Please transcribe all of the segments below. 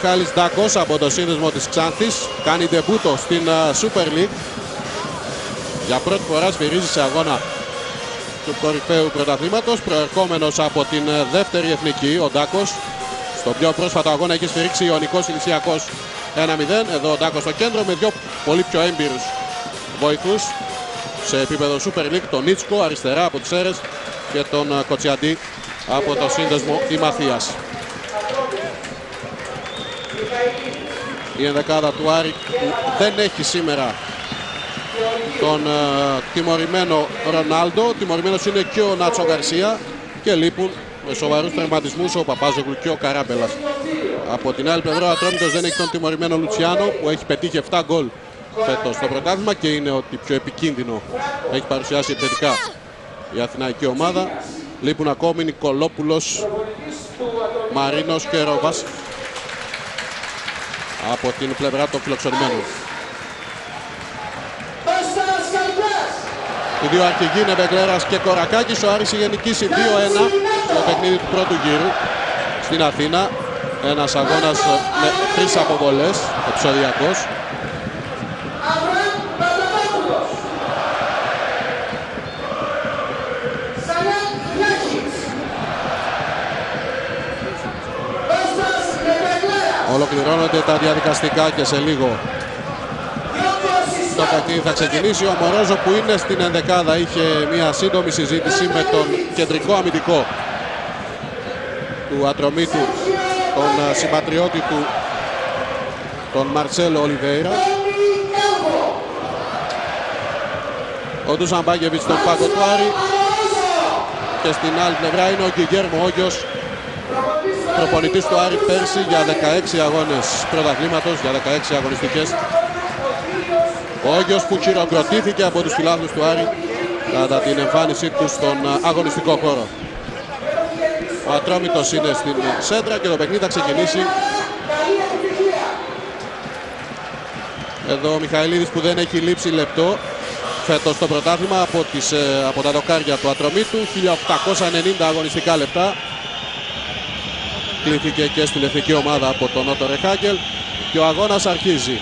Μιχάλης Ντάκος από το σύνδεσμο της Ξάνθης. Κάνει ντεμπούτο στην Super League. Για πρώτη φορά σφυρίζει σε αγώνα του κορυφαίου πρωταθλήματος. Προερχόμενος από την δεύτερη εθνική, ο Ντάκος. Στο πιο πρόσφατο αγώνα έχει σφυρίξει Ιωνικός Ηλυσιακός 1-0. Εδώ ο Ντάκος στο κέντρο με δύο πολύ πιο έμπειρους βοηθούς σε επίπεδο Super League. Τον Νίτσκο αριστερά από τις Σέρρες και τον Κοτσιαντή από το σύνδεσμο Ημαθίας. Η ενδεκάδα του Άρη που δεν έχει σήμερα τον τιμωρημένο Ρονάλντο. Τιμωρημένος είναι και ο Νάτσο Γκαρσία και λείπουν με σοβαρούς τραυματισμούς ο Παπάζογλου και ο Καράμπελας. Από την άλλη πλευρά ο Ατρόμητος δεν έχει τον τιμωρημένο Λουτσιάνο που έχει πετύχει 7 γκολ φέτος στο πρωτάθλημα και είναι ότι πιο επικίνδυνο έχει παρουσιάσει επιθετικά η αθηναϊκή ομάδα. Λείπουν ακόμη Νικολόπουλος, Μαρίνος και Ρόβας από την πλευρά των φιλοξενημένων. Οι δύο αρχηγοί είναι Μπεγκλέρας και Κορακάκης. Ο Άρης είχε νικήσει 2-1 στο παιχνίδι του πρώτου γύρου στην Αθήνα. Ένας αγώνας με 3 αποβολές, επεισοδιακός. Ολοκληρώνονται τα διαδικαστικά και σε λίγο το παιχνίδι θα ξεκινήσει. Ο Μορόζο που είναι στην ενδεκάδα είχε μια σύντομη συζήτηση με τον κεντρικό αμυντικό του Ατρομήτου, τον συμπατριώτη του, τον Μαρτσέλο Ολιβέιρα. Ο Ντούσαν Μπάγκεβιτς στον πάγκο του Άρη και στην άλλη πλευρά είναι ο Γκυγέρμο Όγκιος, προπονητής του Άρη πέρσι για 16 αγώνες πρωταθλήματος, για 16 αγωνιστικές. Ο Όγκιος που χειροκροτήθηκε από τους φιλάθλους του Άρη κατά την εμφάνισή του στον αγωνιστικό χώρο. Ο Ατρόμητος είναι στην σέντρα και το παιχνίδι θα ξεκινήσει. Εδώ ο Μιχαηλίδης που δεν έχει λείψει λεπτό φέτος στο πρωτάθλημα από τα δοκάρια του Ατρομήτου. 1890 αγωνιστικά λεπτά. Κλήθηκε και στην εθνική ομάδα από τον Ότο Ρεχάγκελ και ο αγώνας αρχίζει.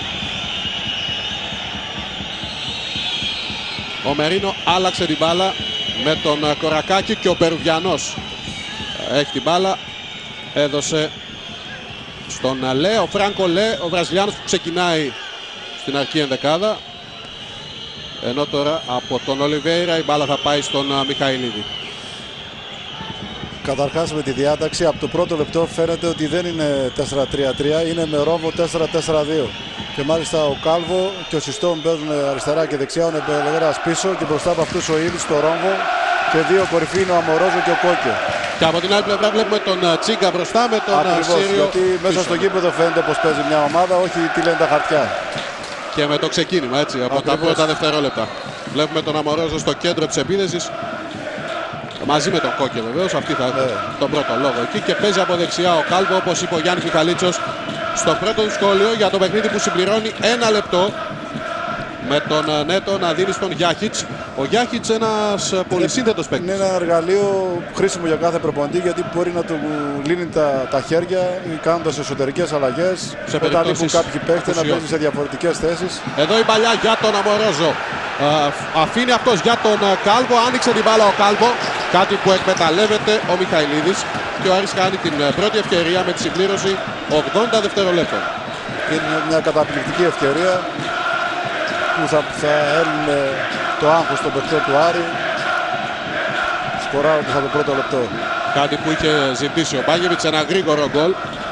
Ο Μερίνο άλλαξε την μπάλα με τον Κορακάκη και ο Περουβιανός έχει την μπάλα. Έδωσε στον Λέ, ο Φράνκο Λέ, ο Βραζιλιάνος που ξεκινάει στην αρχή ενδεκάδα. Ενώ τώρα από τον Ολιβέιρα η μπάλα θα πάει στον Μιχαηλίδη. Καταρχάς με τη διάταξη από το πρώτο λεπτό φαίνεται ότι δεν είναι 4-3-3, είναι με ρόμβο 4-4-2. Και μάλιστα ο Κάλβο και ο Σιστόν παίζουν αριστερά και δεξιά, ο Νεμπελεγράς πίσω και μπροστά από αυτούς ο Ήλης στο ρόμβο και δύο κορυφή είναι ο Αμορόζο και ο Κόκκιο. Και από την άλλη πλευρά βλέπουμε τον Τσίγκα μπροστά με τον Σύριο. Γιατί μέσα στο γήπεδο φαίνεται πως παίζει μια ομάδα, όχι τι λένε τα χαρτιά. Και με το ξεκίνημα έτσι, από τα πρώτα δευτερόλεπτα. Βλέπουμε τον Αμορόζο στο κέντρο της επίδεσης. Μαζί με τον Κόκκιο βεβαίως, αυτή θα έχει τον πρώτο λόγο εκεί. Και παίζει από δεξιά ο Κάλβο, όπως είπε ο Γιάννης Μιχαλίτσος στο πρώτο του σχόλιο για το παιχνίδι που συμπληρώνει 1 λεπτό. Με τον Νέτο να δίνει στον Γιάχιτς. Ο Γιάχιτς ένας πολυσύνθετος παίκτης. Είναι ένα εργαλείο χρήσιμο για κάθε προπονητή γιατί μπορεί να του λύνει τα χέρια κάνοντας εσωτερικές αλλαγές. Όταν λείπουν κάποιοι παίκτες να παίζει σε διαφορετικές θέσεις. Εδώ η παλιά για τον Αμορόζο. Αφήνει αυτός για τον Κάλβο. Άνοιξε την μπάλα ο Κάλβο. Κάτι που εκμεταλλεύεται ο Μιχαηλίδης. Και ο Άρης κάνει την πρώτη ευκαιρία με τη συμπλήρωση 80 δευτερολέπτων. Είναι μια καταπληκτική ευκαιρία που θα έλυνε το άγχος στον παιχτό του Άρη σκοράροντας από το πρώτο λεπτό. Κάτι που είχε ζητήσει ο Μπάγεβιτς, ένα γρήγορο γκολ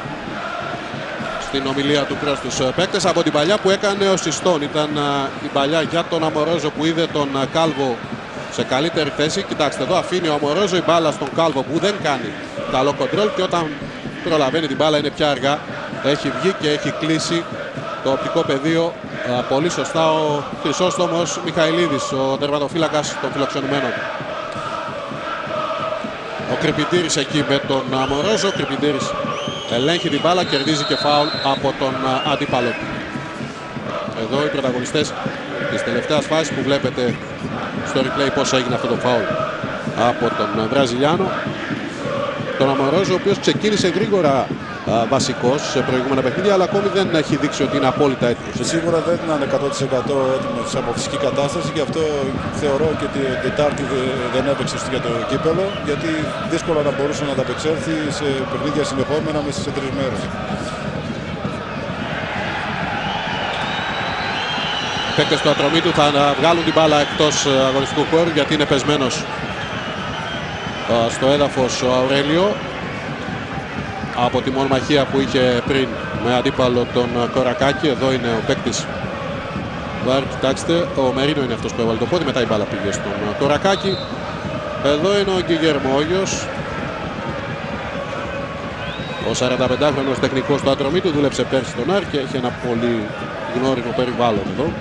στην ομιλία του προς τους παίκτες. Από την παλιά που έκανε ο Σιστόν ήταν η παλιά για τον Αμορόζο που είδε τον Κάλβο σε καλύτερη θέση. Κοιτάξτε εδώ αφήνει ο Αμορόζο η μπάλα στον Κάλβο που δεν κάνει καλό κοντρόλ και όταν προλαβαίνει την μπάλα είναι πια αργά. Έχει βγει και έχει κλείσει το οπτικό πεδίο πολύ σωστά ο Χρυσόστομος Μιχαηλίδης, ο τερματοφύλακας των φιλοξενουμένων. Ο Κρυπητήρης εκεί με τον Αμορόζο. Ο Κρυπητήρης ελέγχει την μπάλα, κερδίζει και φάουλ από τον αντίπαλο. Εδώ οι πρωταγωνιστές της τελευταίας φάσης που βλέπετε στο replay πώς έγινε αυτό το φάουλ από τον Βραζιλιάνο. Τον Αμορόζο ο οποίος ξεκίνησε γρήγορα βασικός σε προηγούμενα παιχνίδια, αλλά ακόμη δεν έχει δείξει ότι είναι απόλυτα έτοιμος. Σίγουρα δεν είναι 100% έτοιμος από φυσική κατάσταση, και αυτό θεωρώ και την Τετάρτη δεν έπαιξε για το κύπελο, γιατί δύσκολα να μπορούσε να ανταπεξέλθει σε παιχνίδια συνεχόμενα μέσα σε 3 μέρες. Οι παίκτες του Ατρομήτου θα βγάλουν την μπάλα εκτός αγωνιστικού χώρου, γιατί είναι πεσμένος στο έδαφος ο Αουρέλιο από τη μονομαχία που είχε πριν με αντίπαλο τον Κορακάκη. Εδώ είναι ο παίκτης Βάρ, κοιτάξτε, ο Μερίνο είναι αυτός που έβαλε το πόδι, μετά η μπάλα πήγε στον Κορακάκη. Εδώ είναι ο Γκυγέρμο Όγιος, ο 45χρονος τεχνικός του Ατρομήτου, δούλεψε πέρσι στον Άρη και έχει ένα πολύ γνώριμο περιβάλλον εδώ.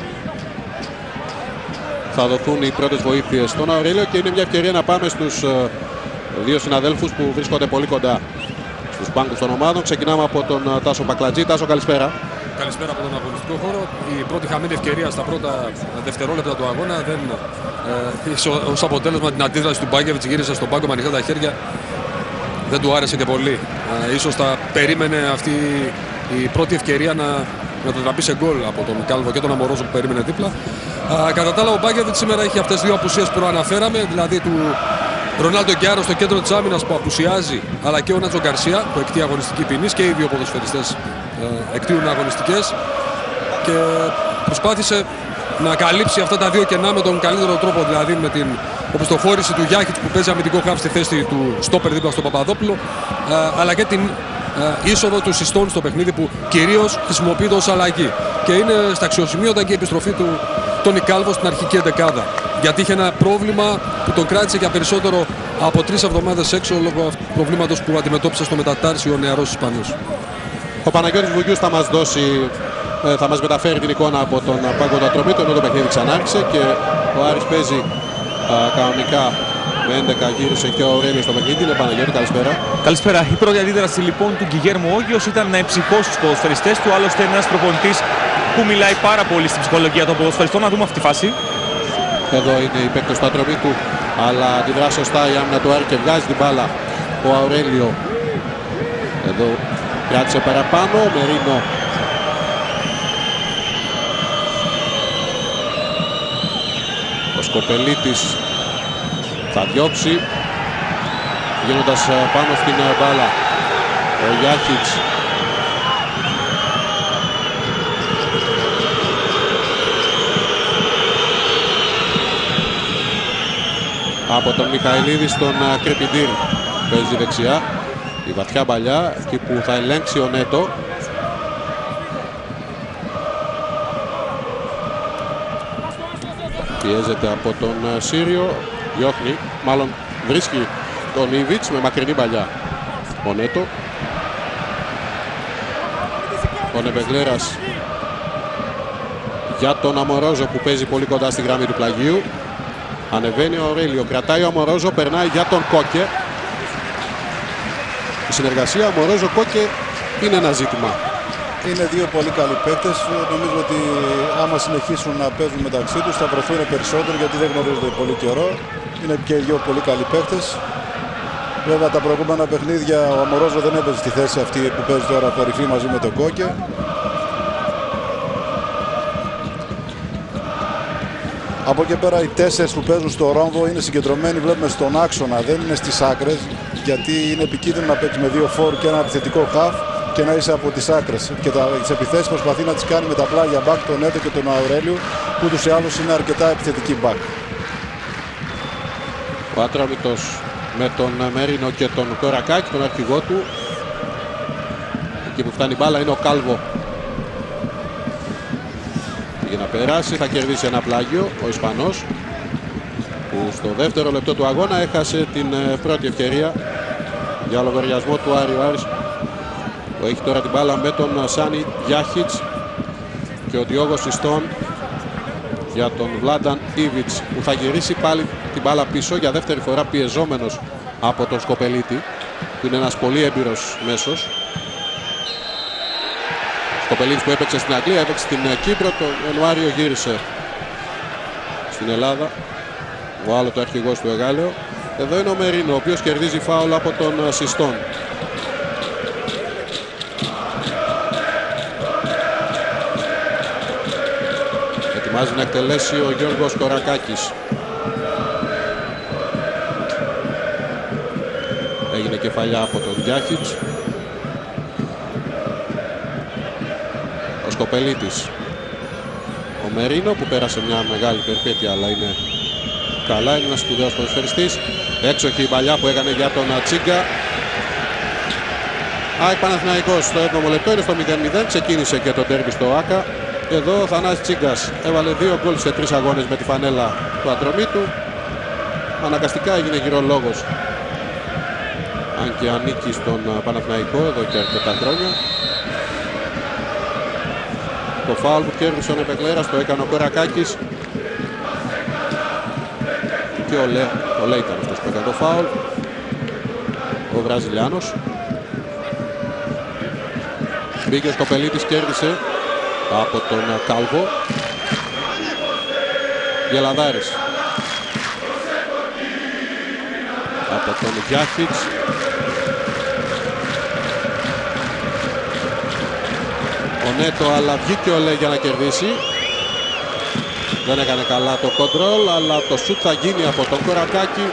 Θα δοθούν οι πρώτες βοήθειες στον Αουρέλιο και είναι μια ευκαιρία να πάμε στους δύο συναδέλφους που βρίσκονται πολύ κοντά στους πάγκους των ομάδων. Ξεκινάμε από τον Τάσο Μπακλατζή. Τάσο, καλησπέρα. Καλησπέρα από τον αγωνιστικό χώρο. Η πρώτη χαμένη ευκαιρία στα πρώτα δευτερόλεπτα του αγώνα δεν είχε ως αποτέλεσμα την αντίδραση του Μπάγκεβιτς. Γύρισε στον πάγκο με ανοιχτά τα χέρια. Δεν του άρεσε και πολύ. Ίσως θα περίμενε αυτή η πρώτη ευκαιρία να το τραπεί σε γκολ από τον Κάλβο και τον Αμορόζο που περίμενε δίπλα. Κατά τα άλλα, ο Μπάγκεβιτς σήμερα έχει αυτές δύο απουσίες που προαναφέραμε, δηλαδή του Ρονάλντο Γκιάρο στο κέντρο της άμυνας που απουσιάζει, αλλά και ο Νάτσο Γκαρσία που εκτεί αγωνιστική ποινής, και οι δύο ποδοσφαιριστές εκτείουν αγωνιστικές, και προσπάθησε να καλύψει αυτά τα δύο κενά με τον καλύτερο τρόπο, δηλαδή με την οπισθοχώρηση του Γιάχιτς που παίζει αμυντικό χαφ στη θέση του στόπερ δίπλα στον Παπαδόπουλο, αλλά και την είσοδο του Σιστών στο παιχνίδι που κυρίως χρησιμοποιείται ως αλλαγή. Και είναι στα αξιοσημείωτα και η επιστροφή του Τόνι Κάλβο στην αρχική εντεκάδα, γιατί είχε ένα πρόβλημα που τον κράτησε για περισσότερο από 3 εβδομάδες έξω λόγω προβλήματος που αντιμετώπισε στο μετατάρσιο ο νεαρός Ισπανός. Ο Παναγιώτης Βουγιούς θα μας μεταφέρει την εικόνα από τον πάγκο του Ατρομήτου, ενώ το παιχνίδι ξανάρχισε και ο Άρης παίζει κανονικά με 11. Γύρισε και ο Αουρέλιος στο παιχνίδι. Είναι Παναγιώτη, καλησπέρα. Καλησπέρα. Η πρώτη αντίδραση λοιπόν του Γκυγέρμο Όγιος ήταν να εμψυχώσει τους ποδοσφαιριστές του. Άλλωστε είναι ένας προπονητής που μιλάει πάρα πολύ στην ψυχολογία των ποδοσφαιριστών. Να δούμε αυτή τη φάση. Εδώ είναι οι παίκτες του Ατρομήτου, αλλά αντιδρά σωστά η άμυνα του Άρη και βγάζει την μπάλα ο Αουρέλιο. Εδώ κράτησε παραπάνω ο Μερίνο. Ο Σκοπελίτης θα διώξει, γίνοντας πάνω στην μπάλα ο Γιάχιτς. Από τον Μιχαηλίδη στον Κρεπιντήρη. Παίζει δεξιά. Η βαθιά μπαλιά, εκεί που θα ελέγξει ο Νέτο. Πιέζεται από τον Σύριο. Διώχνει, μάλλον βρίσκει τον Ήβιτς με μακρινή μπαλιά ο Νέτο. Ο Νεμπεγλέρας για τον Αμορόζο που παίζει πολύ κοντά στη γραμμή του πλαγίου. Ανεβαίνει ο Αουρέλιο, κρατάει ο Αμορόζο, περνάει για τον Κόκε. Η συνεργασία Αμορόζο-Κόκε είναι ένα ζήτημα. Είναι δύο πολύ καλοί παίκτες. Νομίζω ότι άμα συνεχίσουν να παίζουν μεταξύ τους θα βρεθούν περισσότερο, γιατί δεν γνωρίζονται πολύ καιρό. Είναι και δύο πολύ καλοί παίκτες. Βέβαια τα προηγούμενα παιχνίδια ο Αμορόζο δεν έπαιζε στη θέση αυτή που παίζει τώρα κορυφή μαζί με τον Κόκε. Από εκεί πέρα οι 4 που παίζουν στο ρόμβο είναι συγκεντρωμένοι, βλέπουμε στον άξονα, δεν είναι στις άκρες, γιατί είναι επικίνδυνο να παίξει με δύο φόρ και ένα επιθετικό χαφ και να είσαι από τις άκρες. Και τις επιθέσεις προσπαθεί να τις κάνει με τα πλάγια μπακ, τον Νέτο και τον Αουρέλιο, που τους ή άλλως είναι αρκετά επιθετική μπακ. Ο Ατρόμητος με τον Μερίνο και τον Κορακάκη, τον αρχηγό του. Εκεί που φτάνει η μπάλα είναι ο Κάλβο. Για να περάσει, θα κερδίσει ένα πλάγιο ο Ισπανός, που στο δεύτερο λεπτό του αγώνα έχασε την πρώτη ευκαιρία για λογαριασμό του Άρη. Ο Άρης που έχει τώρα την μπάλα με τον Σάνι Γιάχιτς και ο Διόγο Σιστών για τον Βλάνταν Ήβιτς, που θα γυρίσει πάλι την μπάλα πίσω για δεύτερη φορά, πιεζόμενος από τον Σκοπελίτη, που είναι ένας πολύ έμπειρος μέσος. Σκοπελίτης που έπαιξε στην Αγγλία, έπαιξε στην Κύπρο, τον Ιανουάριο γύρισε στην Ελλάδα. Ο άλλο το αρχηγός του Εγάλεο. Εδώ είναι ο Μερίνο, ο οποίος κερδίζει φάουλ από τον Σιστόν. Βάζει να εκτελέσει ο Γιώργος Κορακάκης. Έγινε κεφαλιά από τον Γιάχιτς. Ο Σκοπελίτης. Ο Μερίνο που πέρασε μια μεγάλη περιπέτεια, αλλά είναι καλά, είναι ένας σπουδαίος ποδοσφαιριστής. Έξοχη η παλιά που έκανε για τον Τσίγκα. ΑΕΚ Παναθηναϊκός στο 7ο λεπτό, είναι στο 0-0. Ξεκίνησε και το ντέρμπι στο ΆΚΑ. Εδώ ο Θανάσης Τσίγκας έβαλε 2 γκολ σε 3 αγώνες με τη φανέλα του Ατρομήτου. Αναγκαστικά έγινε γυρολόγος, αν και ανήκει στον Παναθηναϊκό εδώ και αρκετά χρόνια. Το φάουλ που κέρδισε ο Νεπεκλέρας το έκανε ο Κορακάκης. Και ο Λέ ήταν αυτός που έκανε το φάουλ, ο Βραζιλιάνος. Μπήκε ο Σκοπελίτης, κέρδισε από τον Κάλβο. Γελαδάρης από τον Γιάχιτς. Ο Νέτο, αλλά βγήκε ο Λέ για να κερδίσει. Δεν έκανε καλά το κοντρόλ, αλλά το σουτ θα γίνει από τον Κορακάκη.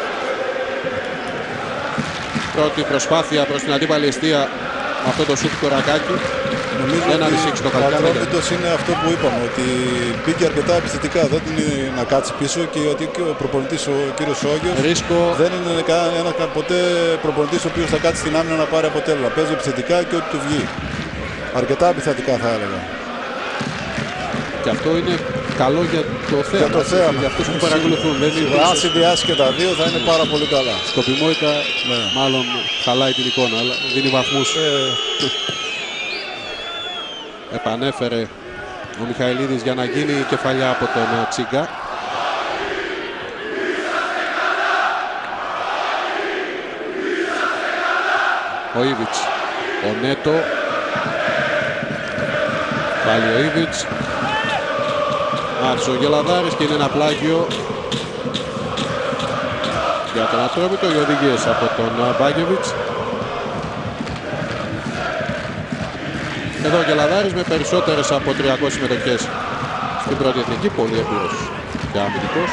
Πρώτη προσπάθεια προς την αντίπαλη εστία με αυτό το σουτ Κορακάκη. Νομίζω ότι ο Ατρόμητος είναι αυτό που είπαμε, ότι μπήκε αρκετά επιθετικά, δεν είναι να κάτσει πίσω, και ότι ο προπονητής, ο κύριος Σόγιος, δεν είναι ποτέ προπονητής ο οποίος θα κάτσει στην άμυνα να πάρει αποτέλεσμα. Παίζει επιθετικά και ό,τι του βγει. Αρκετά επιθετικά θα έλεγα. Και αυτό είναι καλό για το θέαμα, για αυτούς που παρακολουθούν. Αν συνδυάσει και τα δύο θα είναι πάρα πολύ καλά. Σκοπιμότητα, μάλλον χαλάει την εικόνα, αλλά δίνει βαθμούς. Επανέφερε ο Μιχαηλίδης για να γίνει η κεφαλιά από τον Τσίγκα. Ο Ήβιτς, ο Νέτο, πάλι ο Ήβιτς. Άρχισε ο Γελαδάρης και είναι ένα πλάγιο για τον Ατρόμητο. Οι οδηγίες από τον Μπάγκεβιτς. Εδώ ο Γελαδάρης με περισσότερες από 300 συμμετοχές στην πρώτη εθνική, πολύ έμπειρος και αμυντικός.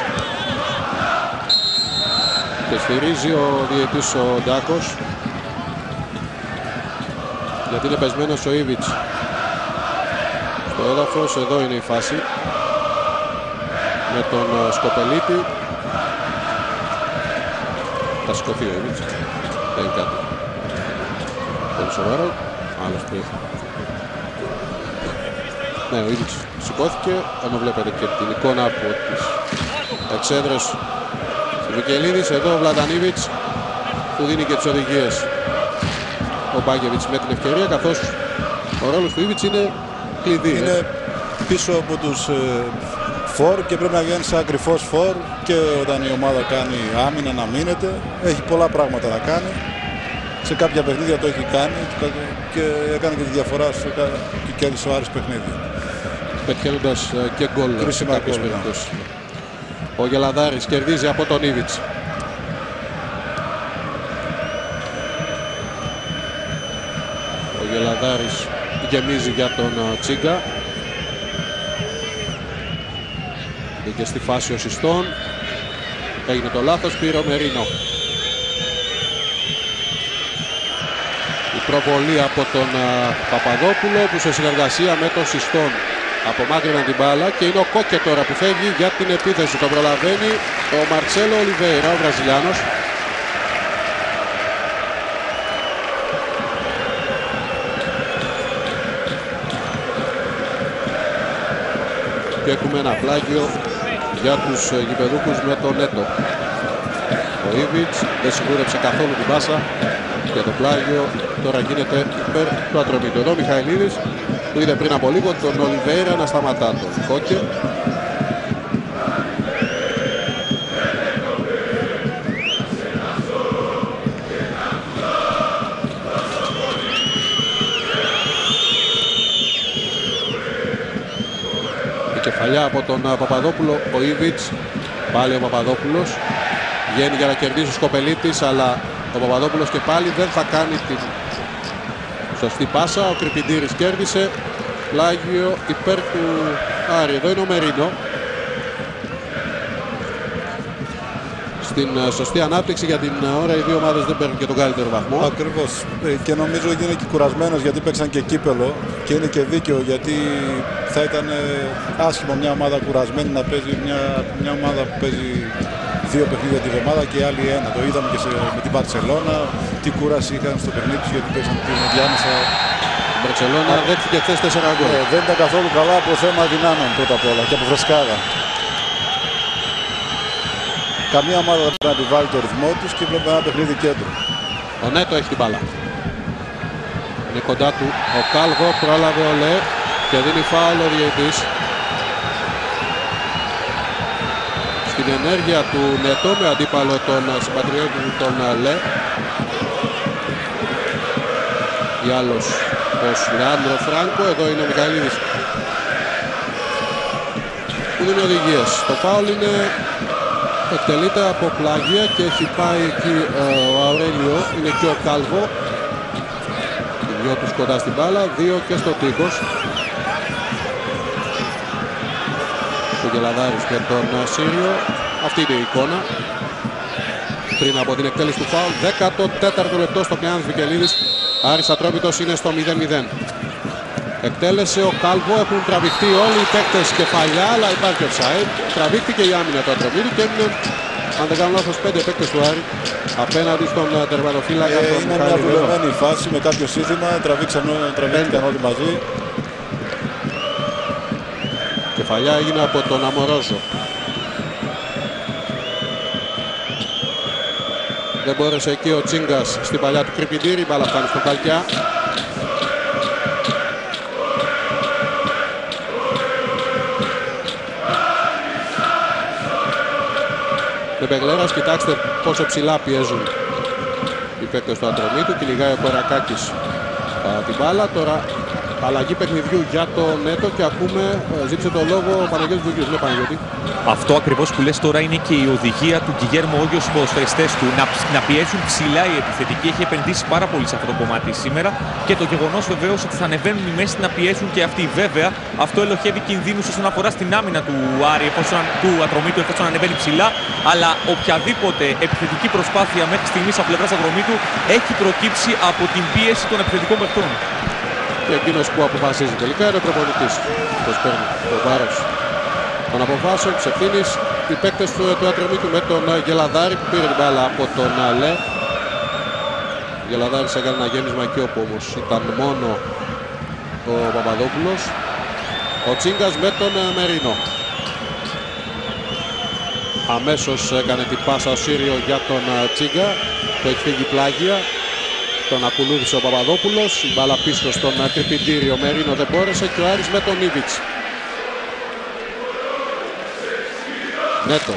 Και σφυρίζει ο διαιτής ο Ντάκος, γιατί είναι πεσμένος ο Ήβιτς στο έδαφος. Εδώ είναι η φάση με τον Σκοπελίτη. Θα σηκωθεί ο Ήβιτς, δεν είναι κάτι πολύ σοβαρό. Άλλος που ναι, ο Ήβιτς σηκώθηκε, ενώ βλέπετε και την εικόνα από τις εξέδρες του Βικελίδης. Εδώ ο Βλατανίβιτς που δίνει και τις οδηγίες ο Μπάγκεβιτς με την ευκαιρία, καθώς ο ρόλος του Ήβιτς είναι κλειδί. Είναι πίσω από τους φορ και πρέπει να βγαίνει σαν κρυφός φορ, και όταν η ομάδα κάνει άμυνα να μείνεται. Έχει πολλά πράγματα να κάνει. Σε κάποια παιχνίδια το έχει κάνει και έκανε και τη διαφορά και κέρδισε ο Άρης παιχνίδι. Πετυχαίνοντας και γκολ σε κάποιες περιπτώσεις. Ο Γελαδάρης κερδίζει από τον Ήβιτς. Ο Γελαδάρης γεμίζει για τον Τσίγκα. Μπήκε στη φάση ο Σιστών. Έγινε το λάθος, πήρε ο Μερίνο. Η προβολή από τον Παπαδόπουλο, που σε συνεργασία με τον Σιστών απομάκρυναν την μπάλα, και είναι ο Κόκε τώρα που φεύγει για την επίθεση. Τον προλαβαίνει ο Μαρτσέλο Ολιβέιρα, ο Βραζιλιάνος. Και έχουμε ένα πλάγιο για τους γηπεδούχους με τον Νέτο. Ο Ήβιτς δεν σιγούρεψε καθόλου την πάσα και το πλάγιο τώρα γίνεται υπέρ του Ατρομήτου. Εδώ ο Μιχαηλίδης που είδε πριν από λίγο τον Ολιβέιρα να σταματά τον Κόκε. Η κεφαλιά από τον Παπαδόπουλο, ο Ήβιτς, πάλι ο Παπαδόπουλος. Βγαίνει για να κερδίσει ο Σκοπελίτης, αλλά ο Παπαδόπουλος και πάλι δεν θα κάνει την σωστή πάσα. Ο Κρυπιντήρης κέρδισε. Πλάγιο υπέρ του Άρη. Εδώ είναι ο Μερίνο. στην σωστή ανάπτυξη. Για την ώρα οι δύο ομάδες δεν παίρνουν και τον καλύτερο βαθμό. Ακριβώς. Και νομίζω ότι είναι και κουρασμένος γιατί παίξαν και κύπελο και είναι και δίκαιο γιατί θα ήταν άσχημο μια ομάδα κουρασμένη να παίζει μια ομάδα που παίζει 2 παιχνίδια τη βδομάδα και άλλη ένα. Το είδαμε και με την Μπαρσελόνα, τι κούραση είχαν στο παιχνίδι τους γιατί παίξαν την διάμεσα. Η Μπαρσελόνα δέχτηκε χθες 4 γκολ. Δεν ήταν καθόλου καλά από θέμα δυνάμεων πρώτα απ' όλα και από φρεσκάδα. Καμία ομάδα δεν πρέπει να επιβάλλει το ρυθμό τους και βλέπει ένα παιχνίδι κέντρο. Ο Νέτο έχει την μπάλα. Είναι κοντά του ο Κάλβο, πρόλαβε ο Λε και δίνει φάουλ ο διαιτητής. Στην ενέργεια του Νέτο με αντίπαλο τον συμπατριώτη του τον Λε. Ή άλλος ο Λεάνδρο Φράνκο, εδώ είναι ο Μιχαηλίδης που δίνει οδηγίες. Το φάουλ είναι... εκτελείται από πλάγια και έχει πάει εκεί ο Αουρέλιο, είναι και ο Κάλβο. Οι δυο τους κοντά στην μπάλα, 2 και στο τείχος. Ο Γελαδάρης και τον Σύριο. Αυτή είναι η εικόνα. Πριν από την εκτέλεση του φάουλ, 14ο λεπτό στο Κλεάνθης Βικελίδης. Άρης Ατρόμητος είναι στο 0-0. Εκτέλεσε ο Κάλβο, έχουν τραβηχτεί όλοι οι παίκτες κεφαλιά, αλλά υπάρχει offside. Τραβήχτηκε η άμυνα του Ατρομήτου και έμειναν, αν δεν κάνω λάθος, 5 παίκτες του Άρη απέναντι στον τερματοφύλακα. Είναι μια δουλεμένη φάση με κάποιο σύνθημα, τραβήχτηκαν όλοι μαζί. Κεφαλιά έγινε από τον Αμορόζο. Δεν μπόρεσε εκεί ο Τσίγκας στην παλιά του Κρυπιντήρη, μπάλα φτάνει στο Καλκιά. Μπεγλέρας, κοιτάξτε πόσο ψηλά πιέζουν οι παίκτες του Ατρομήτου. Κυνηγάει ο Κορακάκης την μπάλα. Τώρα αλλαγή παιχνιδιού για το Νέτο και ακούμε, ζήτησε το λόγο ο Παναγιώτης Βουγιούς. Ναι, Παναγιώτη. Αυτό ακριβώς που λες τώρα είναι και η οδηγία του Γκιγέρμο Όγιο στους ποδοσφαιριστές του να πιέζουν ψηλά οι επιθετικοί. Έχει επενδύσει πάρα πολύ σε αυτό το κομμάτι σήμερα και το γεγονός βεβαίως ότι θα ανεβαίνουν οι μέση να πιέσουν και αυτοί. Βέβαια, αυτό ελοχεύει κινδύνους όσον αφορά στην άμυνα του Άρη, του Ατρομήτου, εφόσον ανεβαίνει ψηλά. Αλλά οποιαδήποτε επιθετική προσπάθεια μέχρι στιγμής από πλευράς Ατρομήτου έχει προκύψει από την πίεση των επιθετικών παιχτών. Και εκείνος που αποφασίζει τελικά είναι ο προπονητής. Πώς παίρνει το βάρος των αποφάσεων της ευθύνης. Οι παίκτες του Ατρομήτου με τον Γελαδάρη που πήρε την μπάλα από τον Λε. Ο Γελαδάρης έκανε ένα γέμισμα εκεί όπου όμως ήταν μόνο ο Παπαδόπουλος. Ο Τσίγκας με τον Μερίνο. Αμέσως έκανε την πάσα ο Σύριο για τον Τσίγκα που έχει φύγει πλάγια. Τον ακολούθησε ο Παπαδόπουλος. Η μπάλα πίσω στον Κρυπιντήριο. Μερίνο δεν μπόρεσε και ο Άρης με τον Ήβιτς. Νέτο.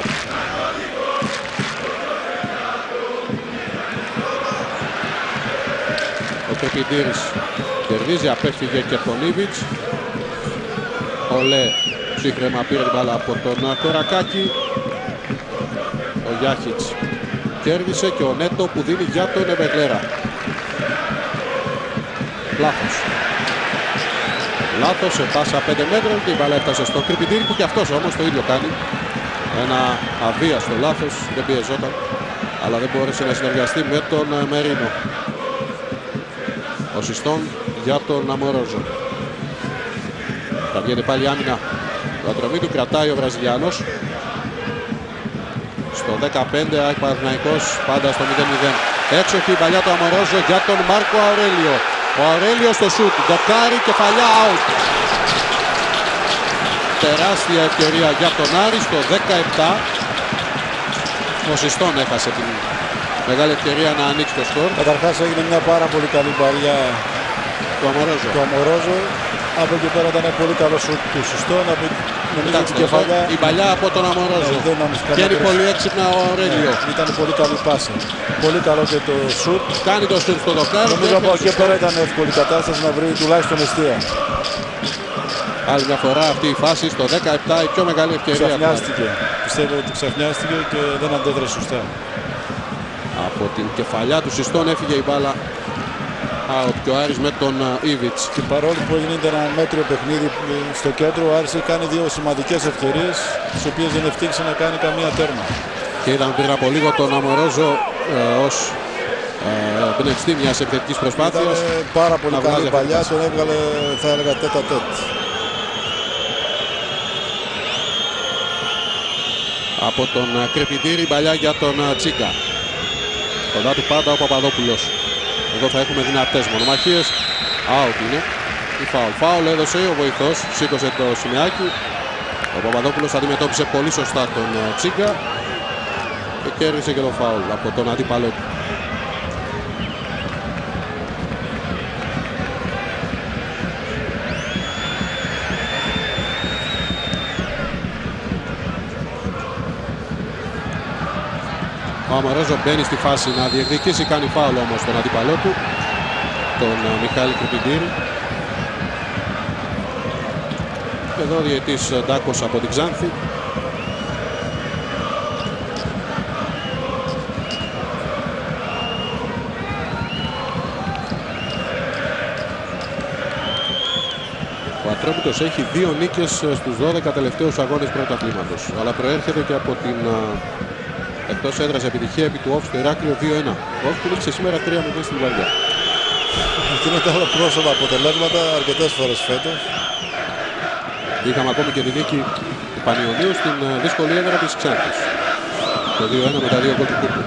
Ο Κρυπιντήρης κερδίζει, απέφυγε και τον Ήβιτς. Ο Λε ψύχρεμα πήρε την μπάλα από τον Κορακάκη. Ο Γιάχιτς κέρδισε και ο Νέτο που δίνει για τον Εμπεγλέρα. Λάθος σε πάσα 5 μέτρων και η μπάλα έφτασε στο Κρυπιντήρη που και αυτός όμως το ίδιο κάνει. Ένα αβίαστο λάθος, δεν πιεζόταν, αλλά δεν μπόρεσε να συνεργαστεί με τον Μερίνο. Ο Σιστόν για τον Αμορόζο. Θα βγαίνει πάλι άμυνα. Το Ατρομήτου κρατάει ο Βραζιλιάνος. Στο 15 ΑΕΚ Παναθηναϊκός πάντα στο 0-0. Έξοχη η παλιά του Αμορόζο για τον Μάρκο Αουρέλιο. Ο Αουρέλιο στο σουτ, ντοκάρι, κεφαλιά, out. Τεράστια ευκαιρία για τον Άρη στο 17. Ο Σιστόν έχασε την μεγάλη ευκαιρία να ανοίξει το σκορ. Καταρχάς έγινε μια πάρα πολύ καλή παλιά του Αμορόζο. Από εκεί πέρα ήταν πολύ καλό σουτ του Σιστόν. Νομίζω ότι κεφαλιά... Η παλιά από τον Αμορόζο. Βγαίνει πολύ έξυπνα ο Αουρέλιο. Ήταν πολύ καλή πάσα. Πολύ καλό και το σουτ. Κάνει το σουτ στο δοκάρι. Νομίζω από εκεί πέρα ήταν εύκολη κατάσταση να βρει τουλάχιστον εστία. Άλλη μια φορά αυτή η φάση στο 17, η πιο μεγάλη ευκαιρία. Ξαφνιάστηκε. Πιστεύω ότι ξαφνιάστηκε και δεν αντέδρασε σωστά. Από την κεφαλιά του Σιστόν έφυγε η μπάλα out και ο Άρης με τον Ήβιτς. Και παρόλο που έγινε ένα μέτριο παιχνίδι στο κέντρο, ο Άρης κάνει δύο σημαντικές ευκαιρίες, τις οποίες δεν ευτύχησε να κάνει καμία τέρμα. Και είδαμε πριν από λίγο τον Αμορόζο ως πνευστή μιας επιθετικής προσπάθειας. Ήταν πάρα πολύ καλή παλιά, τον έβγαλε θα έλεγα τέτα τέτ. Από τον Κρεπιτήρη, παλιά για τον Τσίγκα. Κοντά του πάντα ο Παπαδόπουλος. Εδώ θα έχουμε δυνατές μονομαχίες. Out είναι. Η φάουλ έδωσε ο βοηθός, σήκωσε το σημαίακι. Ο Παπαδόπουλος αντιμετώπισε πολύ σωστά τον Τσίγκα και κέρδισε και το φάουλ από τον αντίπαλο του. Ο Αμορόζο μπαίνει στη φάση να διεκδικήσει, κάνει φάουλ όμως τον αντίπαλό του, τον Μιχάλη Κρυπιντήρη. Εδώ ο διαιτής Ντάκος από την Ξάνθη. Ο Ατρόμητος έχει 2 νίκες στους 12 τελευταίους αγώνες πρωταθλήματος, αλλά προέρχεται και από την εκτός έδρας επιτυχία επί του Όφη στο Ηράκλειο 2-1. Ο Όφη νίκησε σήμερα 3-0 στην Βαριά. Αυτή είναι τα άλλα πρόσωπα αποτελέσματα αρκετές φορές φέτος. Είχαμε ακόμη και τη νίκη του Πανιωνίου στην δύσκολη έδρα της Ξάνθης. Το 2-1 με τα 2 γκολ του Κούρκου.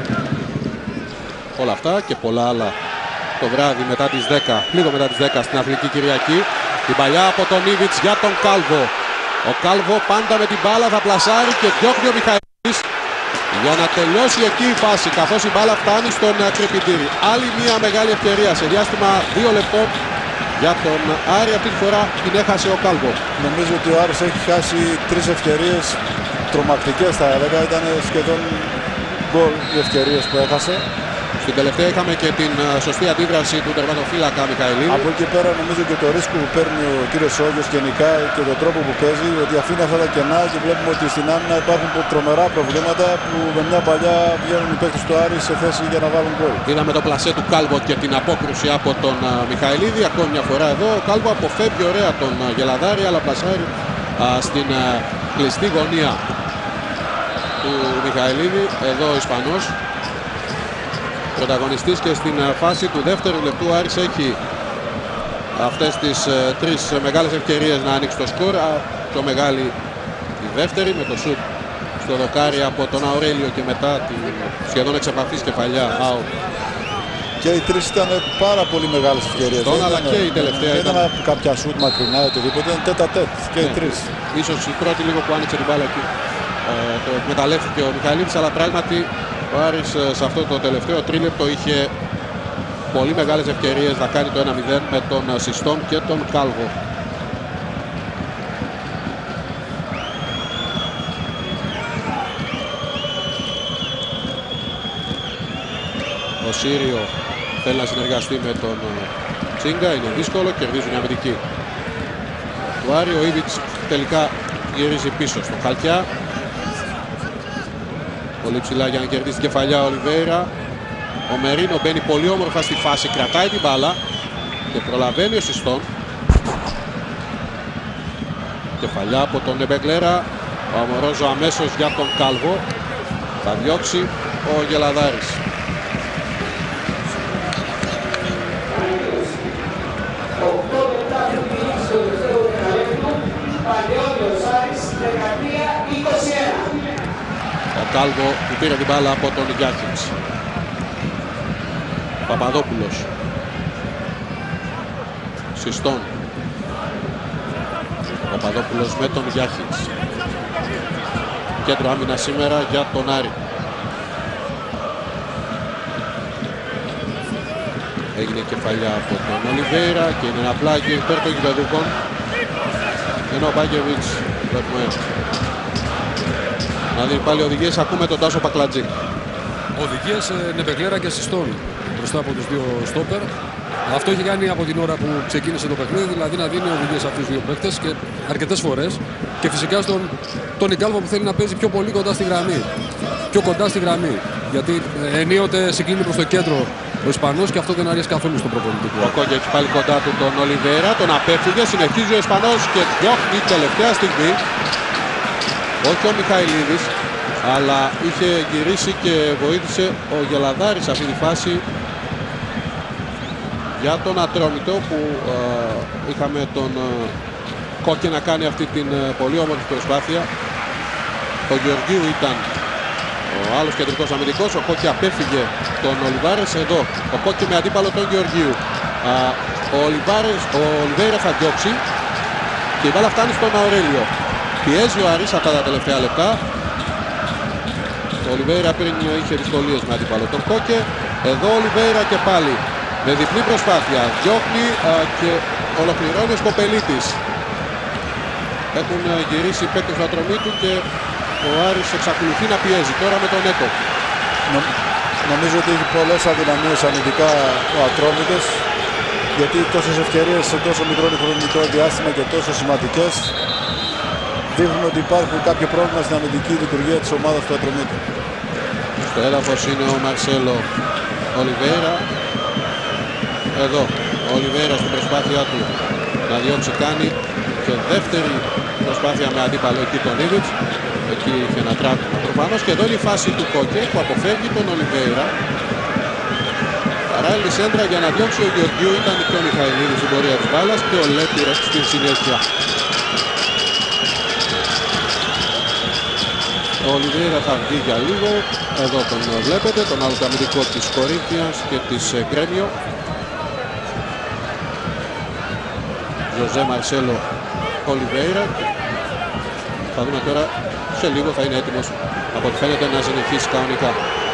Όλα αυτά και πολλά άλλα το βράδυ μετά τις 10, λίγο μετά τις 10 στην Αθλητική Κυριακή. Την παλιά από τον Ήβιτς για τον Κάλβο. Ο Κάλβο πάντα με την μπάλα θα πλασάρει και διώχνει ο Μιχαηλίδης για να τελειώσει εκεί η φάση, καθώς η μπάλα φτάνει στον Κρυπιντήρη. Άλλη μια μεγάλη ευκαιρία σε διάστημα 2 λεπτών για τον Άρη. Αυτή τη φορά την έχασε ο Κάλβο. Νομίζω ότι ο Άρης έχει χάσει 3 ευκαιρίες τρομακτικές θα έλεγα. Ήταν σχεδόν γκολ οι ευκαιρίες που έχασε. Στην τελευταία είχαμε και την σωστή αντίδραση του τερματοφύλακα Μιχαηλίδη. Από εκεί πέρα νομίζω και το ρίσκο που παίρνει ο κύριος Σόγιος γενικά και τον τρόπο που παίζει, ότι αφήνει αυτά τα κενά και βλέπουμε ότι στην άμυνα υπάρχουν τρομερά προβλήματα που με μια παλιά βγαίνουν οι παίκτες του Άρη σε θέση για να βάλουν γκολ. Είδαμε το πλασέ του Κάλβο και την απόκρουση από τον Μιχαηλίδη. Ακόμη μια φορά εδώ ο Κάλβο αποφεύγει ωραία τον Γελαδάρη, αλλά πλασάρει στην κλειστή γωνία του Μιχαηλίδη. Εδώ ο Ισπανός πρωταγωνιστής και στην φάση του δεύτερου λεπτού. Ο Άρης έχει αυτές τις 3 μεγάλες ευκαιρίες να ανοίξει το σκορ. Πιο μεγάλη η δεύτερη με το σουτ στο δοκάρι από τον Αουρέλιο και μετά τη σχεδόν εξ επαφής κεφαλιά out. Και οι 3 ήταν πάρα πολύ μεγάλες ευκαιρίες. Αλλά και η τελευταία δεν ήταν κάποια σουτ μακρινά ή οτιδήποτε, ήταν τέτα τέτ και οι 3. Ίσως η πρώτη λίγο που άνοιξε την μπάλα εκεί το εκμεταλλεύτηκε ο Μιχαηλίδης, αλλά πράγματι ο Άρης σε αυτό το τελευταίο τρίλεπτο είχε πολύ μεγάλες ευκαιρίες να κάνει το 1-0 με τον Σιστόν και τον Κάλβο. Ο Σύριο θέλει να συνεργαστεί με τον Τσίγκα, είναι δύσκολο, κερδίζουν η αμυντική του Άρη. Ο Ήβιτς τελικά γυρίζει πίσω στον Χαλκιά. Πολύ ψηλά για να κερδίσει την κεφαλιά ο Ολιβέιρα. Ο Μερίνο μπαίνει πολύ όμορφα στη φάση, κρατάει την μπάλα και προλαβαίνει ο Σιστόν. Κεφαλιά από τον Νεμπεγκλέρα. Ο Αμορόζο αμέσως για τον Κάλβο. Θα διώξει ο Γελαδάρης. Ο Κάλβο που πήρε την μπάλα από τον Γιάχινς. Παπαδόπουλος. Σιστόν. Παπαδόπουλος με τον Γιάχινς. Κέντρο άμυνα σήμερα για τον Άρη. Έγινε κεφαλιά από τον Ολιβέιρα και είναι ένα πλάγιο υπέρ των γηπεδούχων. Ενώ ο Μπάγκεβιτς να δει πάλι οδηγίες. Ακούμε τον Τάσο Πακλατζή. Οδηγίες Νεμπεγκλέρα και Σιστόν μπροστά από τους 2 στόπερ. Αυτό έχει κάνει από την ώρα που ξεκίνησε το παιχνίδι, δηλαδή να δίνει οδηγίες σε αυτούς τους 2 παίκτες και αρκετές φορές. Και φυσικά στον Τόνι Κάλβο που θέλει να παίζει πιο πολύ κοντά στη γραμμή. Πιο κοντά στη γραμμή. Γιατί ενίοτε συγκλίνει προς το κέντρο ο Ισπανός και αυτό δεν αρέσει καθόλου στον προπονητή του. Ο Κόγκια έχει πάλι κοντά του τον Ολιβέιρα, τον απέφυγε, συνεχίζει ο Ισπανός και διώχνει τελευταία στιγμή. Όχι ο Μιχαηλίδης, αλλά είχε γυρίσει και βοήθησε ο Γελαδάρης σε αυτή τη φάση για τον Ατρόμητο, που είχαμε τον Κόκκι να κάνει αυτή την πολύ όμορφη προσπάθεια. Ο Γεωργίου ήταν ο άλλος κεντρικός αμυντικός. Ο Κόκκι απέφυγε τον Ολιβάρες. Εδώ ο Κόκκι με αντίπαλο τον Γεωργίου. Ο Ολιβέιρα θα διώξει και η μπάλα φτάνει στον Αουρέλιο. Πιέζει ο Άρης αυτά τα τελευταία λεπτά. Ο Ολιβέιρα πριν είχε δυσκολίες με αντίπαλο τον Κόκκι. Εδώ ο Ολιβέιρα και πάλι με διπλή προσπάθεια διώχνει και ολοκληρώνει ο Σκοπελίτης. Έχουν γυρίσει οι παίκτες του Ατρομήτου και ο Άρης εξακολουθεί να πιέζει τώρα με τον Έκο. Νομίζω ότι έχει πολλές αδυναμίες αμυντικά ο Ατρόμητος, γιατί τόσες ευκαιρίες σε τόσο μικρό χρονικό διάστημα και τόσο σημαντικές δείχνουν ότι υπάρχουν κάποιο πρόβλημα στην αμυντική λειτουργία της ομάδας του Ατρομήτου. Στο έδαφος είναι ο Μαρσέλο Ολιβέιρα. Εδώ ο Ολιβέιρα στην προσπάθειά του να διώξει κάνει και δεύτερη προσπάθεια με αντίπαλο εκεί τον Ήβιτς. Εκεί είχε ένα τράπημα προφανώς, και εδώ είναι η φάση του Κόκκε που αποφεύγει τον Ολιβέιρα. Παράλληλη σέντρα για να διώξει ο Γεωργίου ήταν και ο Μιχαηλίδης στην πορεία της μπάλας και ο Λέπυρας στην συνέχεια. Ο Ολιβέιρα θα βγει για λίγο. Εδώ τον βλέπετε, τον άλλο αμυντικό της Κορίνθιας και της Γκρέμιο. Ζωζέ Μαρσέλο Ολιβέιρα. Θα δούμε τώρα, σε λίγο θα είναι έτοιμος από ό,τι φαίνεται να συνεχίσει κανονικά.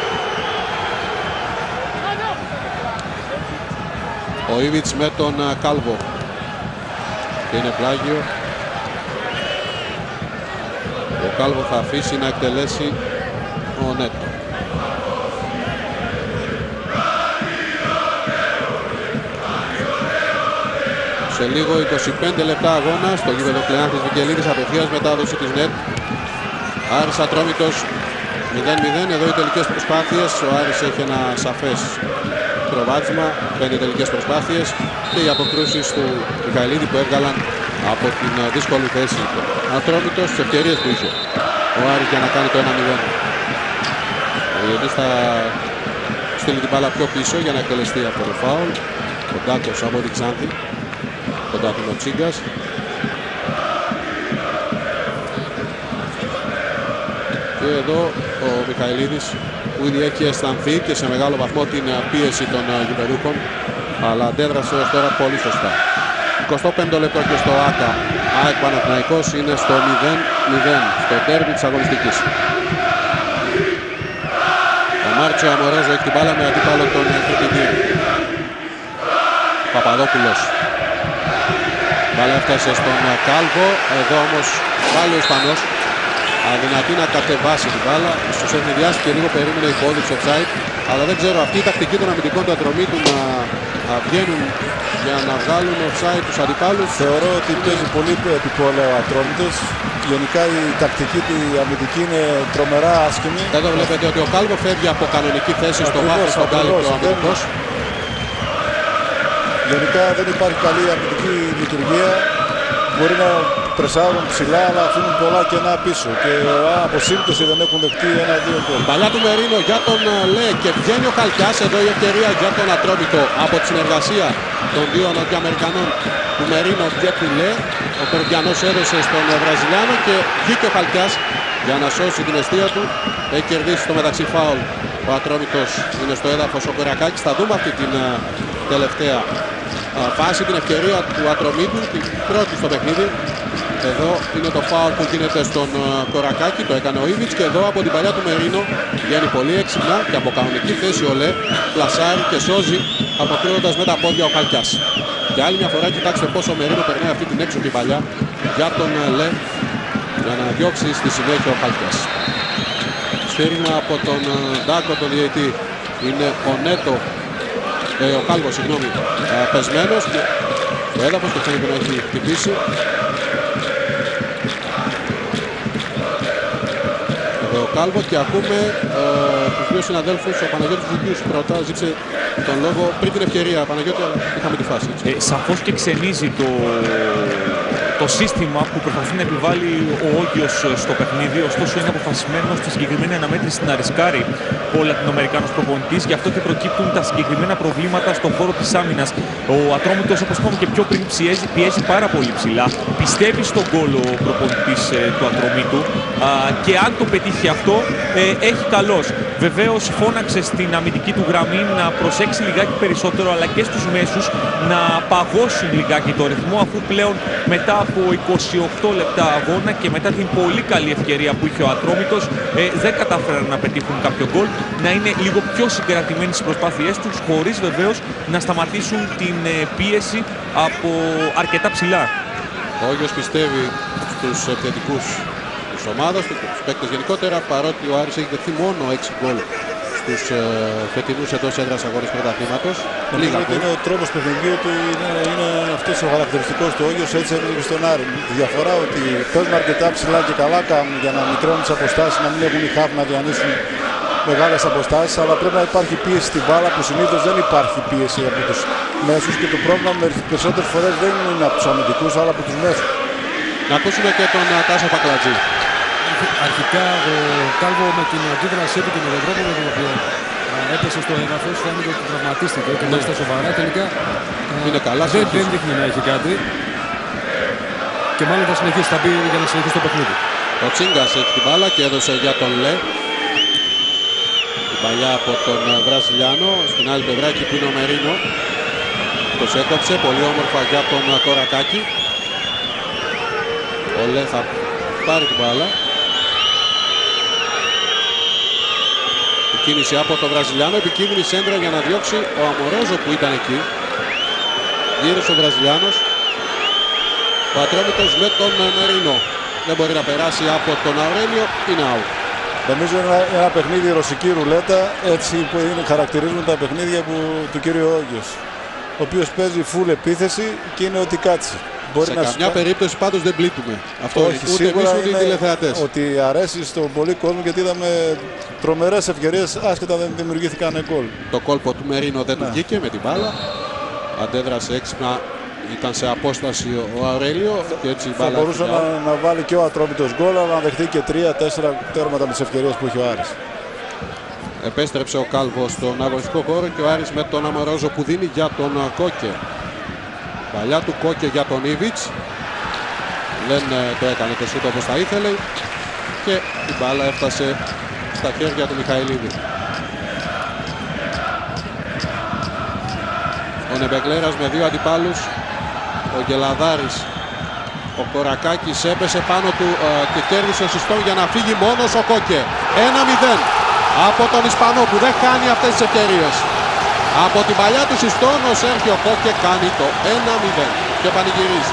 Ο Ήβιτς με τον Κάλβο. Και είναι πλάγιο. Ο Κάλβο θα αφήσει να εκτελέσει ο Νέτο. Σε λίγο 25 λεπτά αγώνα στο γήπεδο Κλεάνθης Βικελίδης, απευθείας μετάδοση της ΝΕΤ. Άρης Ατρόμητος 0-0. Εδώ οι τελικές προσπάθειες. Ο Άρης έχει ένα σαφές προβάδισμα, 5 τελικές προσπάθειες και οι αποκρούσεις του Μιχαηλίδη που έβγαλαν από την δύσκολη θέση. Ατρόμητος στις ευκαιρίες που είχε ο Άρης για να κάνει το 1-0. Ο Ιωδής θα στείλει την μπάλα πιο πίσω για να εκτελεστεί από το φάουλ. Ο Ντάκος από την Ξάνθη, κοντά του ο Τσίγκας. Και εδώ ο Μιχαηλίδης που ήδη έχει αισθανθεί και σε μεγάλο βαθμό την πίεση των γηπεδούχων, αλλά αντέδρασε ως τώρα πολύ σωστά. 25 λεπτό και στο ΆΚΑ ΑΕΚ Παναθηναϊκός είναι στο 0-0 στο ντέρμπι της αγωνιστικής. Ο Μάρτσο Αμορόζο έχει την μπάλα με αντίπαλο τον Κρυπηδίου. Παπαδόπουλος. Μπάλα έφτασε στον Κάλβο. Εδώ όμως πάλι ο Ισπανός αδυνατεί να κατεβάσει την μπάλα. Στους ευνηδιάσει και λίγο περίμενε υπόδειξη offside. Αλλά δεν ξέρω, αυτή η τακτική των αμυντικών του Ατρομήτου να βγαίνουν για να βγάλουν offside τους αντιπάλους. Θεωρώ ότι παίζει πολύ επιπόλαια ο Ατρόμητος. Γενικά η τακτική του αμυντική είναι τρομερά άσχημη. Εδώ βλέπετε ότι ο Κάλβο φεύγει από κανονική θέση στο βάθος στον κάλυπτο ο αμυντικός. Γενικά δεν υπάρχει καλή αμυντική λειτουργία. Μπορεί να πρεσάρουν ψηλά, αλλά αφήνουν πολλά κενά πίσω. Και από σύμπτωση δεν έχουν δεχτεί 1-2 γκολ. Παλιά του Μερίνο για τον Λε και βγαίνει ο Χαλκιάς. Εδώ η ευκαιρία για τον Ατρόμητο από τη συνεργασία των δύο Νοτιοαμερικανών του Μερίνο και του Λε. Ο Περουβιανός έδωσε στον Βραζιλιάνο και βγήκε ο Χαλκιάς για να σώσει την αιστεία του. Έχει κερδίσει το μεταξύ φάουλ. Ο Ατρόμητος είναι στο έδαφος. Ο Κορακάκης θα δούμε αυτή την τελευταία φάση, την ευκαιρία του Ατρομήτου, την πρώτη στο παιχνίδι. Εδώ είναι το φάουλ που γίνεται στον Κορακάκη, το έκανε ο Ήβιτς, και εδώ από την παλιά του Μερίνο βγαίνει πολύ έξυπνα και από κανονική θέση ο Λε πλασάρει και σώζει αποκρίνοντας με τα πόδια ο Χαλκιάς. Για άλλη μια φορά κοιτάξτε πόσο ο Μερίνο περνάει αυτή την έξοχη παλιά για τον Λε για να διώξει στη συνέχεια ο Χαλκιάς. Σφύριμα από τον Ντάκο, τον διαιτή, είναι ο Νέτο, ο Κάλβος, συγγνώμη, πεσμένος και το έδαφος και φαίνεται να έχει χτυπήσει. Εδώ ο Κάλβο και ακούμε τους δύο συναδέλφους. Ο Παναγιώτης Βουγιούς πρώτα ζήτησε τον λόγο πριν την ευκαιρία. Παναγιώτη, είχαμε τη φάση. Σαφώς και ξενίζει το σύστημα που προσπαθεί να επιβάλλει ο Όγκιος στο παιχνίδι. Ωστόσο είναι αποφασισμένος στη συγκεκριμένη αναμέτρηση να ρισκάρει ο Λατινοαμερικάνος προπονητής. Γι' αυτό και προκύπτουν τα συγκεκριμένα προβλήματα στον χώρο της άμυνας. Ο Ατρόμητος, όπως είπαμε και πιο πριν, πιέζει πάρα πολύ ψηλά. Πιστεύει στον γκολ ο προπονητής του Ατρομήτου και αν το πετύχει αυτό έχει καλός. Βεβαίως φώναξε στην αμυντική του γραμμή να προσέξει λιγάκι περισσότερο, αλλά και στους μέσους να παγώσουν λιγάκι το ρυθμό, αφού πλέον μετά από 28 λεπτά αγώνα και μετά την πολύ καλή ευκαιρία που είχε ο Ατρόμητος δεν κατάφεραν να πετύχουν κάποιο γκολ, να είναι λίγο πιο συγκρατημένοι στις προσπάθειές τους, χωρίς βεβαίως να σταματήσουν την πίεση από αρκετά ψηλά. Ο Όγκιος πιστεύει στους επιθετικούς της ομάδας, τους παίκτες γενικότερα, παρότι ο Άρης έχει δεχθεί μόνο 6 γκολ στους φετινούς εντός έδρας αγώνες πρωταθλήματος. Νομίζω ότι είναι ο τρόπος παιχνιδιού του, είναι αυτός ο χαρακτηριστικός του Όγκιος, έτσι έβλεπε στον Άρη. Η διαφορά ότι παίζουν αρκετά ψηλά και καλά κάνουν για να μικρώνουν τις αποστάσεις, να μην έχουν οι χαφ να διανύσουν μεγάλες αποστάσεις, αλλά πρέπει να υπάρχει πίεση στην μπάλα που συνήθως δεν υπάρχει πίεση από τους μέσους και το πρόβλημα με τις περισσότερες φορές δεν είναι από τους αμυντικούς αλλά από τους μέσους. Να ακούσουμε και τον Τάσο Πακλατζή. Αρχικά ο Κάλβο με την αντίδρασή του και με τον τρόπο με τον οποίο έπεσε στο έδαφος φαίνεται ότι τραυματίστηκε και μάλιστα σοβαρά. Τελικά είναι καλά, δεν δείχνει να έχει κάτι και μάλλον θα συνεχίσει, θα μπει για να συνεχίσει το παιχνίδι. Ο Τσίγκας έχει την μπάλα και έδωσε για τον Λε. Την παλιά από τον Βραζιλιάνο. Στην άλλη πλευρά εκεί που είναι ο Μερίνο. Τους έκοψε πολύ όμορφα για τον Κορακάκη. Ο Λε θα πάρει την μπάλα. Η κίνηση από τον Βραζιλιάνο. Επικίνδυνη σέντρα για να διώξει ο Αμορόζο που ήταν εκεί. Γύρισε ο Βραζιλιάνος. Ο Ατρόμητος με τον Μερίνο. Δεν μπορεί να περάσει από τον Αουρέλιο. Είναι out. Νομίζω είναι ένα παιχνίδι ρωσική ρουλέτα, έτσι που χαρακτηρίζουν τα παιχνίδια του κύριου Όγκιος, ο οποίος παίζει full επίθεση και είναι ότι κάτσει. Σε καμιά περίπτωση πάντως δεν πλήττουμε. Αυτό όχι, ούτε εμείς ούτε οι τηλεθεατές. Ότι αρέσει στον πολύ κόσμο, γιατί είδαμε τρομερές ευκαιρίες άσχετα δεν δημιουργήθηκαν γκολ. Το κόλπο του Μερίνο δεν του βγήκε με την μπάλα. Αντέδρασε έξυπνα. Ήταν σε απόσταση ο Αουρέλιο και έτσι η μπάλα. Θα μπορούσε να βάλει και ο Ατρόμητος γκολ, αλλά να δεχτεί και 3-4 τέρματα με τις ευκαιρίες που έχει ο Άρης. Επέστρεψε ο Κάλβο στον αγωνιστικό χώρο και ο Άρης με τον Αμορόζο που δίνει για τον Κόκε. Παλιά του Κόκε για τον Ήβιτς. Δεν το έκανε το σούτ όπως θα ήθελε και η μπάλα έφτασε στα χέρια του Μιχαηλίδη. Ο Νεμπεγκλέρας με δύο αντιπάλους. Ο Γελαδάρης, ο Κορακάκης έπεσε πάνω του και κέρδισε συστόν για να φύγει μόνος ο Κόκε. 1-0 από τον Ισπανό που δεν χάνει αυτές τις ευκαιρίες. Από την παλιά του συστόν ο Σέρχιο Κόκε κάνει το 1-0 και πανηγυρίζει.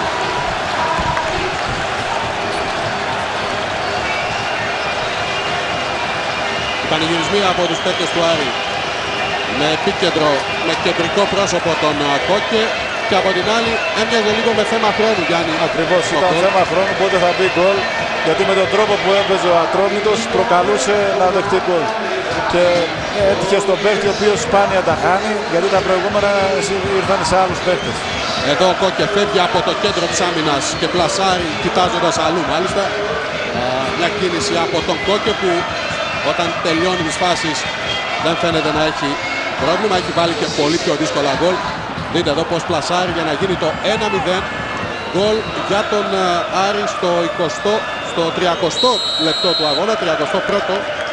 Οι πανηγυρισμοί από τους παίκτες του Άρη με επίκεντρο, με κεντρικό πρόσωπο τον Κόκε. Και από την άλλη έμοιαζε λίγο με θέμα χρόνου, Γιάννη. Ακριβώς, ήταν θέμα χρόνου πότε θα μπει γκολ, γιατί με τον τρόπο που έπαιζε ο Ατρόμητος προκαλούσε να δεχτεί γκολ. Και έτυχε στον παίκτη ο οποίος σπάνια τα χάνει, γιατί τα προηγούμενα ήρθαν σε άλλους παίκτες. Εδώ ο Κόκε φεύγει από το κέντρο της άμυνας και πλασάρει κοιτάζοντας αλλού μάλιστα. Μια κίνηση από τον Κόκε που όταν τελειώνει τις φάσεις δεν φαίνεται να έχει πρόβλημα. Έχει βάλει και πολύ πιο δύσκολα γκολ. Δείτε εδώ πως πλασάρει για να γίνει το 1-0 γκολ για τον Άρη στο 30ο λεπτό του αγώνα, 31ο.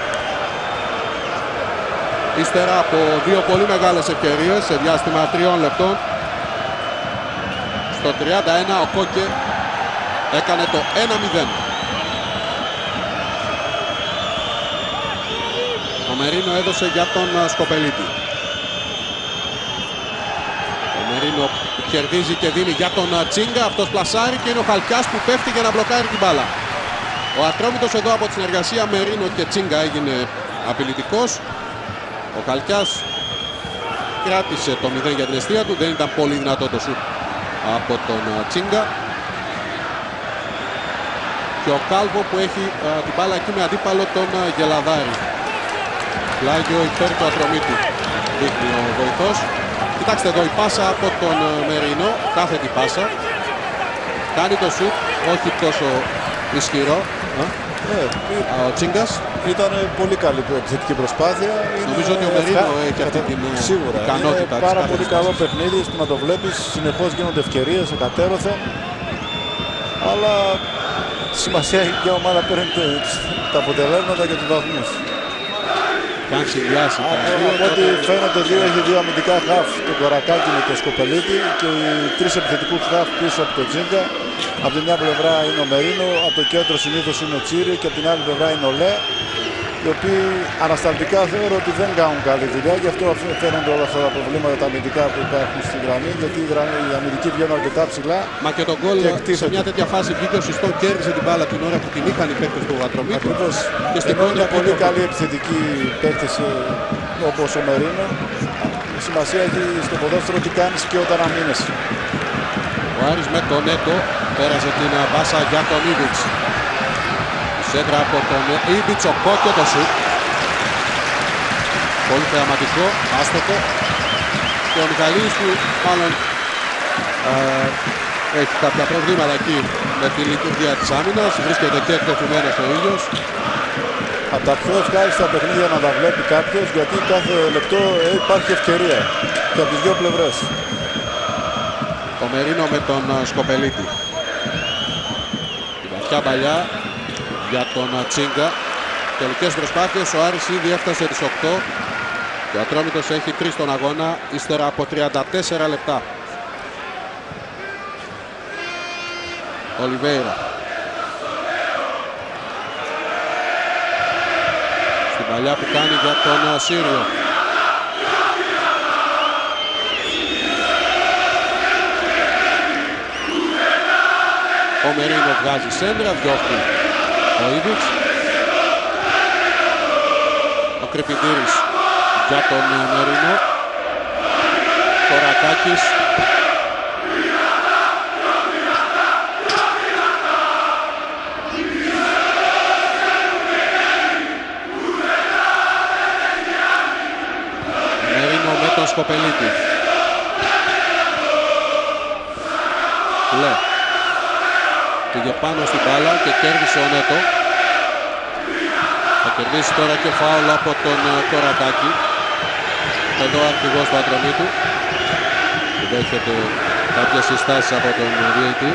Ύστερα από δύο πολύ μεγάλες ευκαιρίες σε διάστημα 3 λεπτών. Στο 31 ο Κόκε έκανε το 1-0. Ο Μερίνο έδωσε για τον Σκοπελίτη. Μερίνο κερδίζει και δίνει για τον Τσίγκα. Αυτός πλασάρει και είναι ο Χαλκιάς που πέφτει για να μπλοκάρει την μπάλα. Ο Ατρόμητος εδώ από τη συνεργασία Μερίνο και Τσίγκα έγινε απειλητικός. Ο Χαλκιάς κράτησε το 0 για την αιστεία του. Δεν ήταν πολύ δυνατό το σουτ από τον Τσίγκα. Και ο Κάλβο που έχει την μπάλα εκεί με αντίπαλο τον Γελαδάρη. Πλάγιο υπέρ του Ατρομήτου δείχνει ο βοηθός. Κοιτάξτε εδώ η πάσα από τον Μερίνο, κάθετη πάσα. Κάνει το σουτ, όχι τόσο ισχυρό. Ο Τσίγκας. Ήταν πολύ καλή επιθετική προσπάθεια. Νομίζω ότι ο Μερίνο έχει αυτή την σίγουρα ικανότητα. Είναι πάρα πολύ καλό παιχνίδι που να το βλέπεις. Συνεχώς γίνονται ευκαιρίες εκατέρωθεν. Αλλά σημασία έχει και η ομάδα παίρνει τα αποτελέσματα και τους βαθμούς. Καν συνδυάσει. Από ό,τι φαίνεται έχει δύο αμυντικά χαφ, τον Κορακάκη με τον Σκοπελίτη και οι τρεις επιθετικούς χαφ πίσω από τον Τζίγκα. Από τη μια πλευρά είναι ο Μερίνο, από το κέντρο συνήθως είναι ο Τσίρι και από την άλλη πλευρά είναι ο Λε. Οι οποίοι ανασταλτικά θεωρώ ότι δεν κάνουν καλή δουλειά, γι' αυτό φαίνονται όλα αυτά τα προβλήματα τα αμυντικά που υπάρχουν στην γραμμή. Γιατί οι αμυντικοί βγαίνουν αρκετά ψηλά. Μα και τον γκολ σε μια τέτοια φάση βγήκε ο Σιστό, κέρδισε την μπάλα την ώρα που την είχαν οι παίκτες του Ατρομήτου. Ακριβώς. Και στην είναι πολύ καλή επιθετική παίκτες όπως ο Μερίνο. Σημασία έχει στο ποδόσφαιρο τι κάνεις και όταν αμήνεσαι. Ο Άρης με τον Νέτο πέρασε την μπάσα για τον Ήβιτς. Σέντρα από τον Ήβιτς, ο Κόκκιο το σουτ. Πολύ θεαματικό, άστοχο. Και ο Μιχαλίδης που μάλλον έχει κάποια προβλήματα εκεί με τη λειτουργία της άμυνας. Βρίσκεται και εκτεθειμένος ο ίδιος. Από τα πιο ευχάριστα παιχνίδια να τα βλέπει κάποιος, γιατί κάθε λεπτό υπάρχει ευκαιρία και από τις δύο πλευρές. Το Μερίνο με τον Σκοπελίτη. Η βαθιά παλιά για τον Τσίγκα. Τελικές προσπάθειες, ο Άρης ήδη έφτασε τις 8 και ο Ατρόμητος έχει 3 στον αγώνα ύστερα από 34 λεπτά. Ολιβέιρα. Στην παλιά που κάνει για τον Σύριο. Ο Μερίνο βγάζει σέντρα, διώχνει ο Ήβιτς. Ο Κρυπητήρης για τον Μερίνο. Κορακάκης. Μερίνο με τον Σκοπελίτη. Λε. Πήγε πάνω στην μπάλα και κέρδισε ο Νέτο. Θα κερδίσει τώρα και φάουλ από τον Κορακάκη. Εδώ ο αρχηγός του Ατρομήτου που δέχεται κάποιες συστάσεις από τον διαιτητή.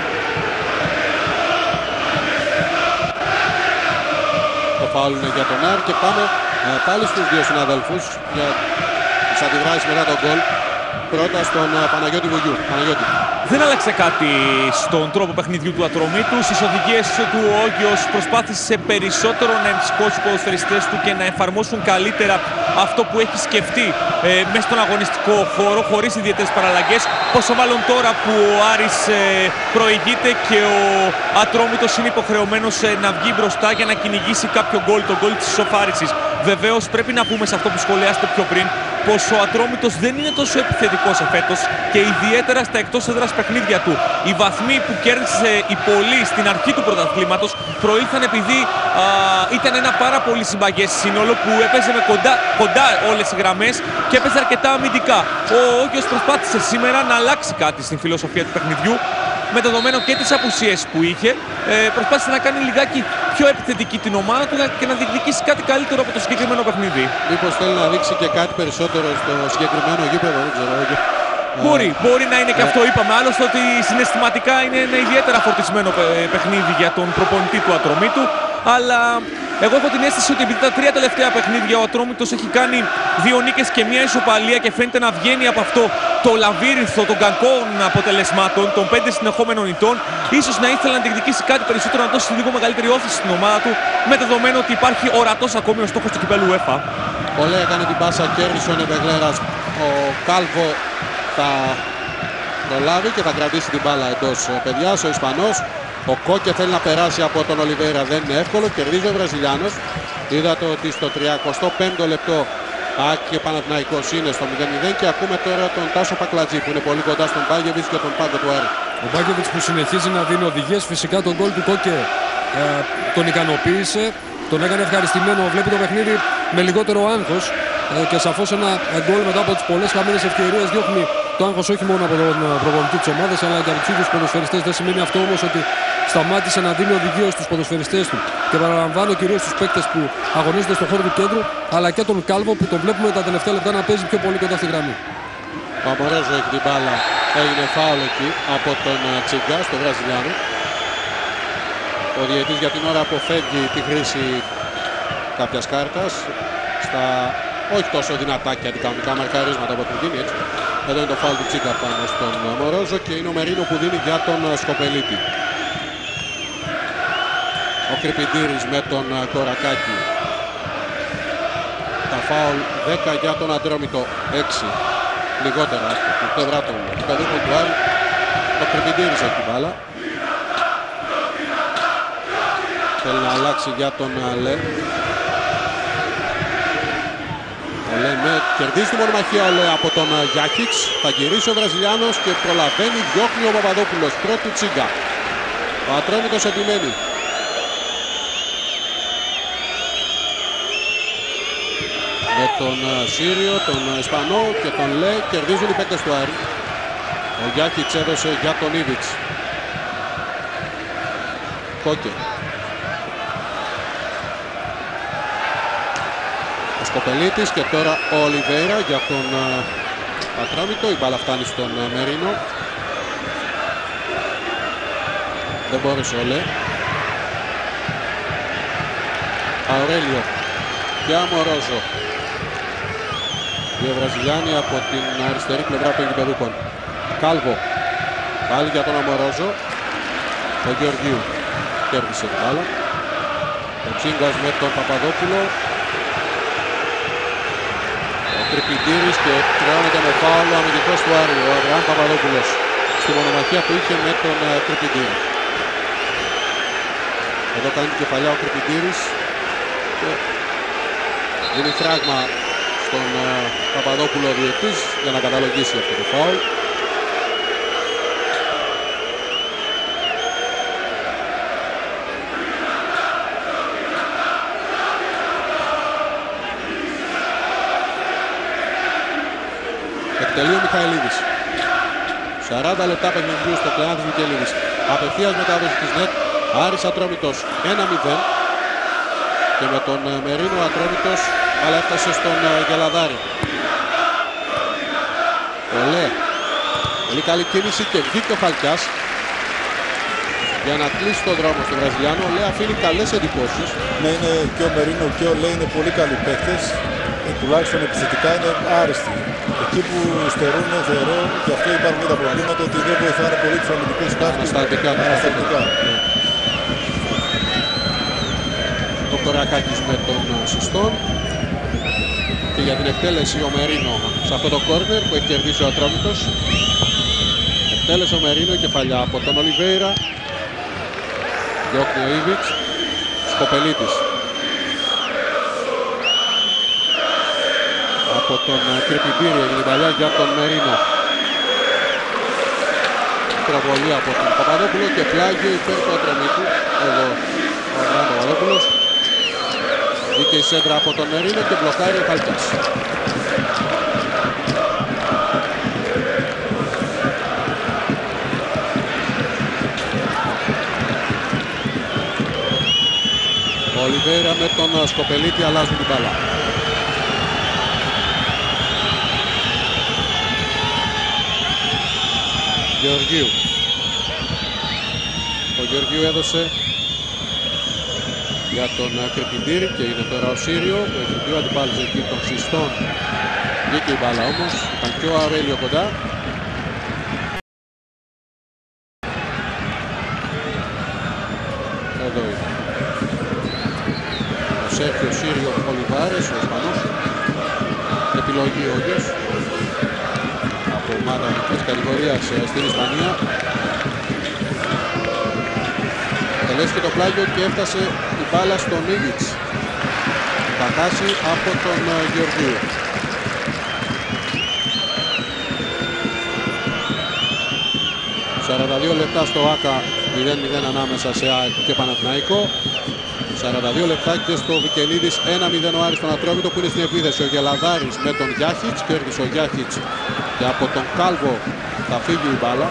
Το φάουλ είναι για τον Άρη και πάμε πάλι στους δύο συναδέλφους για τις αντιδράσεις μετά τον γκολ. Πρώτα στον Παναγιώτη Βουγιού. Παναγιώτη. Δεν άλλαξε κάτι στον τρόπο παιχνιδιού του Ατρομήτου. Στις οδηγίες του ο Όγκιος προσπάθησε περισσότερο να ενσηκώσει τους ποδοσφαιριστές του και να εφαρμόσουν καλύτερα αυτό που έχει σκεφτεί μέσα στον αγωνιστικό χώρο, χωρίς ιδιαίτερες παραλλαγές. Πόσο μάλλον τώρα που ο Άρης προηγείται και ο Ατρόμητος είναι υποχρεωμένος να βγει μπροστά για να κυνηγήσει κάποιο γκολ, το γκολ της ισοφάρισης. Βεβαίως πρέπει να πούμε σε αυτό που σχολιάσετε πιο πριν, πως ο Ατρόμητος δεν είναι τόσο επιθετικός εφέτος και ιδιαίτερα στα εκτός έδρας παιχνίδια του. Οι βαθμοί που κέρδισε η Πολή στην αρχή του πρωταθλήματος προήλθαν επειδή ήταν ένα πάρα πολύ συμπαγές σύνολο που έπαιζε με κοντά όλες οι γραμμές και έπαιζε αρκετά αμυντικά. Ο Όγκιος προσπάθησε σήμερα να αλλάξει κάτι στην φιλοσοφία του παιχνιδιού, με δεδομένο και τις απουσίες που είχε, προσπάθησε να κάνει λιγάκι πιο επιθετική την ομάδα του και να διεκδικήσει κάτι καλύτερο από το συγκεκριμένο παιχνίδι. Μήπως θέλει να δείξει και κάτι περισσότερο στο συγκεκριμένο γήπεδο, δεν ξέρω. Μπορεί να είναι και αυτό, είπαμε άλλωστε ότι συναισθηματικά είναι ένα ιδιαίτερα φορτισμένο παιχνίδι για τον προπονητή του Ατρομήτου, αλλά εγώ έχω την αίσθηση ότι επειδή τα 3 τελευταία παιχνίδια ο Ατρόμητος έχει κάνει 2 νίκες και 1 ισοπαλία και φαίνεται να βγαίνει από αυτό το λαβύρινθο των κακών αποτελεσμάτων, των 5 συνεχόμενων ηττών, ίσως να ήθελε να διεκδικήσει κάτι περισσότερο, να δώσει λίγο μεγαλύτερη όθηση στην ομάδα του, με δεδομένο ότι υπάρχει ορατός ακόμη ο στόχος του κυπέλλου UEFA. Πολύ έκανε την πάσα, κέρδισε ο Νεμπεγλέρας. Ο Κάλβο θα προλάβει και θα κρατήσει την μπάλα εντός παιδιάς, ο Ισπανός. Ο Κόκκε θέλει να περάσει από τον Ολιβέιρα, δεν είναι εύκολο, κερδίζει ο Βραζιλιάνος. Είδατε ότι στο 35ο λεπτό ΑΕΚ και Παναθηναϊκός είναι στο 0-0 και ακούμε τώρα τον Τάσο Πακλατζή που είναι πολύ κοντά στον Μπάγεβιτς και τον πάγκο του Άρη. Ο Μπάγεβιτς που συνεχίζει να δίνει οδηγίες, φυσικά τον γκολ του Κόκκε τον ικανοποίησε, τον έκανε ευχαριστημένο, βλέπει το παιχνίδι με λιγότερο άγχος και σαφώς ένα γκολ μετά από τις πολλές χαμένες ευκαιρίες διώχνει το άγχος όχι μόνο από τον προπονητή της ομάδας αλλά και από τους ίδιους ποδοσφαιριστές. Δεν σημαίνει αυτό όμως ότι σταμάτησε να δίνει οδηγίες στους ποδοσφαιριστές του. Και παραλαμβάνω κυρίως στους παίκτες που αγωνίζονται στον χώρο του κέντρου, αλλά και τον Κάλβο που τον βλέπουμε τα τελευταία λεπτά να παίζει πιο πολύ κοντά στη γραμμή. Ο Αμορόζο έχει την μπάλα, έγινε φάουλ εκεί από τον Τσίγκα στο Βραζιλιάνο. Ο διαιτής για την ώρα αποφεύγει τη χρήση κάποιας κάρτας στα όχι τόσο δυνατά και αντικανονικά μαρκαρίσματα που έχουν γίνει έτσι. Εδώ είναι το φάουλ του Τσίγκα πάνω στον Αμορόζο και είναι ο Μερίνο που δίνει για τον Σκοπελίτη. Ο Κρυπιντήρης με τον Κορακάκη. Τα φάουλ 10 για τον Ατρόμητο, 6 λιγότερα από την πλευρά των παιδούχων του Άρη. Ο Κρυπιντήρης έχει την μπάλα. Θέλει να αλλάξει για τον Λε. Ο Λε κερδίζει τη μονομαχία ο Λε από τον Γιάκιξ. Θα γυρίσει ο Βραζιλιάνος και προλαβαίνει, διώχνει ο Παπαδόπουλος. Πρώτη Τσίγκα. Ο Ατρόμητος επιμένει. Με τον Σύριο, τον Ισπανό και τον Λε κερδίζουν οι παίκτες του Άρη. Ο Γιάκιτς έδωσε για τον Ήβιτς. Κόκε. Ο Σκοπελίτης και τώρα ο Ολιβέιρα για τον Ατρόμητο. Η μπάλα φτάνει στον Μερίνο. Δεν μπόρεσε ο Λε. Αουρέλιο και Αμορόζο. Δύο Βραζιλιάνοι από την αριστερή πλευρά των γηπεδούχων. Κάλβο. Πάλι για τον Αμορόζο. Ο Γεωργίου κέρδισε την μπάλα. Ο Τσίγκας με τον Παπαδόπουλο. Ο Κρυπιντήρης και χρεώνεται με φάουλ ο αμυντικός του Άρη, ο Αβραάμ Παπαδόπουλος, στη μονομαχία που είχε με τον Κρυπιντήρη. Εδώ κάνει την κεφαλιά ο Κρυπιντήρης και δίνει φράγμα στον Παπαδόπουλο ο διαιτής για να καταλογίσει αυτό το φάουλ. Εκτελεί ο Μιχαηλίδης. 40 λεπτά παιχνιδιού στο Κλεάνθης Μικελίδης. Απευθείας μετάδοση της ΝΕΤ. Άρης Ατρόμητος 1-0. Και με τον Μερίνο Ατρόμητος, αλλά έφτασε στον Γελαδάρη. Ολέ. Πολύ καλή κίνηση και βγήκε ο Φαλκιάς για να κλείσει τον δρόμο στον Βραζιλιάνο. Ο Λέ αφήνει καλές εντυπώσεις. Ναι, είναι και ο Μερίνο και ο Λέ είναι πολύ καλοί παίκτες. Τουλάχιστον επιθετικά είναι άριστοι. Εκεί που στερούν, θεωρώ, και αυτό υπάρχουν τα προβλήματα ότι δεν βοηθάνε πολύ τους αμυντικούς κάρτες. Ανασταλτικά. Ο Κορακάκης με τον Συστόν. Και για την εκτέλεση ο Μερίνο σε αυτό το κόρνερ που έχει κερδίσει ο Ατρόμητος. Εκτέλεσε ο Μερίνο, κεφαλιά από τον Ολιβέιρα. Διώχνει ο Ήβιτς. Σκοπελίτης. Από τον Κρυπιντήρη έγινε παλιά για τον Μερίνο. Προβολή από τον Παπαδόπουλο και πλάγιο υπέρ του Ατρομήτου. Εδώ ο Αβραάμ Παπαδόπουλος. Βγήκε η σέντρα από τον Μερίνο και μπλοκάρει ο Χαλκιάς. Ο Ολιβέιρα με τον Σκοπελίτη αλλάζουν την μπάλα. Γεωργίου. Ο Γεωργίου έδωσε για τον Κρυπιντήρη και είναι τώρα ο Σύριο που έχει δύο αντιπάλους εκεί, τον Συστόν. Βγήκε η μπάλα όμως, ήταν και ο Αουρέλιο κοντά. Εδώ είναι ο Σέρχιο Σύριο Ολιβάρες, ο Ισπανός. Επιλογή ο ίδιος από ομάδα μικρής κατηγορίας στην Ισπανία. Τελέστηκε το πλάγιο και έφτασε η μπάλα στον Ήβιτς. Θα χάσει από τον Γεωργίου. ...42 λεπτά στο ΆΚΑ, 0-0 ανάμεσα σε ΑΕΚ και Παναθηναϊκό. 42 λεπτά και στο Βικελίδης 1-0 ο Άρης στον Ατρόμητο που είναι στην επίθεση. Ο Γελαδάρης με τον Γιάχιτς, κέρδισε ο Γιάχιτς και από τον Κάλβο θα φύγει η μπάλα.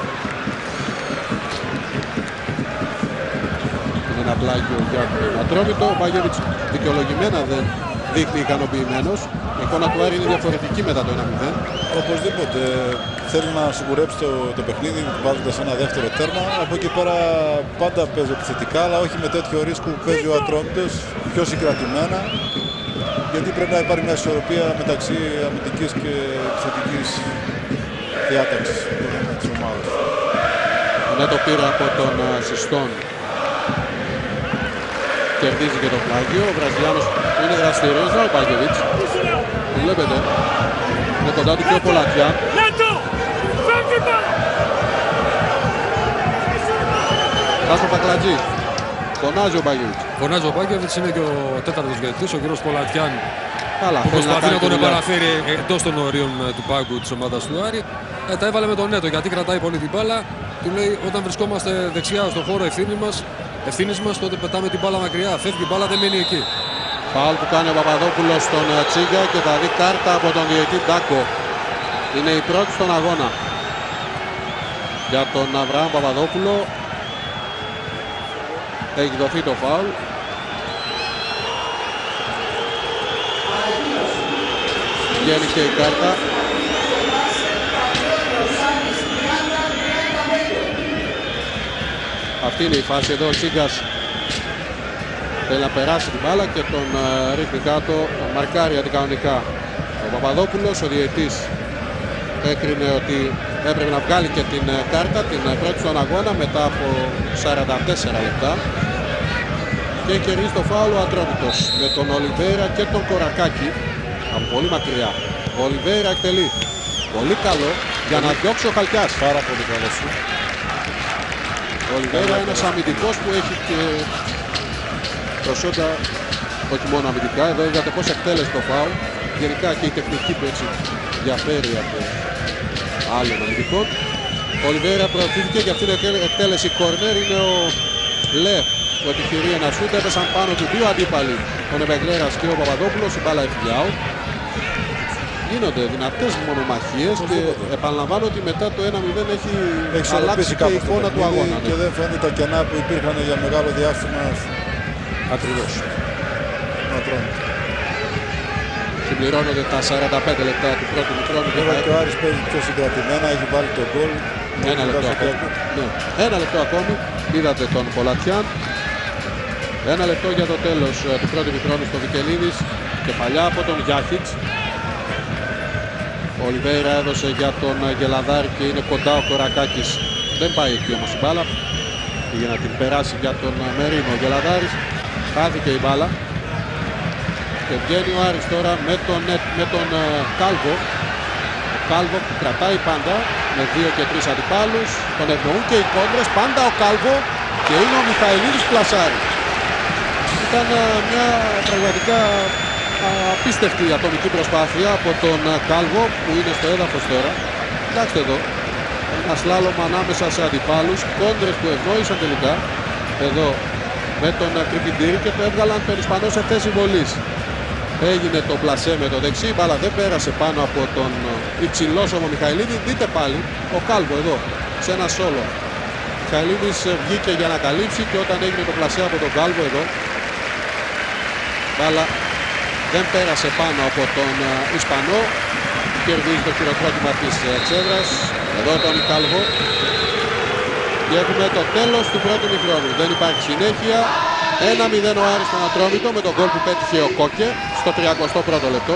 Είναι ένα πλάγιο για τον Ατρόμητο. Ο Μπάγεβιτς δικαιολογημένα δεν δείχνει ικανοποιημένος. Η εικόνα του Άρη είναι διαφορετική μετά το 1-0. Οπωσδήποτε θέλει να σιγουρέψει το παιχνίδι βάζοντας ένα δεύτερο τέρμα. Από εκεί πέρα πάντα παίζει επιθετικά, αλλά όχι με τέτοιο ρίσκο που παίζει ο Ατρόμητος, πιο συγκρατημένα. Γιατί πρέπει να υπάρχει μια ισορροπία μεταξύ αμυντικής και επιθετικής διάταξης της ομάδας. Ναι, το πήρε από τον Συστόν. Κερδίζει και το πλάγιο. Ο Βραζιλιάνος είναι δραστηριος, ο Μπάγεβιτς. Το βλέπετε. Είναι κοντά του και ο Πολατιάν. Τάσο Πακλατζή. Φωνάζει ο Μπάγεβιτς. Φωνάζει ο Μπάγεβιτς, είναι και ο τέταρτος διαιτητής, ο κύριος Πολατιάν. Καλά, που προσπαθεί να τον επαναφέρει εντός των ορίων του πάγκου της ομάδας του Άρη. Τα έβαλε με τον Νέτο γιατί κρατάει πολύ την μπάλα. Του λέει όταν βρισκόμαστε δεξιά στον χώρο ευθύνης μας, τότε πετάμε την μπάλα μακριά. Φεύγει η μπάλα, δεν μένει εκεί. Φάουλ που κάνει ο Παπαδόπουλος στον Τσίγκα και θα δει κάρτα από τον διαιτητή Ντάκο. Είναι η πρώτη στον αγώνα για τον Αβραάμ Παπαδόπουλο. Έχει δοθεί το φάουλ. Βγαίνει και η κάρτα. Αυτή είναι η φάση εδώ. Ο Τσίγκας θέλει να περάσει την μπάλα και τον ρίχνει κάτω, μαρκάρει αντικανονικά ο Παπαδόπουλος. Ο διαιτής έκρινε ότι έπρεπε να βγάλει και την κάρτα, την πρώτη στον αγώνα μετά από 44 λεπτά. Και κερδίζει το φάουλ ο Ατρόμητος με τον Ολιβέρα και τον Κορακάκη από πολύ μακριά. Ο Ολιβέρα εκτελεί. Πολύ καλό για να διώξει ο Χαλκιάς. Πάρα πολύ καλό σου. Ο Ολιβέρα είναι ένας αμυντικός που έχει και προσόντα, όχι μόνο αμυντικά. Εδώ είδατε πώς εκτέλεσε το φάουλ. Γενικά και η τεχνική που έτσι διαφέρει από άλλων αμυντικών. Ο Ολιβέρα προωθήθηκε για αυτήν την εκτέλεση κόρνερ. Είναι ο Λε που επιχειρεί ένα σούτ. Έπεσαν πάνω του δύο αντίπαλοι, ο Νεβεγλέρας και ο Παπαδόπουλος. Η μπάλα έφυγε out. Γίνονται δυνατές μονομαχίες και επαναλαμβάνω ότι μετά το 1-0 έχει αλλάξει και η εικόνα του αγώνα. Και δεν φαίνεται τα κενά που υπήρχαν για μεγάλο διάστημα. Ακριβώς. Συμπληρώνονται τα 45 λεπτά του πρώτου μικρόνου. Βέβαια και ο Άρης παίζει πιο συγκρατημένα, έχει βάλει τον γκολ. Ένα λεπτό ακόμη. Είδατε τον Πολατιάν. Ένα λεπτό για το τέλος του πρώτου μικρόνου στο Βικελίδης. Κεφαλιά από τον Γιάχιτς. Ο Ολιβέιρα έδωσε για τον Γελαδάρη και είναι κοντά ο Κορακάκης. Δεν πάει εκεί όμως η μπάλα. Πήγε να την περάσει για τον Μερίνο. Ο Γελαδάρης χάθηκε η μπάλα. Και βγαίνει ο Άρης τώρα με τον Κάλβο. Ο Κάλβο που κρατάει πάντα με 2 και 3 αντιπάλους. Τον ευνοούν και οι κόντρες. Πάντα ο Κάλβο και είναι ο Μιχαηλίδης πλασάρι. Ήταν μια πραγματικά απίστευτη ατομική προσπάθεια από τον Κάλβο που είναι στο έδαφος τώρα. Κοιτάξτε εδώ. Ένα σλάλομ ανάμεσα σε αντιπάλους. Κόντρες που ευνόησαν τελικά. Εδώ με τον Κρυπιντήρη και το έβγαλαν τον Ισπανό σε θέση βολής. Έγινε το πλασέ με το δεξί, μπάλα δεν πέρασε πάνω από τον υψηλόσωμο Μιχαηλίδη. Δείτε πάλι ο Κάλβο εδώ σε ένα σόλο. Μιχαηλίδης βγήκε για να καλύψει και όταν έγινε το πλασέ από τον Κάλβο εδώ, μπάλα δεν πέρασε πάνω από τον Ισπανό. Κερδίζει το χειροκρότημα της εξέδρας. Εδώ τον Κάλβο. Και έχουμε το τέλος του πρώτου μικρόνου. Δεν υπάρχει συνέχεια. 1-0 ο Άρης στον Ατρόμητο με τον γκολ που πέτυχε ο Κόκε στο 31ο λεπτό.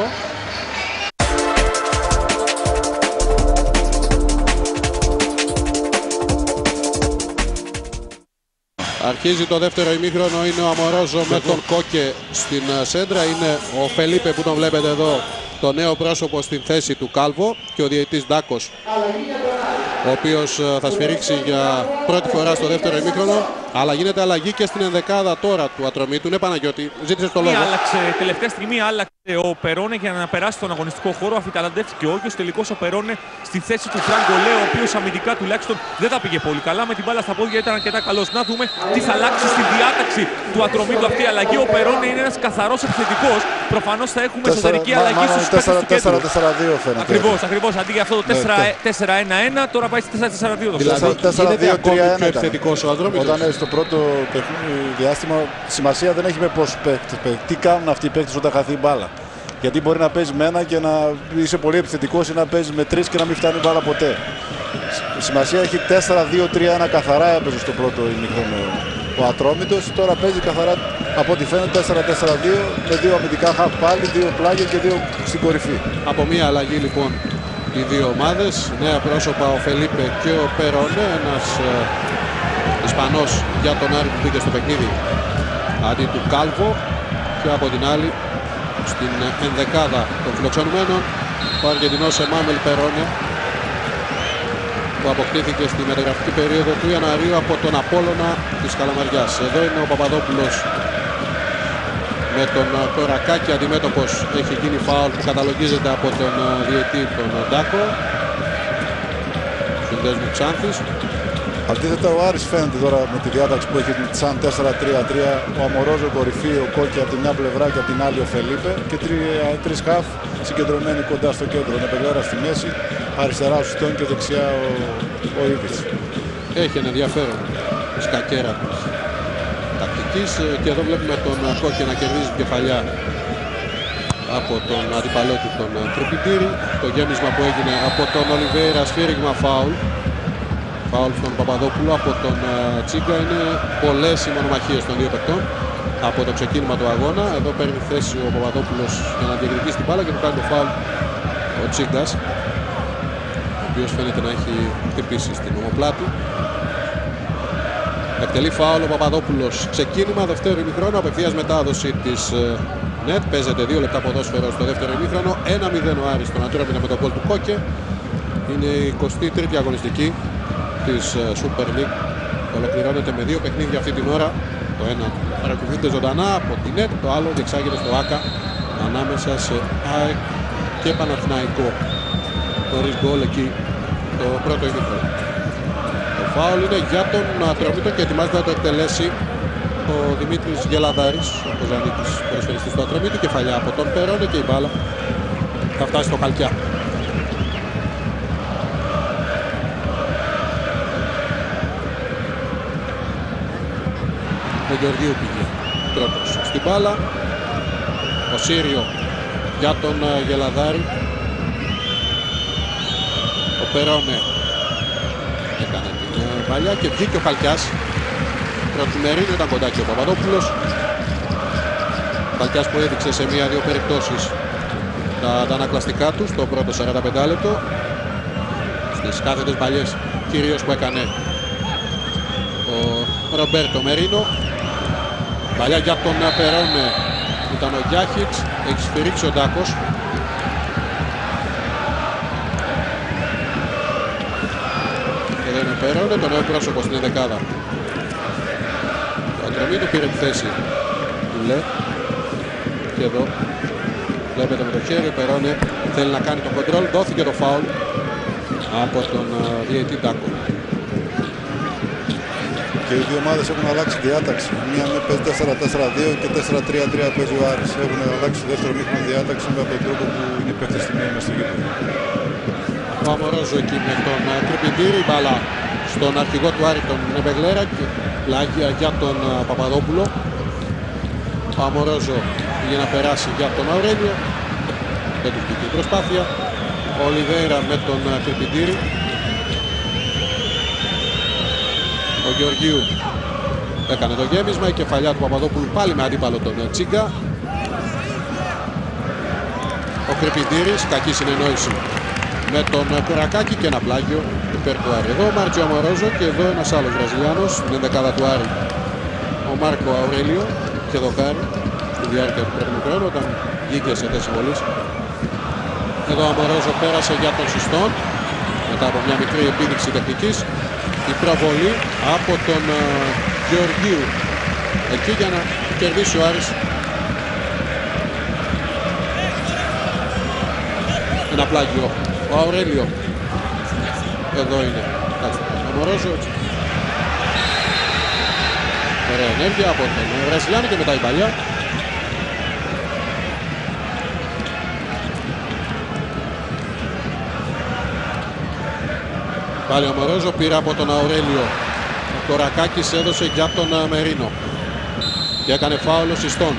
Αρχίζει το δεύτερο ημίχρονο, είναι ο Αμορόζο με τον Κόκε στην σέντρα. Είναι ο Φελίπε που τον βλέπετε εδώ, το νέο πρόσωπο στην θέση του Κάλβο και ο διαιτητής Ντάκος, ο οποίος θα σφυρίξει για πρώτη φορά στο δεύτερο ημίχρονο. Αλλά γίνεται αλλαγή και στην ενδεκάδα τώρα του Ατρομήτου. Ναι, Παναγιώτη, ζήτησε το λόγο. Τελευταία στιγμή άλλαξε ο Περόνε για να περάσει στον αγωνιστικό χώρο. Αφιταλαντεύτηκε ο Όγκιος. Τελικώς ο Περόνε στη θέση του Φρανκο Λέο, ο οποίος αμυντικά τουλάχιστον δεν τα πήγε πολύ καλά. Με την μπάλα στα πόδια ήταν αρκετά καλός. Να δούμε τι θα αλλάξει στη διάταξη του Ατρομήτου αυτή η αλλαγή. Ο Περόνε είναι ένας καθαρός επιθετικός. Προφανώς θα έχουμε εσωτερική αλλαγή στους παίκτες του κέντρου. 4-4-2 φαίνεται. Ακριβώς. Αντί για αυτό το 4-1-1, τώρα πάει στη 4-4-2. Δηλαδή είναι διακόμη πιο επιθετικός ο Ατρομήτος. Όταν στο πρώτο διάστημα σημασία δεν έχει με πώς παίκτες. Τι κάνουν αυτοί οι παίκτες όταν χαθεί η μπάλα. Γιατί μπορεί να παίζει με ένα και να είσαι πολύ επιθετικός ή να παίζει με τρεις και να μην φτάνει η μπάλα ποτέ. Σημασία έχει 4-2-3-1 καθαρά έπαιζε στο πρώτο ημίχρονο ο Ατρόμητος. Τώρα παίζει καθαρά από ό,τι φαίνεται 4-4-2 με δύο αμυντικά χαφ πάλι, δύο πλάγια και δύο στην κορυφή. Από μία αλλαγή λοιπόν οι δύο ομάδες. Νέα πρόσωπα ο Φελίπε και ο Περόνε. Ένας Ισπανός για τον Άρη που μπήκε στο παιχνίδι αντί του Κάλβο. Και από την άλλη στην ενδεκάδα των φιλοξενουμένων ο Αργεντινός Εμάνουελ Περόνε, που αποκτήθηκε στη μεταγραφική περίοδο του Ιανουαρίου από τον Απόλλωνα της Καλαμαριάς. Εδώ είναι ο Παπαδόπουλος με τον Κορακάκη αντιμέτωπος. Έχει γίνει φάουλ που καταλογίζεται από τον διαιτή τον Ντάκο. Συνδέσμου Ξάνθης. Αντίθετα ο Άρης φαίνεται τώρα με τη διάταξη που έχει σαν 4-3-3, ο Αμορόζο κορυφή, ο Κόκκι από τη μια πλευρά και από την άλλη ο Φελίπε και τρεις χαφ συγκεντρωμένοι κοντά στο κέντρο. Νεπελέρα στη μέση, αριστερά ο Σιστόν και δεξιά ο Ήβης. Έχει ένα ενδιαφέρον σκακέρα της τακτικής και εδώ βλέπουμε τον Κόκκι να κερδίζει κεφαλιά από τον αντιπαλό του τον Τρυπητήρη. Το γέμισμα που έγινε από τον Ολιβέιρα, σφύριγμα φάουλ. Φάουλ στον Παπαδόπουλο από τον Τσίγκα. Είναι πολλές οι μονομαχίες των δύο παικτών από το ξεκίνημα του αγώνα. Εδώ παίρνει θέση ο Παπαδόπουλος για να διεκδικήσει την μπάλα και του κάνει το φάουλ ο Τσίγκας, ο οποίος φαίνεται να έχει χτυπήσει στην ομοπλάτη. Εκτελεί φάουλ ο Παπαδόπουλος. Ξεκίνημα δεύτερο ημιχρόνο, απευθείας μετάδοση της ΝΕΤ. Παίζεται 2 λεπτά ποδόσφαιρο στο δεύτερο ημιχρόνο. 1-0 ο Άρης στον Ατρόμητο με τον γκολ του Κόκκε. Είναι η 23η αγωνιστική της Super League. Ολοκληρώνεται με δύο παιχνίδια αυτή την ώρα. Το ένα παρακολουθείται ζωντανά από την ΝΕΤ, το άλλο διεξάγεται στο ΆΚΑ ανάμεσα σε ΑΕΚ και Παναθηναϊκό. Χωρίς γκολ εκεί το πρώτο ημίχρονο. Το φάουλ είναι για τον Ατρόμητο και ετοιμάζεται να το εκτελέσει ο Δημήτρης Γελαδάρης, ο Κοζανίκης, ποδοσφαιριστής του Ατρόμητου. Κεφαλιά από τον Περόνε και η μπάλα θα φτάσει στο Χαλκιά. Ο Γεωργίου πήγε πρώτος στην μπάλα. Ο Σύριο για τον Γελαδάρη. Ο Περόνε έκανε την παλιά και βγήκε ο Χαλκιάς. Προκειμένου ήταν κοντά και ο Παπαδόπουλος. Ο Χαλκιάς που έδειξε σε μία-δύο περιπτώσεις τα αντανακλαστικά του στο πρώτο 45 λεπτό. Στις κάθετες παλιές κυρίως που έκανε ο Ρομπέρτο Μερίνο. Παλιά για τον Περόνε ήταν ο Γιάχιτς, έχει σφυρίξει ο Ντάκος. Εδώ είναι ο Περόνε, το νέο πρόσωπο στην δεκάδα. Ο Ατρομήτου πήρε τη θέση του Λε. Και εδώ βλέπετε με το χέρι ο Περόνε θέλει να κάνει τον κοντρόλ. Δόθηκε το φάουλ από τον διαιτή Ντάκο. Και οι δύο ομάδες έχουν αλλάξει διάταξη. Μία με παίζει 4-4-2 και 4-3-3 παίζει ο Άρης. Έχουν αλλάξει το δεύτερο μήχρονο διάταξη με τον τρόπο που είναι οι παίκτες στη μέση στο γήπεδο. Ο Αμορόζο εκεί με τον Κρυπιντήρη, μπάλα στον αρχηγό του Άρη τον Νεμπεγλέρα και πλάγια για τον Παπαδόπουλο. Ο Αμορόζο πήγε να περάσει για τον Αουρέλιο. Δεν του βγήκε η προσπάθεια. Ο Ολιβέιρα με τον Κρυπιντήρη. Ο Γεωργίου έκανε το γέμισμα, η κεφαλιά του Παπαδόπουλου πάλι με αντίπαλο τον Τσίγκα. Ο Κρυπιντήρης, κακή συνεννόηση με τον Κορακάκη και ένα πλάγιο υπέρ του Άρη. Εδώ ο Μάρτσιο Αμορόζο και εδώ ένας άλλος Βραζιλιάνος, στην δεκάδα του Άρη, ο Μάρκο Αουρέλιο και δοκάρι στη διάρκεια του πρώτου χρόνου όταν βγήκε σε θέση βολής. Εδώ ο Αμορόζο πέρασε για τον Σιστόν μετά από μια μικρή επίδειξη τεχνικής. Η προβολή από τον Γεωργίου. Εκεί για να κερδίσει ο Άρης. Ένα πλάγιο. Ο Αουρέλιο. Εδώ είναι. Ο Μορόζο. Ωραία ενέργεια από τον Βραζιλιάνο και μετά η παλιά. Πάλι ο Μορόζο πήρε από τον Αουρέλιο. Ο Κορακάκης έδωσε για τον Μερίνο. Και έκανε φάουλ ο Συστών.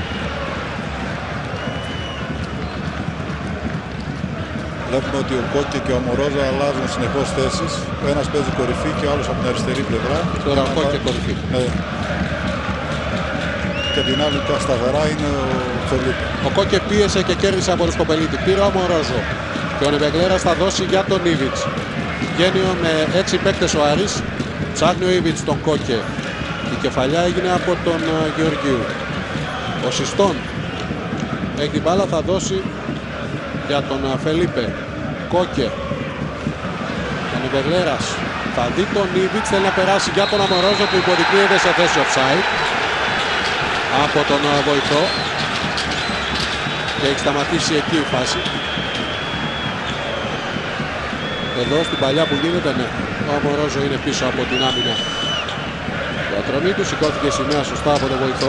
Βλέπουμε ότι ο Κόκκε και ο Μορόζο αλλάζουν συνεχώς θέσεις. Ο ένας παίζει κορυφή και ο άλλος από την αριστερή πλευρά. Τώρα ο Κόκκε κορυφή. Και την άλλη τα σταθερά είναι ο Φελίπε. Ο Κόκκε πίεσε και κέρδισε από τον Σκοπελίτη. Πήρε ο Μορόζο. Και ο Νεμπεγλέρας θα δώσει για τον Ήβιτς. Βγαίνει με 6 παίκτες ο Άρης. Ψάχνει ο Ήβιτς τον Κόκκε. Η κεφαλιά έγινε από τον Γεωργίου. Ο Συστών έχει την μπάλα, θα δώσει για τον Φελίπε. Κόκκε. Ο Νεμπεγλέρας θα δει τον Ήβιτς, θέλει να περάσει για τον Αμορόζο που υποδεικνύεται σε θέση offside από τον βοηθό και έχει σταματήσει εκεί η φάση. Εδώ στην παλιά που γίνεται, ναι, ο Αμορόζο είναι πίσω από την άμυνα. Το ατρωμί του σηκώθηκε σημαία σωστά από τον βοηθό.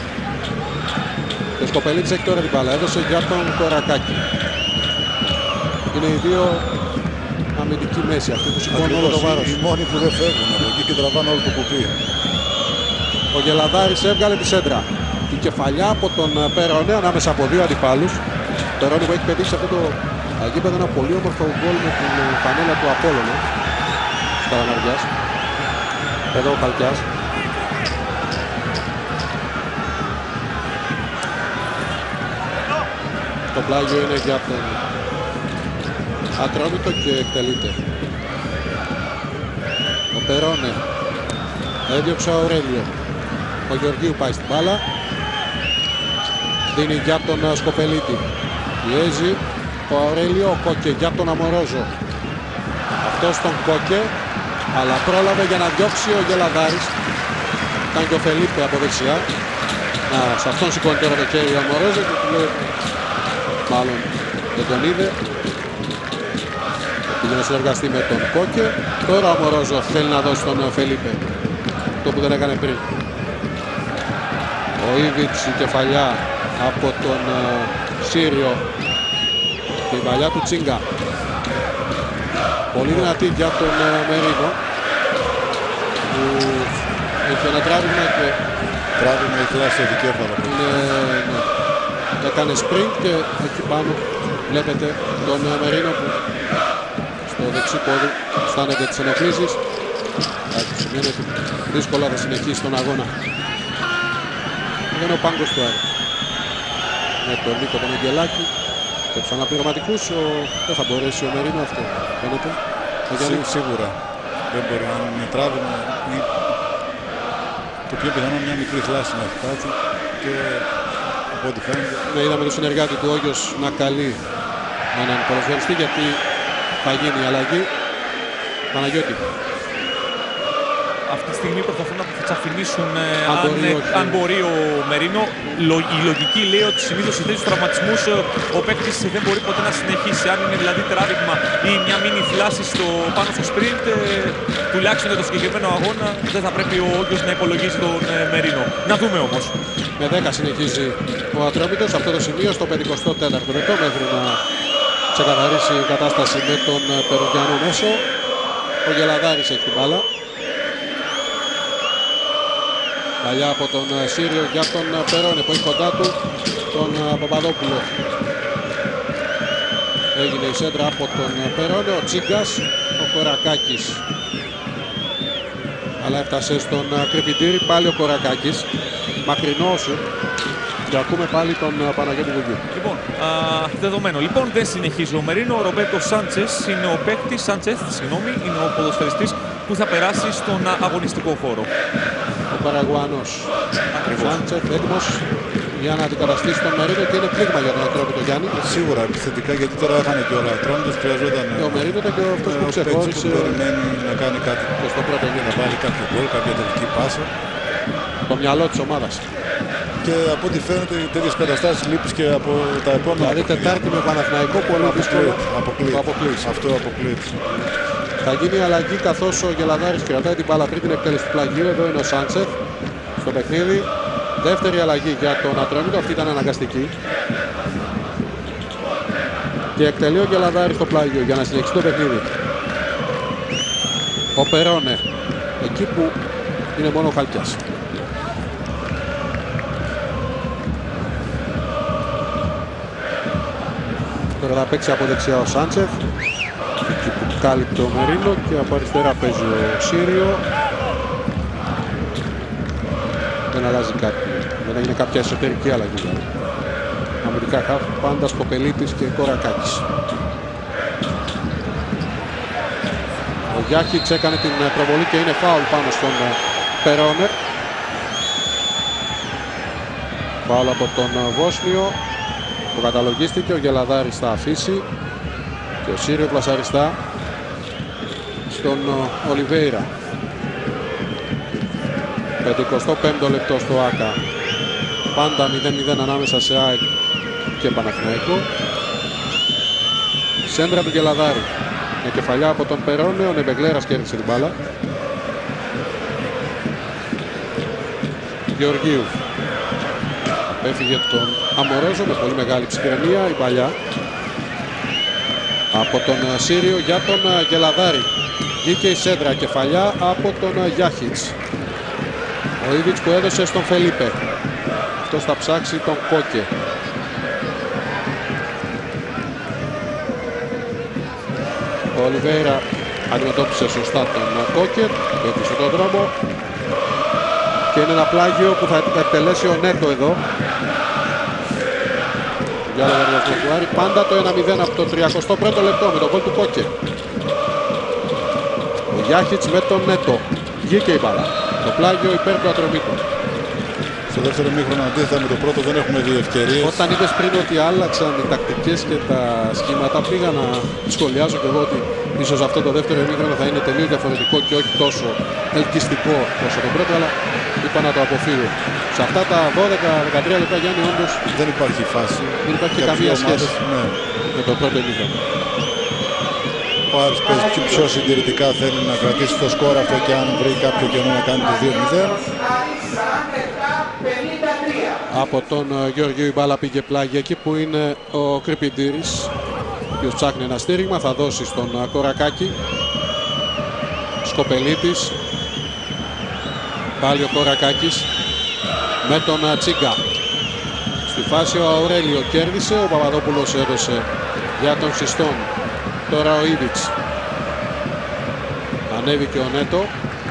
Ο Σκοπελίτης έχει τώρα την μπάλα, έδωσε για τον Κορακάκη. Είναι οι δύο αμυντικοί μέση, αυτοί που σηκώνουν όλο το βάρος. Οι μόνοι που δεν φεύγουν από εκεί και τραβάνε όλο το κουπί. Ο Γελαδάρης έβγαλε τη σέντρα. Η κεφαλιά από τον Περόνε ανάμεσα από δύο αντιπάλους. Περόνε που έχει πετύχει αυτό το γήπεδο, ένα πολύ όμορφο γκολ με την φανέλα του Απόλλωνα Καραμαριάς. Εδώ ο Χαλκιάς. Το πλάγιο είναι για τον Ατρόμητο και εκτελείται. Ο Περόνε έδιωξε ο Αουρέλιο. Ο Γεωργίου πάει στην μπάλα. Δίνει για τον Σκοπελίτη. Πιέζει ο Αουρέλιο. Ο Κόκκε για τον Αμορόζο. Αυτός τον Κόκκε. Αλλά πρόλαβε για να διώξει ο Γελαδάρης. Ήταν και ο Φελίπε από δεξιά. Σε αυτόν σηκώνει τώρα το χέρι ο Αμορόζο και του λέει, μάλλον δεν τον είδε. Πήγε να συνεργαστεί με τον Κόκκε. Τώρα ο Αμορόζο θέλει να δώσει τον Φελίπε. Το που δεν έκανε πριν. Ο Ήβιτς η κεφαλιά από τον Σύριο και η παλιά του Τσίγκα. Πολύ δυνατή για τον Μερίνο που έχει ένα τράβημα και τράβημα η θλάση δικέφαλα. Έκανε sprint και εκεί πάνω βλέπετε τον Μερίνο που στο δεξί πόδι αισθάνεται τις ενοχλήσεις. Αυτό σημαίνει ότι δύσκολα θα συνεχίσει τον αγώνα. Είναι ο πάγκος του Άρη. Με τον Νίκο τον Αγγελάκη και τους αναπληρωματικούς δεν θα μπορέσει ο Μερίνο αυτό. Φαίνεται. Σίγουρα δεν μπορεί να είναι τράβημα ή το πιο πιθανό μια μικρή θλάση να έχει πάθει και από ό,τι φαίνεται. Ναι, είδαμε τον συνεργάτη του Όγιος να καλεί έναν ποδοσφαιριστή γιατί θα γίνει η αλλαγή. Παναγιώτη. Αυτή τη στιγμή προσπαθούν να τσαφινίσουν αν μπορεί ο Μερίνο. Η λογική λέει ότι συνήθως σε τέτοιους τραυματισμούς ο παίκτης δεν μπορεί ποτέ να συνεχίσει. Αν είναι δηλαδή τράβηγμα ή μια μίνι θλάση πάνω στο sprint, τουλάχιστον για το συγκεκριμένο αγώνα δεν θα πρέπει ο Όγκιος να υπολογίζει τον Μερίνο. Να δούμε όμως. Με 10 συνεχίζει ο Ατρόμητος σε αυτό το σημείο στο 54ο λεπτό μέχρι να ξεκαθαρίσει η κατάσταση με τον Περουβιανό μέσο. Ο Γελαδάρης έχει την μπάλα. Παλιά από τον Σύριο για τον Περόνε που έχει κοντά του τον Παπαδόπουλο. Έγινε η σέντρα από τον Περόνε, ο Τσίγκας, ο Κορακάκης. Αλλά έφτασε στον Κρυπητήρη, πάλι ο Κορακάκης. Μακρινό σου. Και ακούμε πάλι τον Παναγιώτη Βουγγίου. Λοιπόν, δεδομένο. Λοιπόν, δεν συνεχίζει ο Μερίνο. Ο Ρομπέρτο Σάντσες είναι ο παίκτης. Είναι ο ποδοσφαιριστής που θα περάσει στον αγωνιστικό χώρο. Ο Παραγουανός. Σάντσες έτοιμος για να αντικαταστήσει τον Μερίνο και είναι πλήγμα για τον Ατρόμητο Γιάννη. Σίγουρα επιθετικά γιατί τώρα έχανε και όλα. Ατρόμητος χρειαζόταν. Και ο Μερίνο ήταν και αυτός που ξεχώρισε. Περιμένει να κάνει κάτι και στο πρώτο γύρο. Να βάλει κάποιο γκολ, κάποια τελική πάσα. το μυαλό της ομάδας. Και από ό,τι φαίνεται τέτοιες καταστάσεις λείπεις και από τα επόμενα. Δηλαδή Τετάρτη με Παναθηναϊκό πολύ δύσκολο. Αποκλείεται. Αυτό αποκλείεται. Θα γίνει αλλαγή καθώς ο Γελαδάρης κρατάει την μπάλα πριν την εκτέλεση του πλαγίου. Εδώ είναι ο Σάντσεφ στο παιχνίδι. Δεύτερη αλλαγή για τον Ατρόμητο. Αυτή ήταν αναγκαστική. Και εκτελεί ο Γελαδάρης στο πλάγιο για να συνεχίσει το παιχνίδι. Ο Περόνε εκεί που είναι μόνο ο Χαλκιάς. Τώρα θα παίξει από δεξιά ο Σάντσεφ. Εκεί που κάλυπτε ο Μερίνο και από αριστερά παίζει ο Σύριο. Δεν αλλάζει κάτι. Δεν έγινε κάποια εσωτερική αλλαγή. Δηλαδή. Αμερικά χαφ, πάντα Σκοπελίτης και Κορακάκης. Ο Γιάχιτς έκανε την προβολή και είναι φάουλ πάνω στον Περόνε. Φάουλ από τον Βόσνιο. Το καταλογίστηκε, ο Γελαδάρης θα αφήσει και ο Σύριο πλασαριστά στον Ολιβέιρα. 55ο λεπτό στο ΆΚΑ. Πάντα 0-0 ανάμεσα σε ΑΕΚ και Παναθηναϊκό. Σέντρα του Γελαδάρη. Με κεφαλιά από τον Περόνε, ο Νεμπεγλέρας κέρδισε την μπάλα. Γεωργίου. Έφυγε τον Αμορόζο με πολύ μεγάλη ψυχραιμία η παλιά. Από τον Σύριο για τον Γελαδάρη. Βγήκε η σέντρα, κεφαλιά από τον Γιάχιτς. Ο Ήβιτς που έδωσε στον Φελίπε. Αυτός θα ψάξει τον Κόκε. Ο Ολιβέιρα αντιμετώπισε σωστά τον Κόκε. Έπεισε τον δρόμο. Και είναι ένα πλάγιο που θα εκτελέσει ο Νέτο εδώ. Για λογαριασμό του Άρη. Πάντα το 1-0 από το 31ο λεπτό με τον γκολ του Κόκε. Ο Γιάχιτς με τον Νέτο. Βγήκε η μπάλα. Το πλάγιο υπέρ του Ατρομήτου. Στο δεύτερο μήχρονο αντίθετα με το πρώτο δεν έχουμε δει ευκαιρίες. Όταν είπες πριν ότι άλλαξαν οι τακτικές και τα σχήματα, πήγα να σχολιάζω και εγώ ότι ίσως αυτό το δεύτερο μήχρονο θα είναι τελείως διαφορετικό και όχι τόσο ελκυστικό όσο το πρώτο, αλλά είπα να το αποφύγω. Σε αυτά τα 12-13 λεπτά, Γιάννη, όντως δεν υπάρχει φάση. Δεν υπάρχει και καμία σχέση με το πρώτο μήχρονο. Ο Άρης παίζει πιο συντηρητικά, θέλει να κρατήσει το σκορ αυτό και αν βρει κάποιο κενό να κάνει το 2-0. Από τον Γεωργίου η μπάλα πήγε πλάγια εκεί που είναι ο Κρυπιντήρης, ο οποίος ψάχνει ένα στήριγμα, θα δώσει στον Κορακάκη. Σκοπελίτης. Πάλι ο Κορακάκης με τον Τσίγκα. Στη φάση ο Αουρέλιο κέρδισε, ο Παπαδόπουλος έδωσε για τον Συστόν. Τώρα ο Ήβιτς. Ανέβηκε ο Νέτο.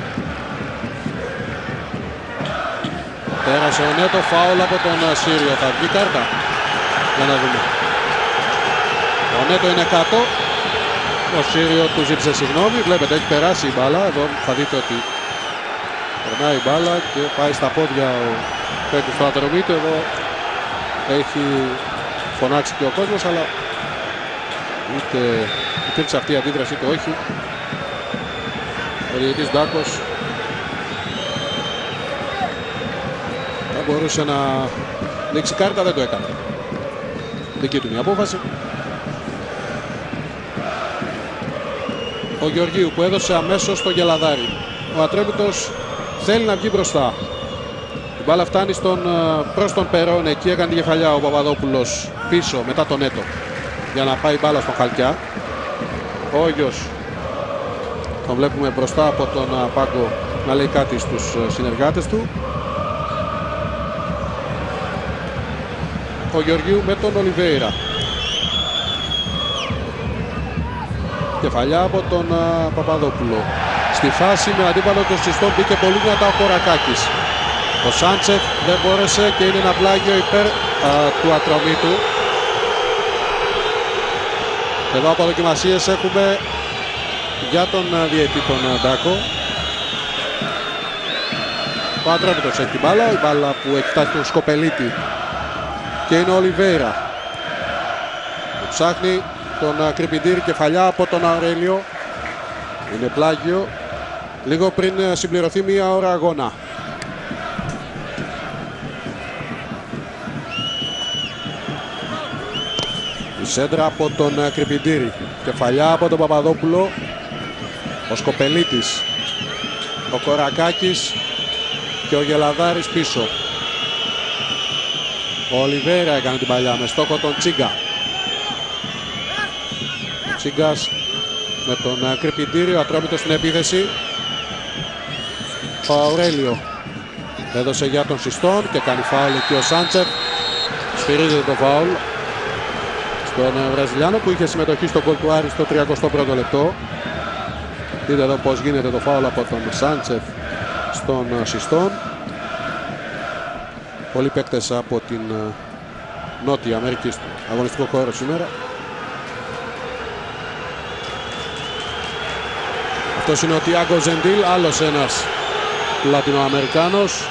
Πέρασε ο Νέτο, φάουλ από τον Σύριο. Θα βγει κάρτα. Για να δούμε. Ο Νέτο είναι κάτω. Ο Σύριο του ζήτησε συγγνώμη. Βλέπετε, έχει περάσει η μπάλα. Εδώ θα δείτε ότι περνάει η μπάλα και πάει στα πόδια ο παίκτης του Ατρομήτου. Εδώ έχει φωνάξει και ο κόσμος, αλλά είτε υπήρξε αυτή η αντίδραση είτε όχι. Ο διαιτητής Ντάκος θα μπορούσε να δείξει κάρτα, δεν το έκανε. Δική του είναι η απόφαση. Ο Γεωργίου που έδωσε αμέσως στο Γελαδάρη. Ο Ατρόμητος θέλει να βγει μπροστά. Η μπάλα φτάνει προς τον Περόνε. Εκεί έκανε τη κεφαλιά ο Παπαδόπουλος πίσω μετά τον Νέτο για να πάει η μπάλα στον Χαλκιά. Ο Όγιος τον βλέπουμε μπροστά από τον πάγκο να λέει κάτι στους συνεργάτες του. Ο Γεωργίου με τον Ολιβέιρα. Κεφαλιά από τον Παπαδόπουλο. Στη φάση με αντίπαλο τον Συστόν μπήκε πολύ δυνατά ο Κορακάκης. Ο Σάντσεφ δεν μπόρεσε και είναι ένα πλάγιο υπέρ του Ατρομήτου. Εδώ από δοκιμασίες έχουμε για τον διαιτητή τον Ντάκο. Ο Ατρόμητος έχει την μπάλα. Η μπάλα που έχει φτάσει τον Σκοπελίτη. Και είναι ο Ολιβέιρα που ψάχνει τον Κρυπιντήρη, κεφαλιά από τον Αουρέλιο. Είναι πλάγιο λίγο πριν συμπληρωθεί μία ώρα αγώνα. Σέντρα από τον Κρυπιντήρη. Κεφαλιά από τον Παπαδόπουλο. Ο Σκοπελίτης. Ο Κορακάκης και ο Γελαδάρης πίσω. Ο Ολιβέρα έκανε την παλιά με στόχο τον Τσίγκα. Τσίγκας με τον Κρυπιντήρη, ο Ατρόμητος στην επίθεση. Ο Αουρέλιο έδωσε για τον Σιστόν και κάνει φάουλ εκεί ο Σάντσεφ. Σφυρίζεται το φάουλ στον Βραζιλιάνο που είχε συμμετοχή στο γκολ του Άρη στο 31ο λεπτό. Δείτε εδώ πως γίνεται το φάουλ από τον Σάντσεφ στον Σιστόν. Πολλοί παίκτες από την Νότια Αμερική στο αγωνιστικό χώρο σήμερα. Αυτός είναι ο Τιάγκο Ζεντίλ, άλλος ένας Λατινοαμερικάνος.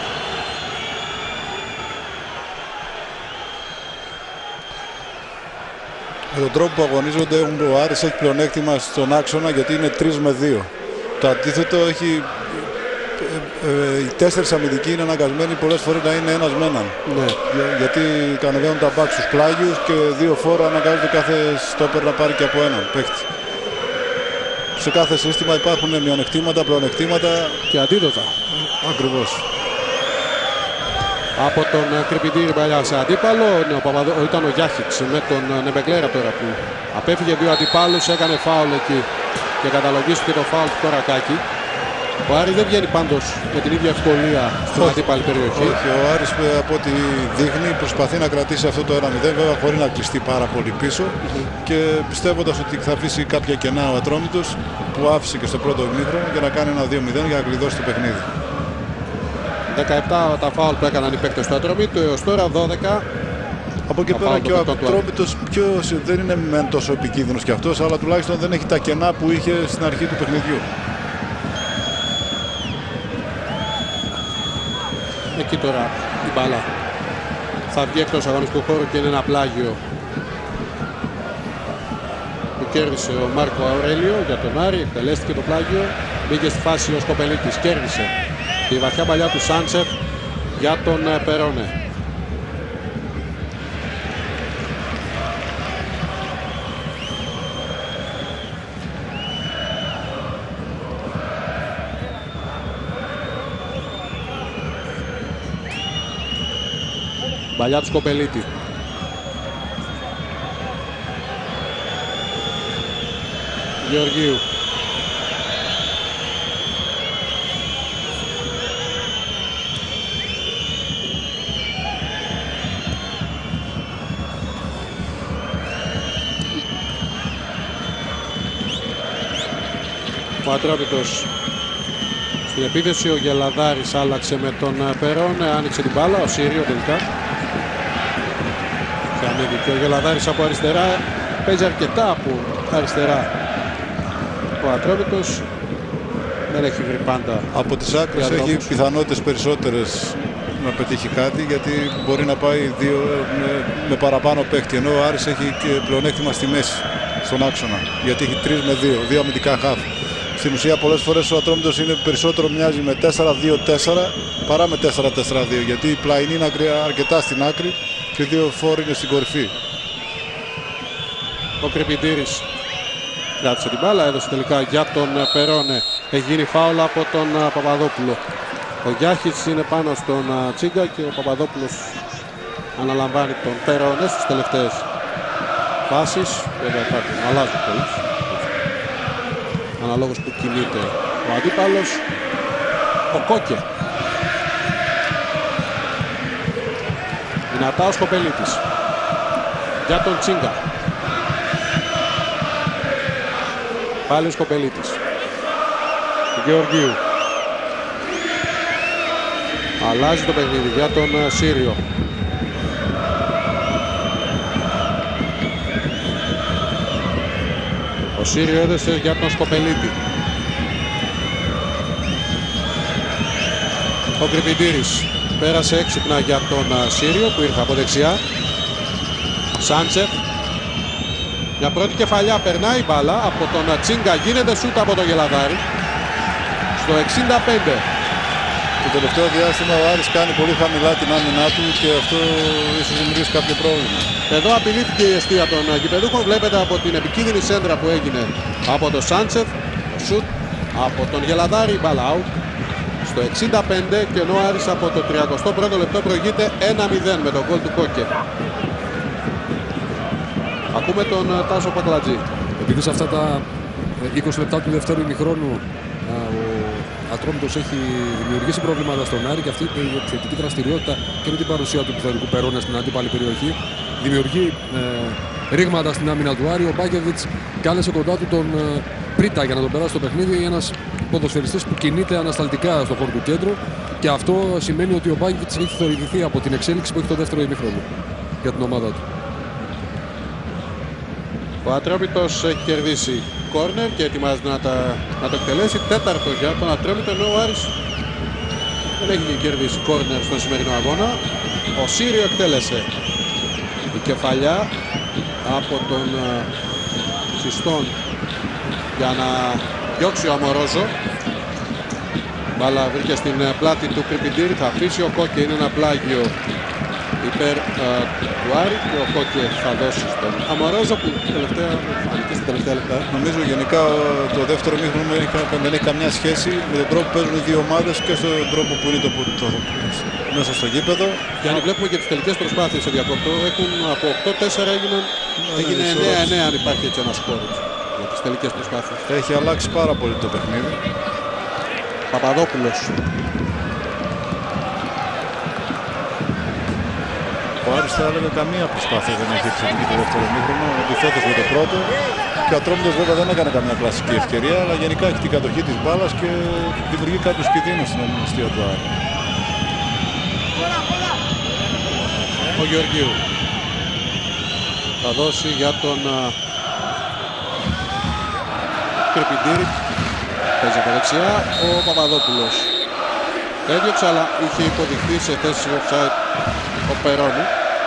Με τον τρόπο που αγωνίζονται ο Άρης έχει πλεονέκτημα στον άξονα γιατί είναι 3 με 2. Το αντίθετο έχει οι 4 αμυντικοί είναι αναγκασμένοι πολλές φορές να είναι ένας με έναν. Ναι. Γιατί κανεβαίνουν τα μπακ στους πλάγιους και 2 φόρα αναγκάζονται κάθε στόπερ να πάρει και από έναν παίκτη. Σε κάθε σύστημα υπάρχουν μειονεκτήματα, πλεονεκτήματα Και αντίδοτα. Ακριβώς. Από τον Κρυπιντήρη παλιά σε αντίπαλο ήταν ο Γιάχιτς με τον Νεμπεγκλέρα τώρα που απέφυγε 2 αντιπάλους, έκανε φάουλ εκεί και καταλογίστηκε το φάουλ του Κορακάκη. Ο Άρης δεν βγαίνει πάντως με την ίδια ευκολία στην αντίπαλη περιοχή. Όχι, ο Άρης από ό,τι δείχνει προσπαθεί να κρατήσει αυτό το 1-0, βέβαια χωρί να κλειστεί πάρα πολύ πίσω και πιστεύοντας ότι θα αφήσει κάποια κενά ο Ατρόμητος που άφησε και στο πρώτο ημίχρονο για να κάνει ένα 2-0 για να κλειδώσει το παιχνίδι. 17 τα φάουλ που έκαναν οι παίκτες του Ατρομήτου, έως τώρα 12. Από εκεί πέρα και ο Ατρόμητος δεν είναι μεν τόσο επικίνδυνος κι αυτός, αλλά τουλάχιστον δεν έχει τα κενά που είχε στην αρχή του παιχνιδιού. Εκεί τώρα η μπάλα θα βγει εκτός αγωνιστικού χώρου και είναι ένα πλάγιο που κέρδισε ο Μάρκο Αουρέλιο για τον Άρη. Εκτελέστηκε το πλάγιο, μπήκε στη φάση ο Σκοπελίτης, κέρδισε τη βαθιά παλιά του Σάντσεφ για τον Περόνε. Παλιά του Σκοπελίτη. Γεωργίου. Ο Ατρόμητος στην επίθεση, ο Γελαδάρης άλλαξε με τον Περόνε, άνοιξε την μπάλα, ο Σύριο τελικά. Και ο Γελαδάρης από αριστερά, παίζει αρκετά από αριστερά. Ο Ατρόμητος δεν έχει βρει πάντα. Από τις άκρες έχει πιθανότητες περισσότερες να πετύχει κάτι, γιατί μπορεί να πάει με παραπάνω παίκτη, ενώ ο Άρης έχει και πλεονέκτημα στη μέση, στον άξονα, γιατί έχει 3 με 2, 2 αμυντικά χαφ. Στην ουσία πολλές φορές ο Ατρόμητος είναι περισσότερο μοιάζει με 4-2-4 παρά με 4-4-2, γιατί η πλαϊνή είναι αρκετά στην άκρη και 2 φόρ είναι στην κορυφή. Ο Κρυπιντήρης κράτησε την μπάλα, έδωσε τελικά για τον Περόνε. Έχει γίνει φάουλα από τον Παπαδόπουλο. Ο Γιάχιτς είναι πάνω στον Τσίγκα και ο Παπαδόπουλος αναλαμβάνει τον Περόνε στις τελευταίες φάσεις. Βέβαια υπάρχουν, αλλάζουν πολλές. Αναλόγως που κινείται ο αντίπαλος. Ο Κόκε. Δυνατά ο Σκοπελίτης για τον Τσίγκα. Πάλι ο Σκοπελίτης. Γεωργίου. Αλλάζει το παιχνίδι για τον Σύριο. Ο Σύριο έδωσε για τον Σκοπελίτη. Ο Κρυπιντήρης πέρασε έξυπνα για τον Σύριο που ήρθε από δεξιά. Σάντσεφ. Για πρώτη κεφαλιά περνάει η μπάλα από τον Τσίγκα, γίνεται σούτ από τον Γελαδάρη. Στο 65. Το τελευταίο διάστημα ο Άρης κάνει πολύ χαμηλά την άμυνά του και αυτό ίσως δημιουργήσει κάποιο πρόβλημα. Εδώ απειλήθηκε η αιστεία των γηπεδούχων. Βλέπετε από την επικίνδυνη σέντρα που έγινε από τον Σάντσεφ. Σουτ από τον Γελαδάρη, μπάλα out στο 65 και ενώ ο Άρης από το 31ο λεπτό προηγείται 1-0 με τον γκολ του Κόκε. Ακούμε τον Τάσο Πακλατζή. Επειδή σε αυτά τα 20 λεπτά του δεύτερου ημιχρόνου ο Ατρόμητος έχει δημιουργήσει προβλήματα στον Άρη και αυτή η επιθετική δραστηριότητα και με την παρουσία του πιθανικού Περώνα στην αντίπαλη περιοχή δημιουργεί ρήγματα στην άμυνα του Άρη. Ο Μπάκεβιτς κάλεσε κοντά του τον Πρίτα για να τον περάσει στο παιχνίδι. Ένας ποδοσφαιριστής που κινείται ανασταλτικά στο χώρο του κέντρου και αυτό σημαίνει ότι ο Μπάκεβιτς έχει θορυβηθεί από την εξέλιξη που έχει το δεύτερο ημιχρόνο για την ομάδα του. Ο Ατρόμητος έχει κερδίσει κόρνερ και ετοιμάζεται να το εκτελέσει. Τέταρτο για τον Ατρόμητο, ενώ ο Άρης δεν έχει κερδίσει κόρνερ στον σημερινό αγώνα. Ο Σύριο εκτέλεσε η κεφαλιά από τον Συστόν για να διώξει ο Αμορόζο. Μπάλα βρήκε στην πλάτη του Κρυπιντήρη, θα αφήσει ο Κόκε, είναι ένα πλάγιο υπέρ του Άρη και ο Κόκε θα δώσει στον Αμορόζο που φάνηκε στην τελευταία λεπτά. Νομίζω γενικά το δεύτερο μήχρονο δεν έχει καμιά σχέση με τον τρόπο που παίζουν οι δύο ομάδες και στον τρόπο που είναι μέσα στο γήπεδο. Και αν βλέπουμε και τις τελικές προσπάθειες σε διακόπτω, έχουν από 8-4 έγινε 9-9 αν υπάρχει έτσι ένα σκόρ για τις τελικές προσπάθειες. Έχει αλλάξει πάρα πολύ το παιχνίδι. Παπαδόπουλος. Ο Άρης θα έλεγα καμία προσπάθεια δεν έχει εξαιρετική το δεύτερο μήχρονο, αντιθέτως με το πρώτο. Και ο Ατρόμητος βέβαια δεν έκανε καμιά κλασική ευκαιρία, αλλά γενικά έχει την κατοχή της μπάλας και δημιουργεί κάποιους κινδύνους στην αιστεία του Άρη. Ο Γεωργίου θα δώσει για τον Κρυπιντήρη. Παίζει από δεξιά ο Παπαδόπουλος. Έδιωξε αλλά είχε υποδειχθεί σε θέση offside ο Περώνη.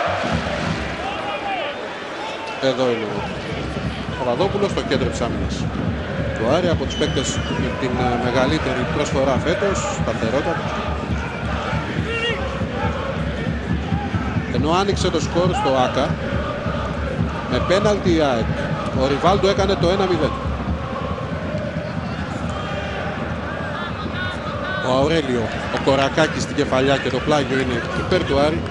Εδώ είναι ο Παπαδόπουλος στο κέντρο της άμυνας του Άρη, από τους παίκτες με την μεγαλύτερη προσφορά φέτος, σταθερότητα. Ενώ άνοιξε το σκορ στο ΆΚΑ με πέναλτι η ΑΕΚ, ο Ριβάλντο έκανε το 1-0. Ο Αουρέλιο, ο Κορακάκης στην κεφαλιά και το πλάγιο είναι υπέρ του Άρη.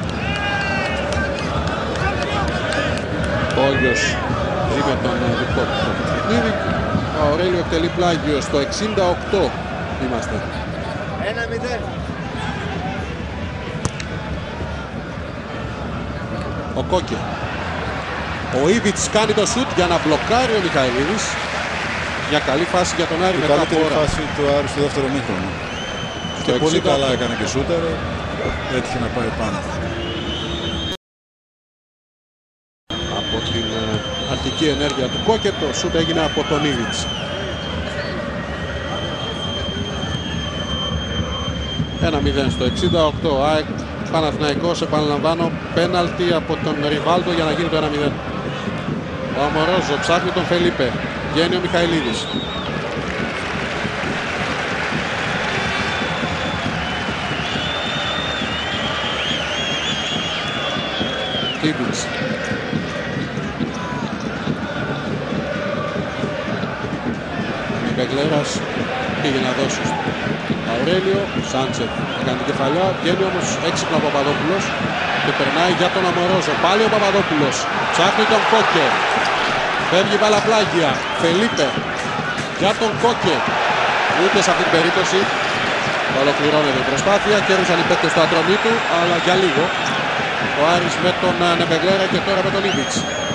Ο Όλιος ζει με τον δικό του παιχνίδι. Ο Αουρέλιο εκτελεί πλάγιο στο 68 είμαστε. 1-0. Ο Κόκε. Ο Ήβιτς κάνει το σουτ για να μπλοκάρει ο Μιχαηλίδης. Μια καλή φάση για τον Άρη Η μετά από καλύτερη ώρα. φάση του Άρη στο δεύτερο μήχρονο. Και πολύ καλά έκανε και σούτερ, έτυχε να πάει πάνω. Από την αρχική ενέργεια του Κόκε το σουτ έγινε από τον Ήβιτς. Ένα 0 στο 68. ΑΕΚ Παναθηναϊκός, επαναλαμβάνω, πέναλτι από τον Ριβάλντο για να γίνει το 1-0. Ο Αμορόζο ψάχνει τον Φελίπε. Βγαίνει ο Μιχαηλίδης. Ήβιτς. Μπεγκλέρας πήγε να δώσει στο Αουρέλιο. Σάντσεφ έκανε την κεφαλιά. Βγαίνει όμως έξυπνα ο Παπαδόπουλος και περνάει για τον Αμορόζο. Πάλι ο Παπαδόπουλος ψάχνει τον Κόκε. Φεύγει μπαλαπλάγια. Φελίπε για τον Κόκε. Ούτε σε αυτή την περίπτωση ολοκληρώνεται η προσπάθεια. Κέρδισαν οι παίκτες του Ατρομήτου, αλλά για λίγο. Ο Άρης με τον Νεμπεγλέρα και τώρα με τον Ήβιτς.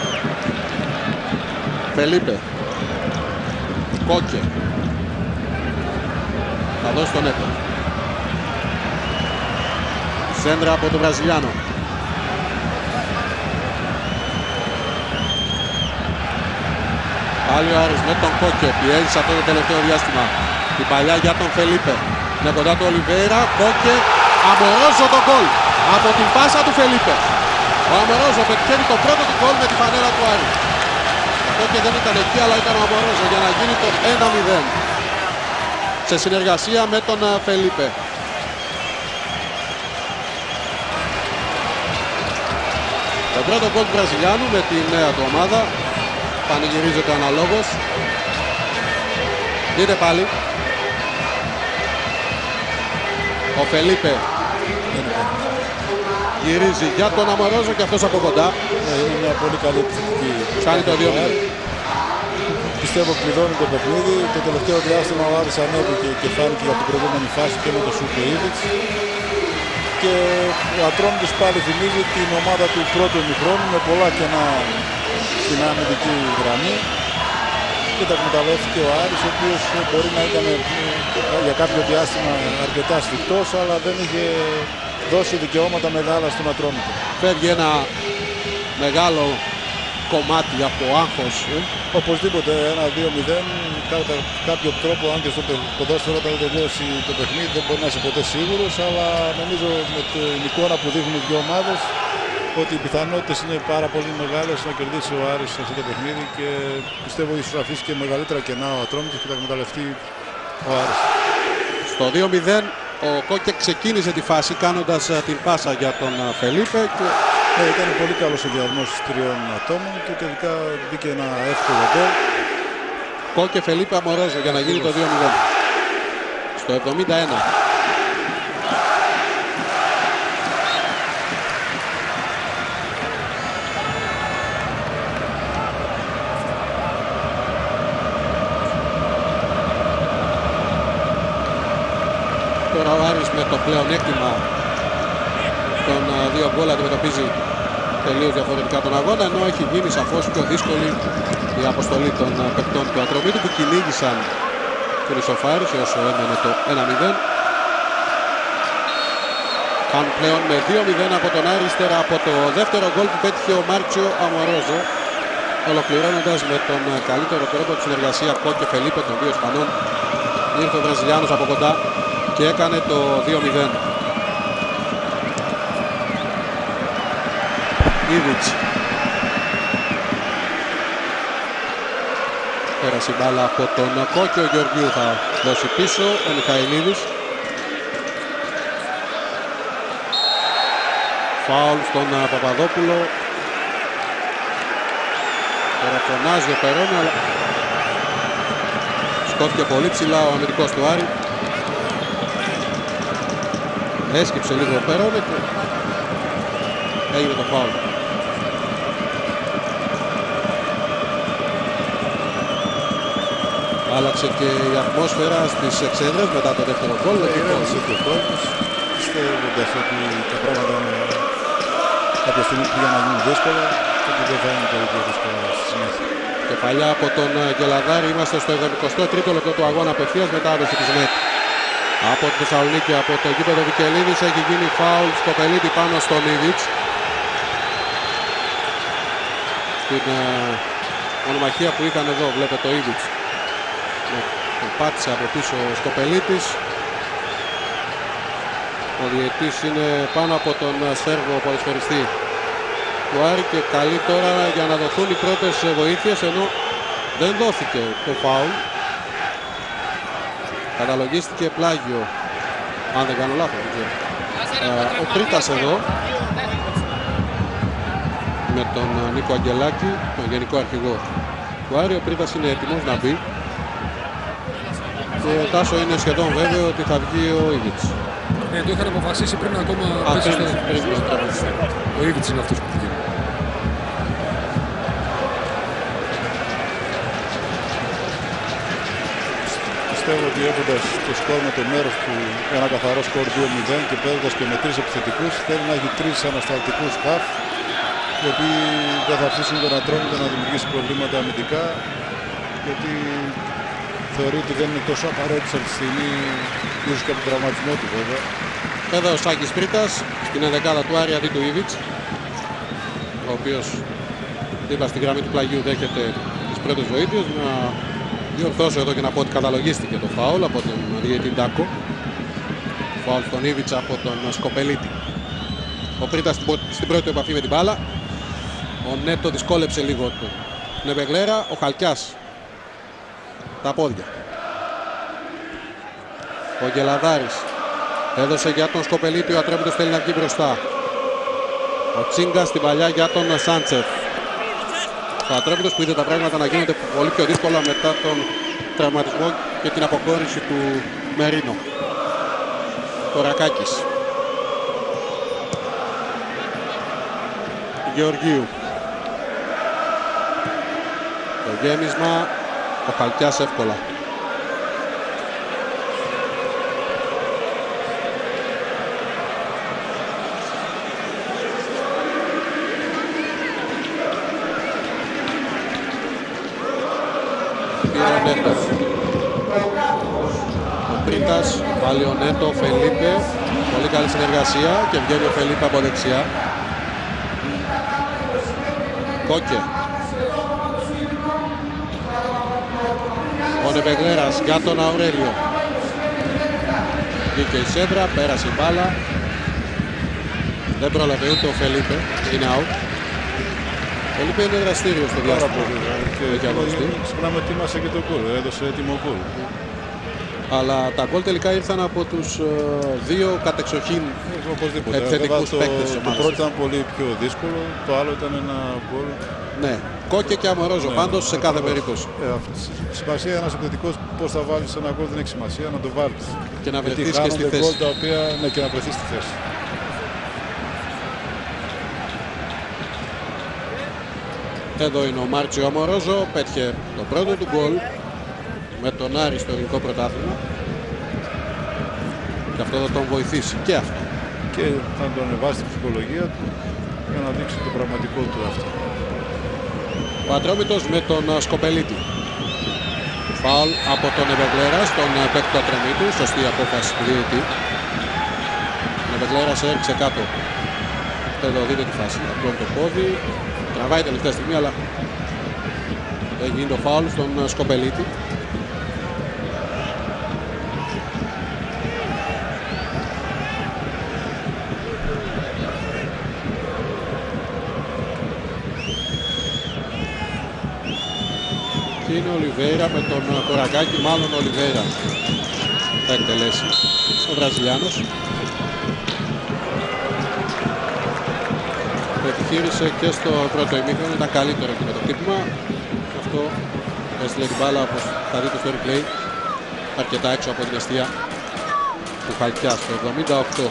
Φελίπε. Κόκε. Θα δώσει τον Έπο. Σέντρα από τον Βραζιλιάνο. Πάλι ο Άρης με τον Κόκε. Πιέζει σε αυτό το τελευταίο διάστημα. Η παλιά για τον Φελίπε. Είναι κοντά του Ολιβέιρα. Κόκε. Αμορόζο τον γκολ. Από την πάσα του Φελίπε. Ο Αμορόζο πετυχαίνει το πρώτο του γκολ με τη φανέλα του Άρη. Ο Κόκε δεν ήταν εκεί, αλλά ήταν ο Αμορόζο για να γίνει το 1-0. Σε συνεργασία με τον Φελίπε. Το πρώτο γκολ του Βραζιλιάνου με τη νέα του ομάδα. Πανηγυρίζεται αναλόγως. Δείτε πάλι. Ο Φελίπε γυρίζει για τον Αμορόζο και αυτός από κοντά. Είναι μια πολύ καλή επιθετική. Κάνει το 2-0. Πιστεύω κλειδώνει το παιχνίδι. Το τελευταίο διάστημα ο Άρης ανέβηκε και φάνηκε για την προηγούμενη φάση και με το σουτ του Ήβιτς. Και ο Ατρόμητος πάλι θυμίζει την ομάδα του πρώτου ημιχρόνου με πολλά κενά στην αμυντική γραμμή. Και τα εκμεταλλεύτηκε ο Άρης, ο οποίος μπορεί να ήταν για κάποιο διάστημα αρκετά σφιχτός, αλλά δεν είχε δώσει δικαιώματα μεγάλα στον Ατρόμητο. Φεύγει ένα μεγάλο κομμάτι από άγχος. Οπωσδήποτε ένα 2-0 κατά κάποιο τρόπο, αν και στο ποδόσφαιρο όταν τελειώσει το παιχνίδι δεν μπορεί να είσαι ποτέ σίγουρος, αλλά νομίζω με την εικόνα που δείχνουν οι δύο ομάδες ότι οι πιθανότητες είναι πάρα πολύ μεγάλες να κερδίσει ο Άρης σε αυτό το παιχνίδι και πιστεύω ίσως αφήσει και μεγαλύτερα κενά ο Ατρόμητος και θα εκμεταλλευτεί ο Άρης. Στο 2-0 ο Κόκε ξεκίνησε τη φάση κάνοντας την πάσα για τον Φελίπε και ήταν πολύ καλός ο διαδμός τριών ατόμων και τελικά μπήκε ένα εύκολο γκολ. Κόκε Φελίπε Αμορόζο για να γίνει το 2-0. Στο 71. Τώρα ο Άρης με το πλεονέκτημα των δύο γκολ αντιμετωπίζει τελείως διαφορετικά τον αγώνα, ενώ έχει γίνει σαφώς πιο δύσκολη η αποστολή των παικτών του Ατρομήτου που κυνήγησαν την ισοφάριση όσο έμενε το 1-0. Κάνουν πλέον με 2-0 από τον Άρη ύστερα από το δεύτερο γκολ που πέτυχε ο Μάρτσιο Αμορόζο, ολοκληρώνοντας με τον καλύτερο τρόπο τη συνεργασία Κόκε Φελίπε των δύο Ισπανών. Ήρθε ο Βραζιλιάνος από κοντά και έκανε το 2-0. Ήβιτς. Πέρασε η μπάλα από τον Κόκκι, ο Γεωργίου θα δώσει πίσω, ο Μιχαηλίδης. Φάουλ στον Παπαδόπουλο. Τώρα φωνάζει ο Περόνι, αλλά σκόθηκε πολύ ψηλά ο αμυντικός του Άρη. Έσκυψε λίγο ο Περόνι και έγινε το φάουλ. Άλλαξε και η ατμόσφαιρα στις εξέδρες μετά το δεύτερο γκολ. Ηρέμησε και ο κόσμος, πιστεύοντας ότι τα πράγματα κάποια στιγμή πήγαν να γίνουν δύσκολα και ότι δεν θα είναι πολύ δύσκολα στη συνέχεια. Κεφαλιά από τον Γελαδάρη, είμαστε στο 73ο λεπτό του αγώνα, απευθείας μετάδοση της ΝΕΤ. Από τη Θεσσαλονίκη, από το γήπεδο Βικελίδης, έχει γίνει φάουλ στο Πελίτη πάνω στον Ήβιτς. Στην μονομαχία που είχαν εδώ, βλέπετε το Ήβιτς. Τον πάτησε από πίσω στο Πελίτης. Ο διαιτής είναι πάνω από τον Σέρβο ποδοσφαιριστή του Άρη και καλεί τώρα για να δοθούν οι πρώτες βοήθειες, ενώ δεν δόθηκε το φάουλ. Καταλογίστηκε πλάγιο, αν δεν κάνω λάθος. Ο Πρίτας εδώ με τον Νίκο Αγγελάκη, τον γενικό αρχηγό του Άρη. Ο Πρίτας είναι έτοιμος να μπει και ο Τάσο είναι σχεδόν βέβαιο ότι θα βγει ο Ήβιτς. Ναι, το είχαν αποφασίσει πριν ακόμα πέσει στο... Ο Ήβιτς είναι αυτός που βγει. Πιστεύω ότι έχοντας το σκορ με το μέρος του ένα καθαρό σκορ 2-0 και παίρνοντας και με τρεις επιθετικούς, θέλει να έχει τρεις ανασταλτικούς χαφ οι οποίοι δεν θα αφήσουν τον Ατρόμητο να δημιουργήσει προβλήματα αμυντικά, γιατί θεωρεί ότι δεν είναι τόσο απαραίτητος αυτή τη στιγμή, ίσως και από τον τραυματισμό του βέβαια. Εδώ ο Σάκης Πρίτας στην ενδεκάδα του Άρη αντί του Ήβιτς, ο οποίος δίπλα στη γραμμή του πλαγίου δέχεται τις πρώτες βοήθειες. Να διορθώσω εδώ και να πω ότι καταλογίστηκε το φάουλ από τον διαιτή Ντάκο. Φάουλ στον Ήβιτς από τον Σκοπελίτη. Ο Πρίτας στην πρώτη επαφή με την μπάλα. Ο Νέτο δυσκόλεψε λίγο τον Νεβεγλέρα. Ο Χαλκιάς τα πόδια. Ο Γελαδάρης έδωσε για τον Σκοπελίτη. Ο Ατρόμητος θέλει να βγει μπροστά. Ο Τσίγκα στην παλιά για τον Σάντσεφ. Ο Ατρόμητος που είδε τα πράγματα να γίνονται πολύ πιο δύσκολα μετά τον τραυματισμό και την αποχώρηση του Μερίνο. Κορακάκης. Γεωργίου. Το γέμισμα ο Χαλκιάς εύκολα. Ο Πρίτας, πάλι ο Νέτο, ο Φελίπε. Πολύ καλή συνεργασία και βγαίνει ο Φελίπε από δεξιά. Κόκε. Ο Νεπεγλέρας για τον Αουρέλιο. Βγήκε η σέντρα, πέρασε η μπάλα. Δεν πρόλαβε ούτε ο Φελίπε, είναι out. Ο Φελίπε είναι δραστήριος στο διάστημα. Ξεχνάμε ότι ετοίμασε και το γκολ, έδωσε έτοιμο γκολ. Αλλά τα γκολ τελικά ήρθαν από τους δύο κατεξοχήν επιθετικούς παίκτες της Το ομάδας. πρώτο ήταν πολύ πιο δύσκολο, το άλλο ήταν ένα γκολ. Ναι, Κόκε και Αμορόζο πάντως σε κάθε περίπτωση. Σημασία ένας επιθετικός πώς θα βάλεις ένα γκολ δεν έχει σημασία, να το βάλεις. Και να βρεθείς γιατί και στη χάνονται θέση. γκολ τα οποία, ναι, και να βρεθείς στη θέση. Εδώ είναι ο Μάρτσιο Αμορόζο, πέτυχε το πρώτο του γκολ με τον Άρη στο ελληνικό πρωτάθλημα. Και αυτό θα τον βοηθήσει και αυτό. Και θα τον ανεβάσει την ψυχολογία του για να δείξει το πραγματικό του αυτό. Ο Ατρόμητος με τον Σκοπελίτη. Φάουλ από τον Νεπεγλέρα στον παίκτη του Ατρομήτου. Σωστή απόφαση του διαιτητή. Ο Νεπεγλέρας έριξε κάτω. Εδώ δείτε τη φάση. Απλώνει το πόδι. Τραβάει τελευταία στιγμή, αλλά έχει γίνει το φάουλ στον Σκοπελίτη. Και είναι ο Ολιβέιρα με τον Κορακάκη, μάλλον ο Ολιβέιρα θα εκτελέσει ο Βραζιλιάνος. Το επιχείρησε και στο πρώτο ημίχρονο, ήταν καλύτερο και με το χτύπημα. Αυτό έστειλε την μπάλα, όπως θα δείτε στο replay, αρκετά έξω από την αιστεία του Χαλκιά στο 78.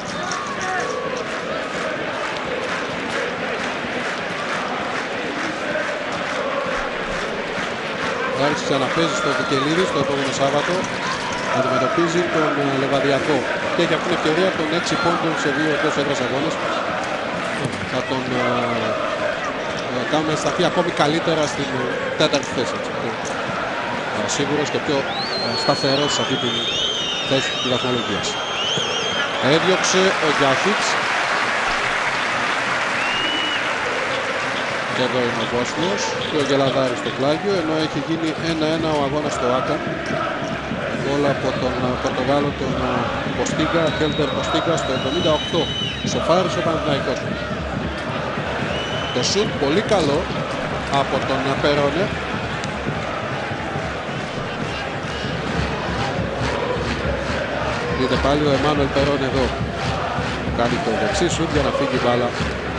Ο Άρης ξαναπέζει στο Βικελίδη στο επόμενο Σάββατο. Αντιμετωπίζει τον Λεβαδιακό και έχει αυτήν την ευκαιρία των 6 πόντων σε 2 εκτός έδρας αγώνες. Θα τον κάνουν να σταθεί ακόμη καλύτερα στην τέταρτη θέση. Σίγουρος και πιο σταθερός σε αυτή τη θέση της βαθμολογίας. Έδιωξε ο Γιάφιτς. Και εδώ είναι ο Βόσνιος και ο Γελαδάρης στο πλάγιο, ενώ έχει γίνει 1-1 ο αγώνας στο ΆΚΑ. Γκολ από τον Πορτογάλο, τον Ποστίγκα, Χέλτερ Ποστίγκα στο 78. Σοφάρισε ο Παναθηναϊκός. Το σουτ πολύ καλό από τον Περόνε. Δείτε πάλι ο Εμμάνουελ Περόνε εδώ. Κάνει το δεξί σουτ για να φύγει η μπάλα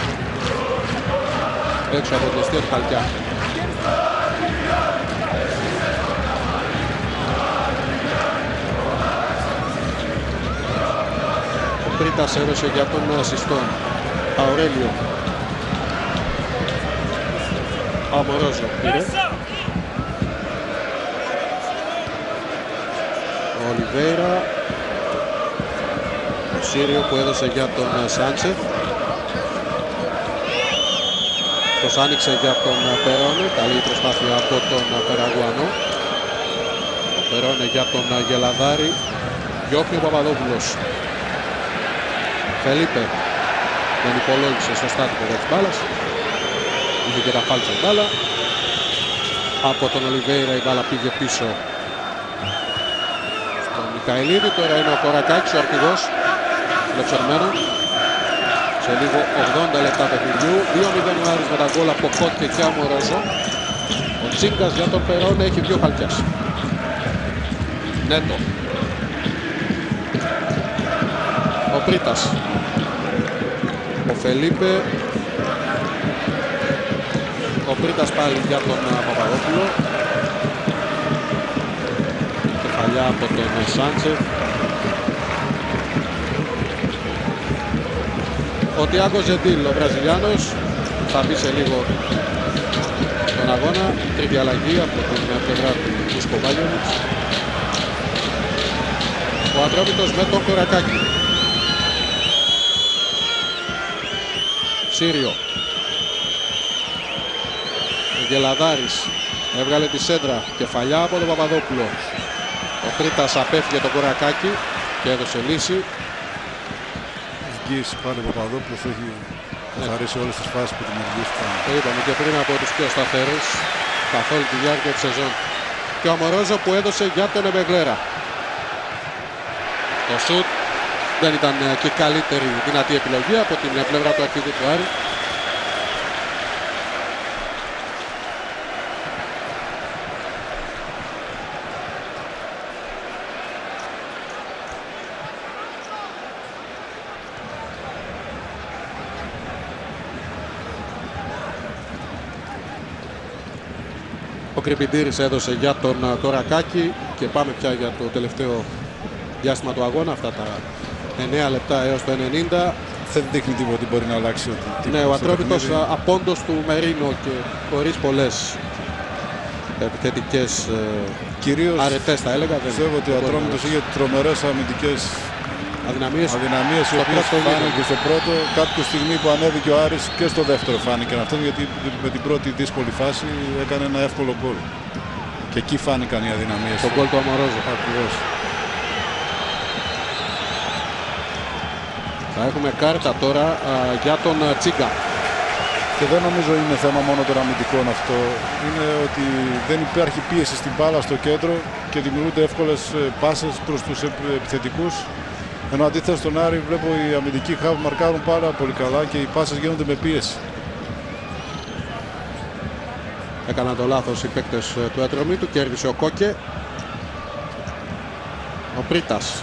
έξω από την αιστεία του Χαλκιά. Ο Πρίτας έδωσε για τον Ασιστόν. Αουρέλιο. Αμορόζο πήρε. Ο Ολιβέιρα. Ο Σύριο που έδωσε για τον Σάντσεφ. Τους άνοιξε για τον Περόνε, καλή προσπάθεια από τον Περαγουανό. Ο Περόνε για τον Γελαδάρη, διώχνει ο Παπαδόπουλος. Φελίπε δεν υπολόγισε σωστά την πορεία της μπάλας. Είχε και τα φάλτσα η μπάλα. Από τον Ολιβέιρα η μπάλα πήγε πίσω στον Μικαηλίδη. Τώρα είναι ο Κορακάκης, ο αρχηγός, λεψερμένο. Σε λίγο 80 λεπτά παιχνιδιού, 2-0 ο Άρης με τα γκολ από Κόκκε και Αμορόζο. Ο Τσίγκας για τον Περόνε έχει βγει ο Χαλκιάς. Νέτο. Ο Πρίτας. Ο Φελίπε. Ο Πρίτας πάλι για τον Παπαδόπουλο. Κεφαλιά από τον Σάντσεφ. Ο Τιάγκο Ζεντήλ, ο Βραζιλιάνος, θα μπει σε λίγο τον αγώνα. Τρίτη αλλαγή από την πλευρά του Μούσκο Μπάγιοβιτς. Ο Ατρόμητος με τον Κορακάκη. Σύριο. Ο Γελαδάρης έβγαλε τη σέντρα. Κεφαλιά από τον Παπαδόπουλο. Ο Πρίτας απέφυγε τον Κορακάκη και έδωσε λύση. Πάλι ο Παπαδόπουλος έχει καθαρίσει όλες τις φάσεις που δημιουργήθηκαν. Το είπαμε και πριν, από τους πιο σταθερούς καθ' όλη τη διάρκεια της σεζόν. Και ο Αμορόζο που έδωσε για τον Εμπεγλέρα. Το σουτ δεν ήταν και καλύτερη δυνατή επιλογή από την πλευρά του αρχηγού του Άρη. Ο Κρυπιντήρης έδωσε για τον Κορακάκη και πάμε πια για το τελευταίο διάστημα του αγώνα, αυτά τα 9 λεπτά έως το 90. Δεν δείχνει τίποτα ότι μπορεί να αλλάξει. Ναι, ο Ατρόμητος απόντος του Μερίνο και χωρίς πολλές επιθετικές αρετές θα έλεγα. Πιστεύω ότι ο Ατρόμητος είχε τρομερές αμυντικές αδυναμίες οι οποίες φάνηκε στο πρώτο. Κάποια στιγμή που ανέβηκε ο Άρης και στο δεύτερο φάνηκαν αυτό, γιατί με την πρώτη δύσκολη φάση έκανε ένα εύκολο γκολ. Και εκεί φάνηκαν οι αδυναμίες. Το γκολ του Αμορόζο. Ακριβώς. Θα έχουμε κάρτα τώρα για τον Τσίγκα. Και δεν νομίζω είναι θέμα μόνο των αμυντικών αυτό. Είναι ότι δεν υπάρχει πίεση στην μπάλα στο κέντρο και δημιουργούνται εύκολες πάσες προς τους επιθετικούς. Ενώ αντίθετα στον Άρη βλέπω οι αμυντικοί χαβ μαρκάρουν πάρα πολύ καλά και οι πάσες γίνονται με πίεση. Έκαναν το λάθος οι παίκτες του Ατρομήτου, κέρδισε ο Κόκε. Ο Πρίτας.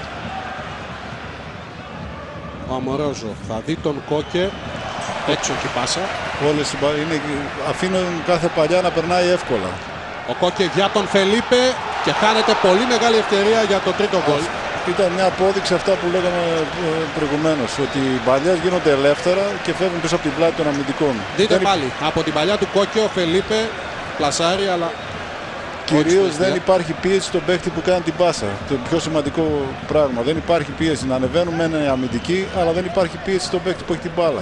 Ο Αμορόζο θα δει τον Κόκε, έξω και πάσα. Όλες αφήνουν κάθε παλιά να περνάει εύκολα. Ο Κόκε για τον Φελίπε και χάνεται πολύ μεγάλη ευκαιρία για το τρίτο γκολ. Ήταν μια απόδειξη αυτά που λέγαμε προηγουμένως, ότι οι παλιές γίνονται ελεύθερα και φεύγουν πίσω από την πλάτη των αμυντικών. Δείτε πάλι, από την παλιά του Κόκε ο Φελίπε πλασάρει, αλλά κυρίως δεν υπάρχει πίεση στον παίκτη που κάνει την πάσα. Το πιο σημαντικό πράγμα. Δεν υπάρχει πίεση να ανεβαίνουν με ένα αμυντική, αλλά δεν υπάρχει πίεση στον παίκτη που έχει την μπάλα.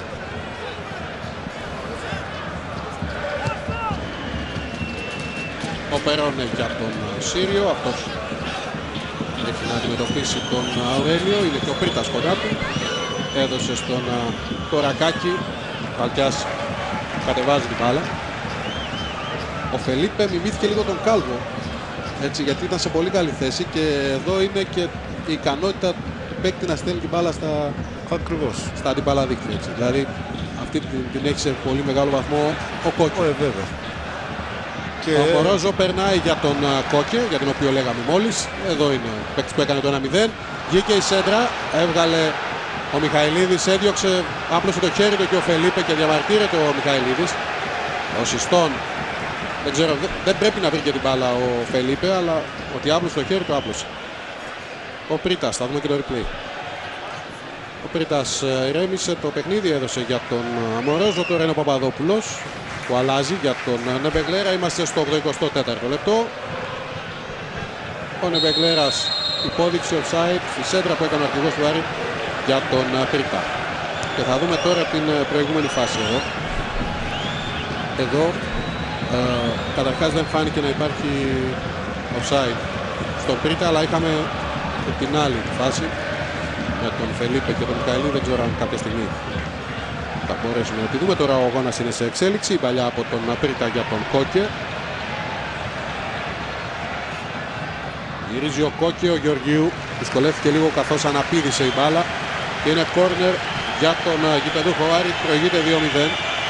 Ο Περόνε για τον Σύριο, αυτός έχει να αντιμετωπίσει τον Αουρέλιο, είναι και ο Πρίτας κοντά του. Έδωσε στον Κορακάκη, Παλτιάς κατεβάζει την μπάλα. Ο Φελίπε μιμήθηκε λίγο τον Κάλβο, έτσι, γιατί ήταν σε πολύ καλή θέση και εδώ είναι και η ικανότητα του παίκτη να στέλνει την μπάλα στα αντιπάλα δίκτυα. Δηλαδή αυτή την έχει σε πολύ μεγάλο βαθμό ο Κόκε. Βέβαια. Και ο Αμορόζο περνάει για τον Κόκε, για τον οποίο λέγαμε μόλις. Εδώ είναι ο παίκτης που έκανε το 1-0. Βγήκε η σέντρα, έβγαλε ο Μιχαηλίδης, έδιωξε, άπλωσε το χέρι του και ο Φελίπε και διαμαρτύρεται ο Μιχαηλίδης. Ο Σιστόν, δεν ξέρω, δεν πρέπει να βρει και την μπάλα ο Φελίπε, αλλά ότι άπλωσε το χέρι του άπλωσε. Ο Πρίτας, θα δούμε και το replay. Ο Πρίτας ηρέμησε το παιχνίδι, έδωσε για τον Αμορόζο, τώρα είναι ο Παπαδόπουλος που αλλάζει για τον Νεμπεγλέρα. Είμαστε στο 84ο λεπτό. Ο Νεμπεγλέρας υπόδειξε offside η σέντρα που έκανε ο αρχηγός του Άρη για τον Πρίτα. Και θα δούμε τώρα την προηγούμενη φάση εδώ. Εδώ καταρχάς δεν φάνηκε να υπάρχει offside στον Πρίτα, αλλά είχαμε την άλλη φάση με τον Φελίπε και τον Μικαηλή. Δεν ξέρω αν κάποια στιγμή θα μπορέσουμε να τη δούμε. Τώρα ο αγώνας είναι σε εξέλιξη. Η παλιά από τον Πρίτα για τον Κόκε. Γυρίζει ο Κόκε, ο Γεωργίου δυσκολεύτηκε λίγο καθώς αναπήδησε η μπάλα και είναι κόρνερ για τον γηπεδούχο Άρη. Προηγείται 2-0.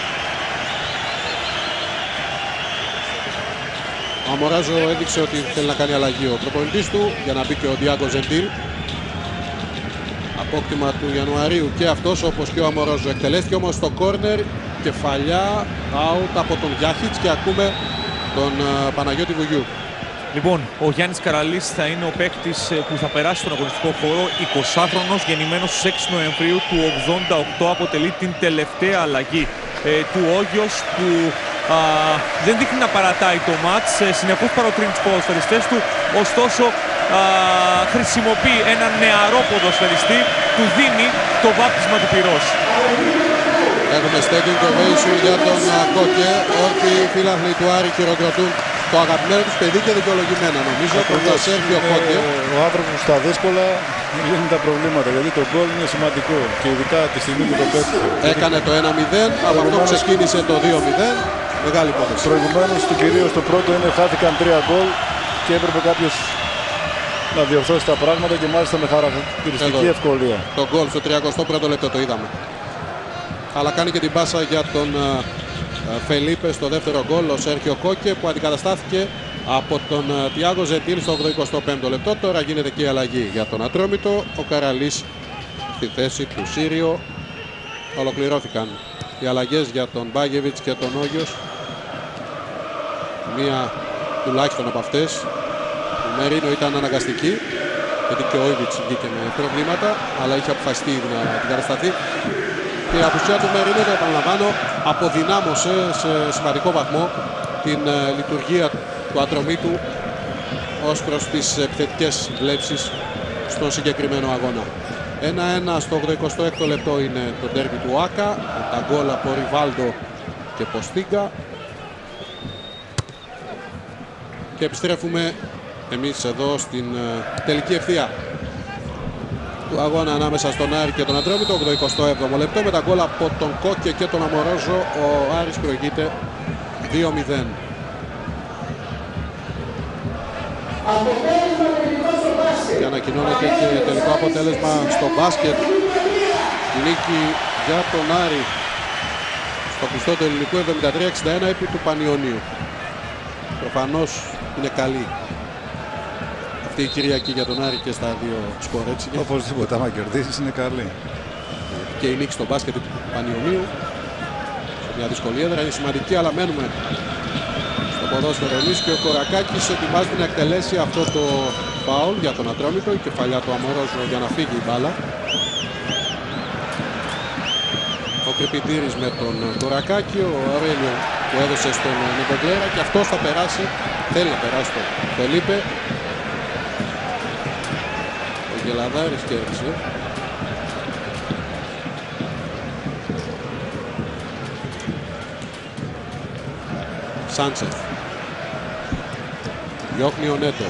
Ο Αμοράζο έδειξε ότι θέλει να κάνει αλλαγή ο προπονητής του για να μπει και ο Ντιάγκο Ζεντήλ. Από απόκτημα του Ιανουαρίου και αυτός όπως και ο Αμορόζο. Εκτελέστηκε όμως στο κόρνερ, κεφαλιά, out από τον Γιάχιτς και ακούμε τον Παναγιώτη Βουγιού. Λοιπόν, ο Γιάννης Καραλής θα είναι ο παίκτης που θα περάσει στον αγωνιστικό χώρο. 20χρονος, γεννημένος στις 6 Νοεμβρίου του 88, αποτελεί την τελευταία αλλαγή του Όγιος, που δεν δείχνει να παρατάει το μάτς, συνεχώς παροτρύνει τους ποδοσφαιριστές του, ωστόσο χρησιμοποιεί έναν νεαρό ποδοσφαιριστή, του δίνει το βάπτισμα του πυρός. Έχουμε standing ovation για τον Κόκε. Όρθιοι φίλαθλοι του Άρη χειροκροτούν το αγαπημένο τους παιδί και δικαιολογημένα, νομίζω, τον Σέρβιο Κόκε. Ο άνθρωπος στα δύσκολα λύνει τα προβλήματα, γιατί το γκολ είναι σημαντικό και ειδικά τη στιγμή που το πέφτει. Έκανε το 1-0, από αυτό ξεκίνησε το 2-0. Μεγάλη υπόθεση. Προηγουμένως του κυρίως το πρώτο είναι χάθηκαν 3 γκολ και έπρεπε κάποιος να διορθώσει τα πράγματα και μάλιστα με χαρακτηριστική ευκολία. Το γκολ στο 31ο λεπτό το είδαμε. Αλλά κάνει και την πάσα για τον Φελίπε στο δεύτερο γκολ, ο Σέρχιο Κόκε, που αντικαταστάθηκε από τον Τιάγκο Ζεντήλ στο 85ο λεπτό. Τώρα γίνεται και η αλλαγή για τον Ατρόμητο. Ο Καραλής στη θέση του Σύριο. Ολοκληρώθηκαν οι αλλαγές για τον Μπάγεβιτς και τον Όγιος. Μία τουλάχιστον από αυτές του Μερίνο ήταν αναγκαστική, γιατί και ο Όιβιτς βγήκε με προβλήματα, αλλά είχε αποφασιστεί να αντικατασταθεί. Και η απουσία του Μερίνο, το επαναλαμβάνω, αποδυνάμωσε σε σημαντικό βαθμό την λειτουργία του Ατρομήτου ως προς τις επιθετικές βλέψεις στον συγκεκριμένο αγώνα. 1-1 στο 86ο λεπτό είναι το ντέρμπι του Άκα, με τα γκολ από Ριβάλντο και Ποστίγκα. Και επιστρέφουμε εμείς εδώ στην τελική ευθεία του αγώνα ανάμεσα στον Άρη και τον Ατρόμητο. 87ο λεπτό, με τα γκολ από τον Κόκε και τον Αμορόζο, ο Άρης προηγείται 2-0. Και ανακοινώνεται και τελικό αποτέλεσμα στο μπάσκετ. Νίκη για τον Άρη στο κλειστό του ελληνικού 73-61 επί του Πανιωνίου. Προφανώς είναι καλή αυτή η Κυριακή για τον Άρη και στα δύο σκορ, έτσι. Οπωσδήποτε, άμα κερδίσεις είναι καλή. Και η νίκη στο μπάσκετ του Πανιωνίου σε μια δυσκολή έδρα είναι σημαντική, αλλά μένουμε στο ποδόσφαιρο εμείς και ο Κορακάκης ετοιμάζεται να εκτελέσει αυτό το φάουλ για τον Ατρόμητο, η κεφαλιά του Αμορόζου για να φύγει η μπάλα. Ο Κρυπητήρης με τον Κορακάκη, ο Αurélio που έδωσε στον Νικοκλέρα, και αυτός θα περάσει, θέλει να περάσει τον Φελίπε. Ο Γελαδάρης κέρδισε. Σάντσεφ. Διώχνει ο Νέτο.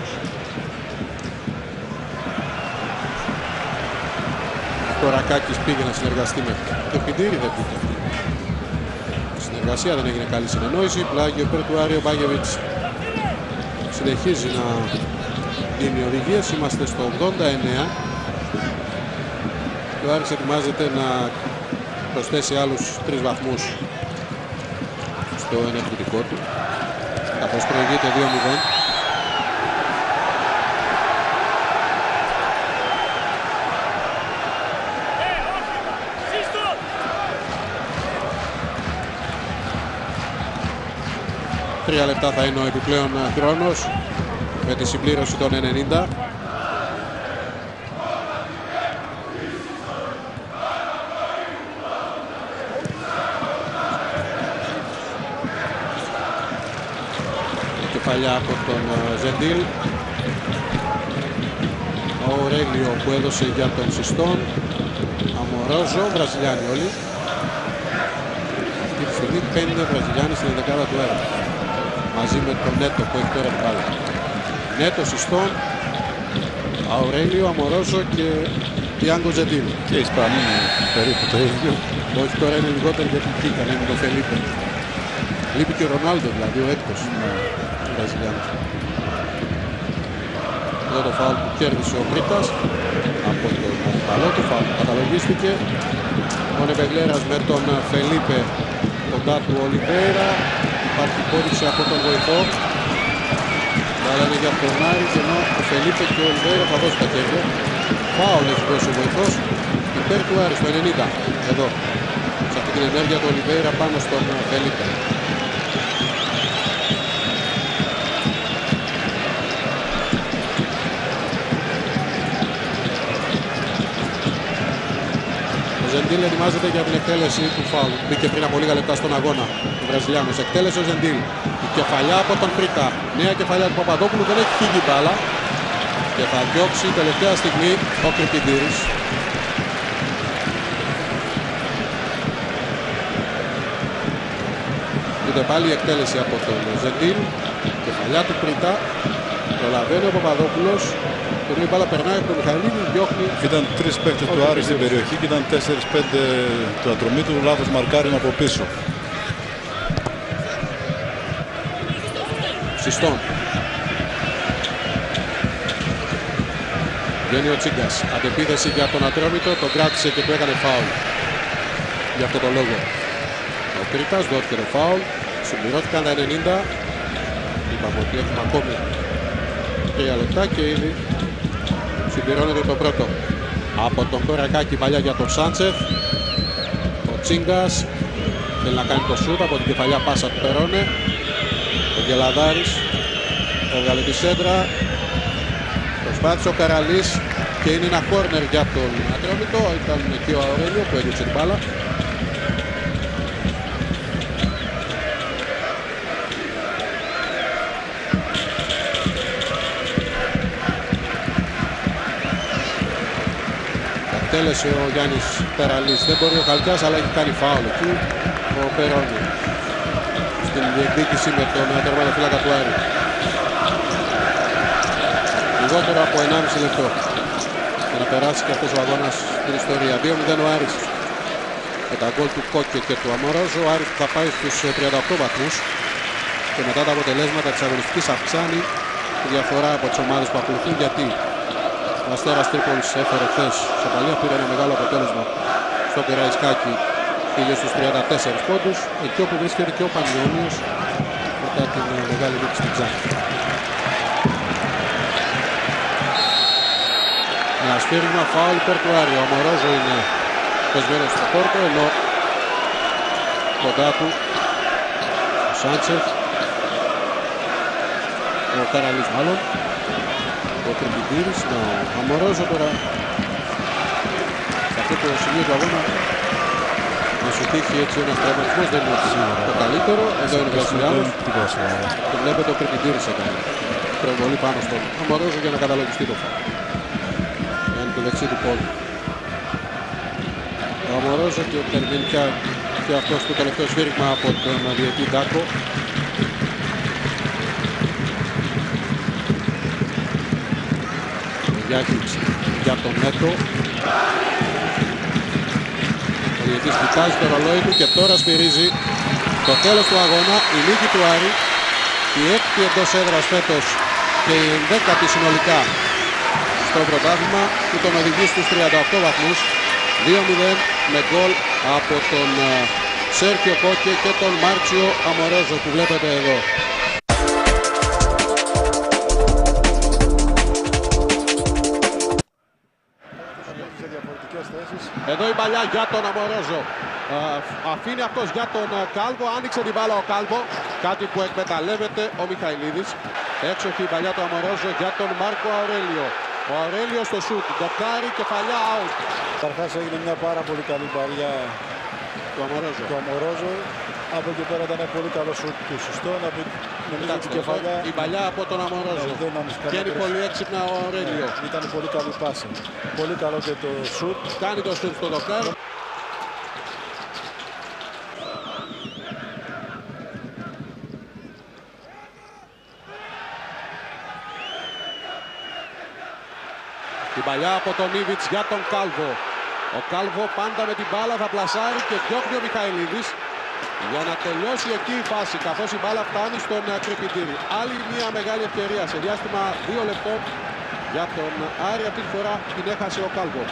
Ο Ρακάκης πήγε να συνεργαστεί με το Πιτήρι, δεν πήγε. Η συνεργασία δεν έγινε καλή συνεννόηση. Πλάγιο υπέρ του Άριο. Μπάγεβιτς συνεχίζει να δίνει οδηγίες. Είμαστε στο 89. Και ο Άρης ετοιμάζεται να προσθέσει άλλους 3 βαθμούς στο ενεργητικό του, καθώς προηγείται 2-0. Τρία λεπτά θα είναι ο επιπλέον χρόνος με τη συμπλήρωση των 90. Κεφαλιά από τον Ζεντήλ. Ο Αουρέλιο που έδωσε για τον Σιστόν. Αμορόζο, Βραζιλιάνοι όλοι. Αυτή τη στιγμή 5 Βραζιλιάνοι στην 11η του Άρη, μαζί με τον Νέτο που έχει τώρα την μπάλα. Νέτο, Σιστόν, Αουρέλιο, Αμορόζο και Τιάγκο Ζεντήλ. Και οι Ισπανοί περίπου το ίδιο. Όχι, τώρα είναι λιγότερο γιατί βγήκαν, είναι το Φελίπε. Λείπει και ο Ρονάλντο, δηλαδή ο έκτος Βραζιλιάνος. Εδώ το φάουλ που κέρδισε ο Μπρίτας από τον Παλό του φάουλ που καταλογίστηκε. Ο Νεπεγλέρας με τον Φελίπε κοντά του Ολιβέρα. Υπάρχει υπόδειξη από τον βοηθό. Αλλά είναι για τον Άρη, ενώ ο Φελίπε και ο Ολιβέρα θα δώσει τα χέρια. Φάουλ έχει δώσει ο βοηθός υπέρ του Άρη στο 90. Εδώ, σε αυτή την ενέργεια του Ολιβέηρα πάνω στον Φελίπε. Ο Ζεντήλ ετοιμάζεται για την εκτέλεση του φάουλ. Μπήκε πριν από λίγα λεπτά στον αγώνα του Βραζιλιάνος. Εκτέλεσε ο Ζεντήλ. Η κεφαλιά από τον Πρίτα. Νέα κεφαλιά του Παπαδόπουλου, δεν έχει φύγει μπάλα. Και θα διώξει τελευταία στιγμή ο Κρυπιντήρης. Ούτε πάλι η εκτέλεση από τον Ζεντήλ. Κεφαλιά του Πρίτα. Προλαβαίνει ο Παπαδόπουλος. Η μπάλα περνάει από τον Μιχαηλίδη, διώχνει. Ήταν 3 παίκτες του Άρη στην περιοχή και ήταν 4-5 του Ατρομήτου. Λάθος μαρκάρισμα από πίσω. Συστών. Βγαίνει ο Τσίγκας. Αντεπίθεση για τον Ατρόμητο. Τον κράτησε και του έκανε φάουλ. Γι' αυτό το λόγο. Ο Κρήτας δόθηκε το φάουλ. Συμπληρώθηκαν τα 90. Είπαμε ότι έχουμε ακόμη 3 λεπτά και ήδη συμπληρώνεται το πρώτο. Από τον Κορακάκη παλιά για τον Σάντσεφ. Ο Τσίγκας θέλει να κάνει το σούτ από την κεφαλιά πάσα του Περώνε. Ο Γελαδάρης έβγαλε τη σέντρα. Προσπάθησε ο Καραλής και είναι ένα κόρνερ για τον Ατρόμητο. Ήταν εκεί ο Αουρέλιο που έδιωξε την μπάλα. Τέλεσε ο Γιάννης Περαλής. Δεν μπορεί ο Χαλκιάς, αλλά έχει κάνει φάουλ εκεί ο Περώνη στην διεκδίκηση με τον τερματοφύλακα του Άρη. Λιγότερο από 1,5 λεπτό για να περάσει και αυτός ο αγώνας στην ιστορία. 2-0 ο Άρης με τα γκολ του Κόκκε και του Αμορόζο. Ο Άρης που θα πάει στους 38 βαθμούς και μετά τα αποτελέσματα της αγωνιστικής αυξάνει τη διαφορά από τις ομάδες που ακολουθούν, γιατί ο Αστέρας Τρίπολης έφερε χθες σε Παλία, πήρε ένα μεγάλο αποτέλεσμα στο Κεραϊσκάκι, πήγε στους 34 πόντους, εκεί όπου βρίσκεται και ο Πανιόνιος μετά την μεγάλη νίκη στην Ξάνθη. Ένα σφύριγμα, φάουλ υπέρ του Άρη. Ο Αμορόζο είναι πεσμένος στο κόρτο, ενώ κοντά του ο Σάντσεφ, ο Καραλής μάλλον, ο Κρυπιντήρης, ο Αμορόζο τώρα σε αυτό το σημείο του αγώνα να σου τύχει έτσι ένας τραυματισμός, δεν είναι το καλύτερο. Εδώ είναι ο Βραζιλιάνος και βλέπετε ο Κρυπιντήρης έκανε προβολή πάνω στον Αμορόζο για να καταλογιστεί το φάουλ. Είναι το δεξί του πόδι. Ο Αμορόζο και περιμένει και αυτός το τελευταίο σφύριγμα από τον διετή Ντάκο. Για τον Νέτο. Ο διετής κοιτάζει το ρολόι του και τώρα σφυρίζει το τέλος του αγώνα. Η νίκη του Άρη, η έκτη εντός έδρας φέτος και η 11η συνολικά στο πρωτάθλημα, που τον οδηγεί στους 38 βαθμούς. 2-0 με γκολ από τον Σέρχιο Κόκκε και τον Μάρτσιο Αμορόζο που βλέπετε εδώ. Εδώ η παλιά για τον Αμορόζο. Αφήνει αυτός για τον Κάλβο. Άνοιξε την μπάλα ο Κάλβο. Κάτι που εκμεταλλεύεται ο Μιχαηλίδης. Έξοχη η παλιά του Αμορόζο για τον Μάρκο Αουρέλιο. Ο Αουρέλιο στο σούτ. Δοκάρι, κεφαλιά, out. Καταρχάς έγινε μια πάρα πολύ καλή παλιά του Αμορόζο. Από εκεί πέρα ήταν πολύ καλό σούτ του Συστών. Νομίζω την κεφαλιά. Η παλιά από τον Αμορόζο. Και είναι πολύ έξυπνα ο Αουρέλιο. Ήταν πολύ καλή πάση. Πολύ καλό και το σούτ. Κάνει το σούτ στο δοκάρι. Την παλιά από τον Ήβιτς για τον Κάλβο. Ο Κάλβο πάντα με την μπάλα θα πλασάρει και διώχνει ο Μιχαηλίδης για να τελειώσει εκεί η φάση, καθώς η μπάλα φτάνει στον Κρυπιντήρη. Άλλη μια μεγάλη ευκαιρία σε διάστημα 2 λεπτών για τον Άρη. Αυτή τη φορά την έχασε ο Κάλβο.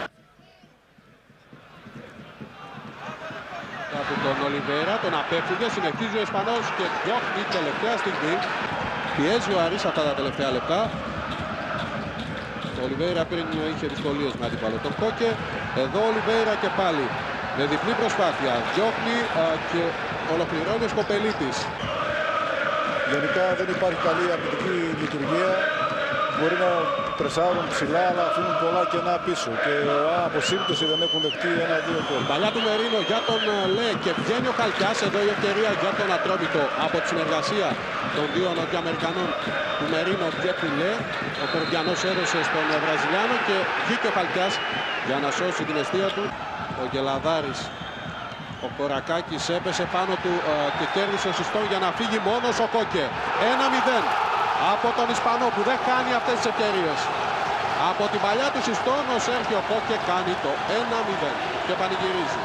Από τον Ολιβέρα τον απέφυγε, συνεχίζει ο Ισπανός και διώχνει τελευταία στιγμή. Πιέζει ο Άρης αυτά τα τελευταία λεπτά. Ο Ολιβέηρα πριν είχε δυσκολίες με αντίπαλο τον Κόκε. Εδώ ο Ολιβέηρα και πάλι με διπλή προσπάθεια. Διώχνει και ολοκληρώνει ο Σκοπελίτης. Γενικά δεν υπάρχει καλή αμυντική λειτουργία. Μπορεί να πρεσάρουν ψηλά, αλλά αφήνουν πολλά κενά πίσω. Και από σύμπτωση δεν έχουν δεχτεί 1-2 γκολ. Παλιά του Μερίνο για τον Λε και βγαίνει ο Χαλκιάς. Εδώ η ευκαιρία για τον Ατρόμητο από τη συνεργασία των δύο Νοτιοαμερικανών του Μερίνο και του Λε. Ο Κορδιανός έδωσε στον Βραζιλιάνο και βγήκε ο Χαλκιάς για να σώσει την αιστεία του. Ο Γελαδάρης, ο Κορακάκης έπεσε πάνω του και κέρδισε σιστόν για να φύγει μόνος ο Κόκε. 1-0 από τον Ισπανό που δεν κάνει αυτές τις ευκαιρίες. Από την παλιά του σιστόν ο Σέρχιο Κόκε κάνει το 1-0 και πανηγυρίζει.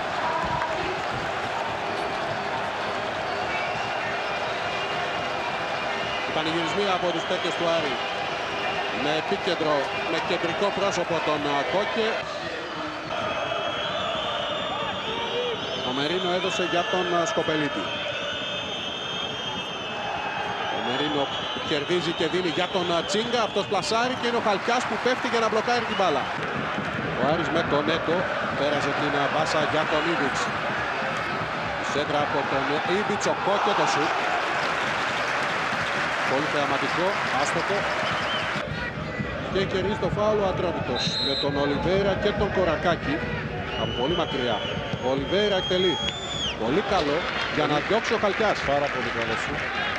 Οι πανηγυρισμοί από τους παίκτες του Άρη με επίκεντρο, με κεντρικό πρόσωπο τον Κόκε. Ο Μερίνο έδωσε για τον Σκοπελίτη. Ο Μερίνο κερδίζει και δίνει για τον Τσίγκα. Αυτός πλασάρει και είναι ο Χαλκιάς που πέφτει για να μπλοκάρει την μπάλα. Ο Άρης με τον Νέτο πέρασε την μπάσα για τον Ήβιτς. Σέντρα από τον Ήβιτς, ο Κόκε, το σουτ. Πολύ θεαματικό, άστοχο. Και κερδίζει το φάουλ ο Ατρόμητος με τον Ολιβέηρα και τον Κορακάκη από πολύ μακριά. Ο Ολιβέηρα εκτελεί. Πολύ καλό για να διώξει ο Χαλκιάς. Πάρα πολύ καλό σου.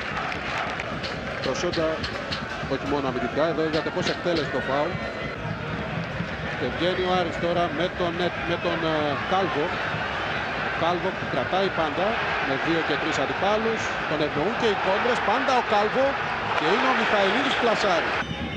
Το Σόντα όχι μόνο αμυντικά, εδώ είδατε πώς εκτέλεσε το φάουλ. Και βγαίνει ο Άρης τώρα με τον Κάλβο. Ο Κάλβο που κρατάει πάντα με 2 και 3 αντιπάλους. Τον ευνοούν και οι κόντρες, πάντα ο Κάλβο και είναι ο Μιχαηλίδης πλασάρι.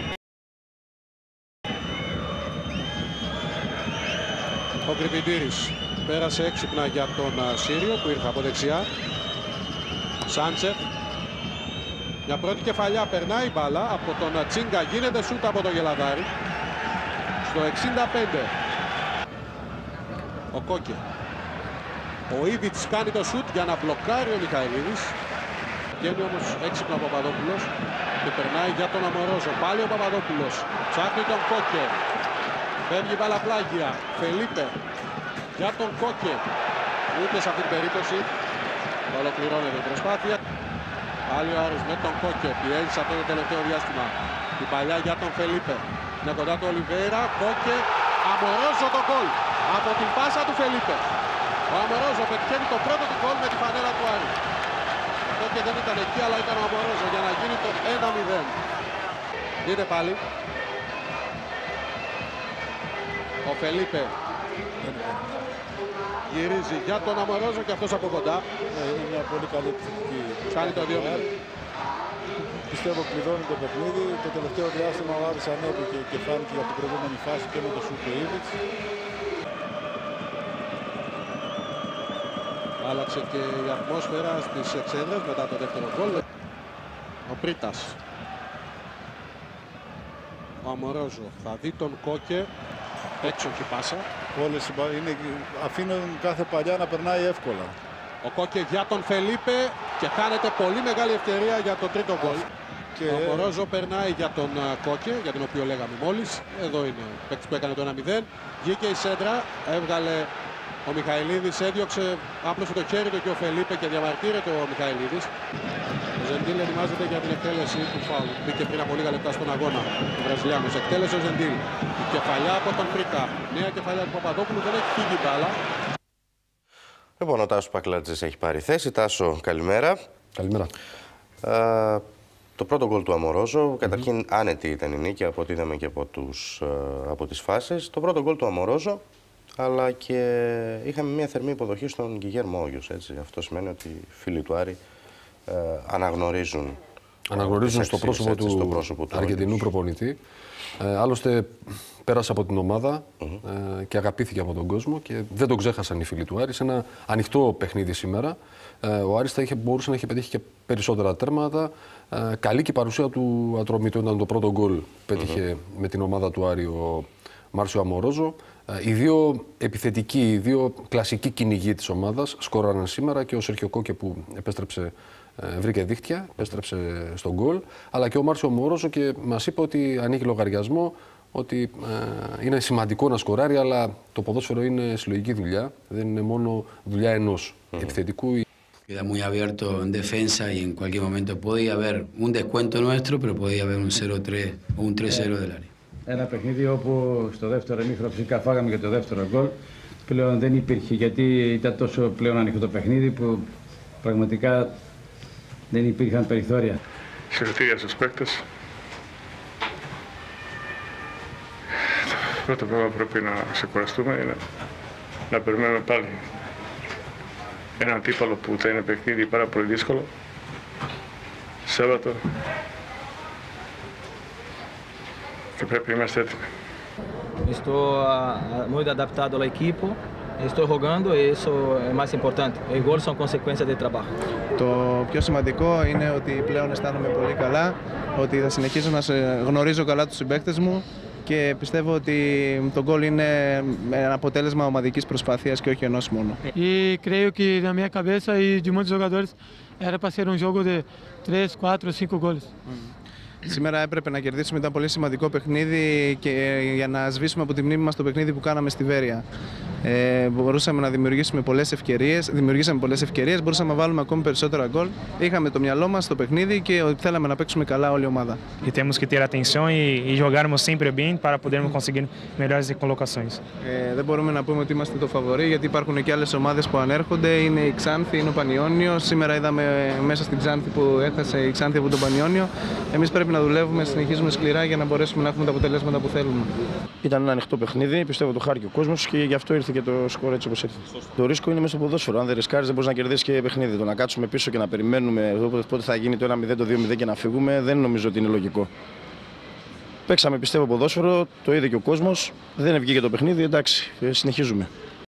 Ο Κρυπιντήρης πέρασε έξυπνα για τον Σύριο που ήρθε από δεξιά. Σάντσεφ. Μια πρώτη κεφαλιά, περνάει η μπάλα από τον Τσίγκα, γίνεται σούτ από τον Γελαδάρη. Στο 65. Ο Κόκε. Ο Ήβιτς κάνει το σούτ για να μπλοκάρει ο Μιχαηλίδης. Βγαίνει όμως έξυπνα ο Παπαδόπουλος και περνάει για τον Αμορόζο. Πάλι ο Παπαδόπουλος. Ψάχνει τον Κόκε. Φεύγει μπαλαπλάγια. Φελίπε για τον Κόκε. Ούτε σε αυτή την περίπτωση ολοκληρώνεται η προσπάθεια. Πάλι ο Άρης με τον Κόκε. Πιέζει σε αυτό το τελευταίο διάστημα. Την παλιά για τον Φελίπε. Είναι κοντά του Ολιβέηρα. Κόκε. Αμορόζο το γκολ από την πάσα του Φελίπε. Ο Αμορόζο πετυχαίνει το πρώτο του γκολ με τη φανέλα του Άρη. Ο Κόκε δεν ήταν εκεί, αλλά ήταν ο Αμορόζο για να γίνει το 1-0. Δείτε πάλι. Ο Φελίπε γυρίζει για τον Αμορόζο και αυτός από κοντά. Είναι μια πολύ καλή επιθετική. Κάνει το 2-0. Πιστεύω κλειδώνει το παιχνίδι. Το τελευταίο διάστημα ο Άρης ανέβηκε και φάνηκε για την προηγούμενη φάση και με το σουτ του Ήβιτς. Άλλαξε και η ατμόσφαιρα στις εξέδρες μετά το δεύτερο γκολ. Ο Πρίτας. Ο Αμορόζο θα δει τον Κόκε. Έξοχη πάσα. Όλες αφήνουν κάθε παλιά να περνάει εύκολα. Ο Κόκε για τον Φελίπε και χάνεται πολύ μεγάλη ευκαιρία για το τρίτο γκολ. Και... Ο Αμορόζο περνάει για τον Κόκε, για τον οποίο λέγαμε μόλις. Εδώ είναι ο παίκτης που έκανε το 1-0. Βγήκε η σέντρα, έβγαλε ο Μιχαηλίδης, έδιωξε, άπλωσε το χέρι του και ο Φελίπε και διαμαρτύρεται ο Μιχαηλίδης. Ο Ζεντήλ ετοιμάζεται για την εκτέλεση του φάουλ. Μπήκε πριν από λίγα λεπτά στον αγώνα του Βραζιλιάνος. Εκτέλεσε ο Ζεντήλ. Η κεφαλιά από τον Πρίκα. Νέα κεφαλιά του Παπαδόπουλου, δεν έχει φύγει μπάλα. Λοιπόν, ο Τάσος Πακλάτζης έχει πάρει θέση. Τάσο, καλημέρα. Καλημέρα. Το πρώτο γκολ του Αμορόζο, καταρχήν άνετη ήταν η νίκη από ό,τι είδαμε και από τις φάσεις. Το πρώτο γκολ του Αμορόζο, αλλά και είχαμε μια θερμή υποδοχή στον Γκιγέρμο Όγιος. Αυτό σημαίνει ότι οι φίλοι του Άρη αναγνωρίζουν στο πρόσωπο του Αργεντινού προπονητή. Άλλωστε πέρασε από την ομάδα και αγαπήθηκε από τον κόσμο και δεν τον ξέχασαν οι φίλοι του Άρη. Σε ένα ανοιχτό παιχνίδι σήμερα. Ο Άρης μπορούσε να είχε πετύχει και περισσότερα τέρματα. Καλή και η παρουσία του Ατρομήτου, ήταν το πρώτο γκολ που πέτυχε με την ομάδα του Άρη ο Μάρσιο Αμορόζο. Οι δύο επιθετικοί, οι δύο κλασικοί κυνηγοί της ομάδας σκόραραν σήμερα και ο Σέρχιο Κόκε που επέστρεψε, βρήκε δίχτυα, επέστρεψε στον γκολ, αλλά και ο Μάρσιο Αμορόζο και μας είπε ότι ανοίγει λογαριασμό ότι είναι σημαντικό να σκοράρει, αλλά το ποδόσφαιρο είναι συλλογική δουλειά. Δεν είναι μόνο δουλειά ενός επιθετικού. Queda muy abierto en defensa y en cualquier momento podía haber un descuento nuestro, pero podía haber un 0-3 o un 3-0 del área. Ένα παιχνίδι όπου στο δεύτερο ημίχρονο φυσικά φάγαμε και το δεύτερο γκολ. Πλέον δεν υπήρχε, γιατί ήταν τόσο πλέον ανοιχτό το παιχνίδι που πραγματικά δεν υπήρχαν περιθώρια. Συγχαρητήρια στους παίκτες. Το πρώτο πράγμα που πρέπει να ξεκουραστούμε είναι να περιμένουμε πάλι έναν αντίπαλο που θα είναι παιχνίδι πάρα πολύ δύσκολο. Σάββατο. Και πρέπει να είμαστε έτοιμοι. Estou muito adaptado à equipe, estou jogando e isso é mais importante. Os gols são consequência de trabalho. Το πιο σημαντικό είναι ότι πλέον αισθάνομαι πολύ καλά, ότι θα συνεχίσω να γνωρίζω καλά τους συμπαίκτες μου και πιστεύω ότι το γκολ είναι ένα αποτέλεσμα ομαδικής προσπάθειας και όχι ενός μόνο. E creio que na minha cabeça e de muitos jogadores era para ser um jogo de 3, 4, 5 gols. Σήμερα έπρεπε να κερδίσουμε, ήταν πολύ σημαντικό παιχνίδι και για να σβήσουμε από τη μνήμη μας το παιχνίδι που κάναμε στη Βέρεια. Μπορούσαμε να δημιουργήσουμε πολλές ευκαιρίες, μπορούσαμε να βάλουμε ακόμη περισσότερα γκολ. Είχαμε το μυαλό μας στο παιχνίδι και θέλαμε να παίξουμε καλά όλη η ομάδα. E temos que ter atenção e jogarmos sempre bem para podermos conseguir melhores colocações. Δεν μπορούμε να πούμε ότι είμαστε το φαβορί, γιατί υπάρχουν και άλλες ομάδες που ανέρχονται. Είναι η Ξάνθη, είναι ο Πανιόνιος. Σήμερα είδαμε μέσα στην Ξάνθη που έχασε η Ξάνθη από τον Πανιόνιο. Εμείς πρέπει να δουλεύουμε, συνεχίζουμε σκληρά για να μπορέσουμε να έχουμε τα αποτελέσματα που θέλουμε. Ήταν ένα ανοιχτό παιχνίδι, πιστεύω το χάρηκε ο κόσμος και γι' αυτό ήρθε και το σκορ έτσι όπως ήρθε. Το ρίσκο είναι μέσα στο ποδόσφαιρο. Αν δεν ρισκάρεις, δεν μπορείς να κερδίσεις και παιχνίδι. Το να κάτσουμε πίσω και να περιμένουμε πότε θα γίνει το 1-0, το 2-0 και να φύγουμε, δεν νομίζω ότι είναι λογικό. Παίξαμε, πιστεύω, ποδόσφαιρο, το είδε και ο κόσμος, δεν βγήκε το παιχνίδι, εντάξει, συνεχίζουμε.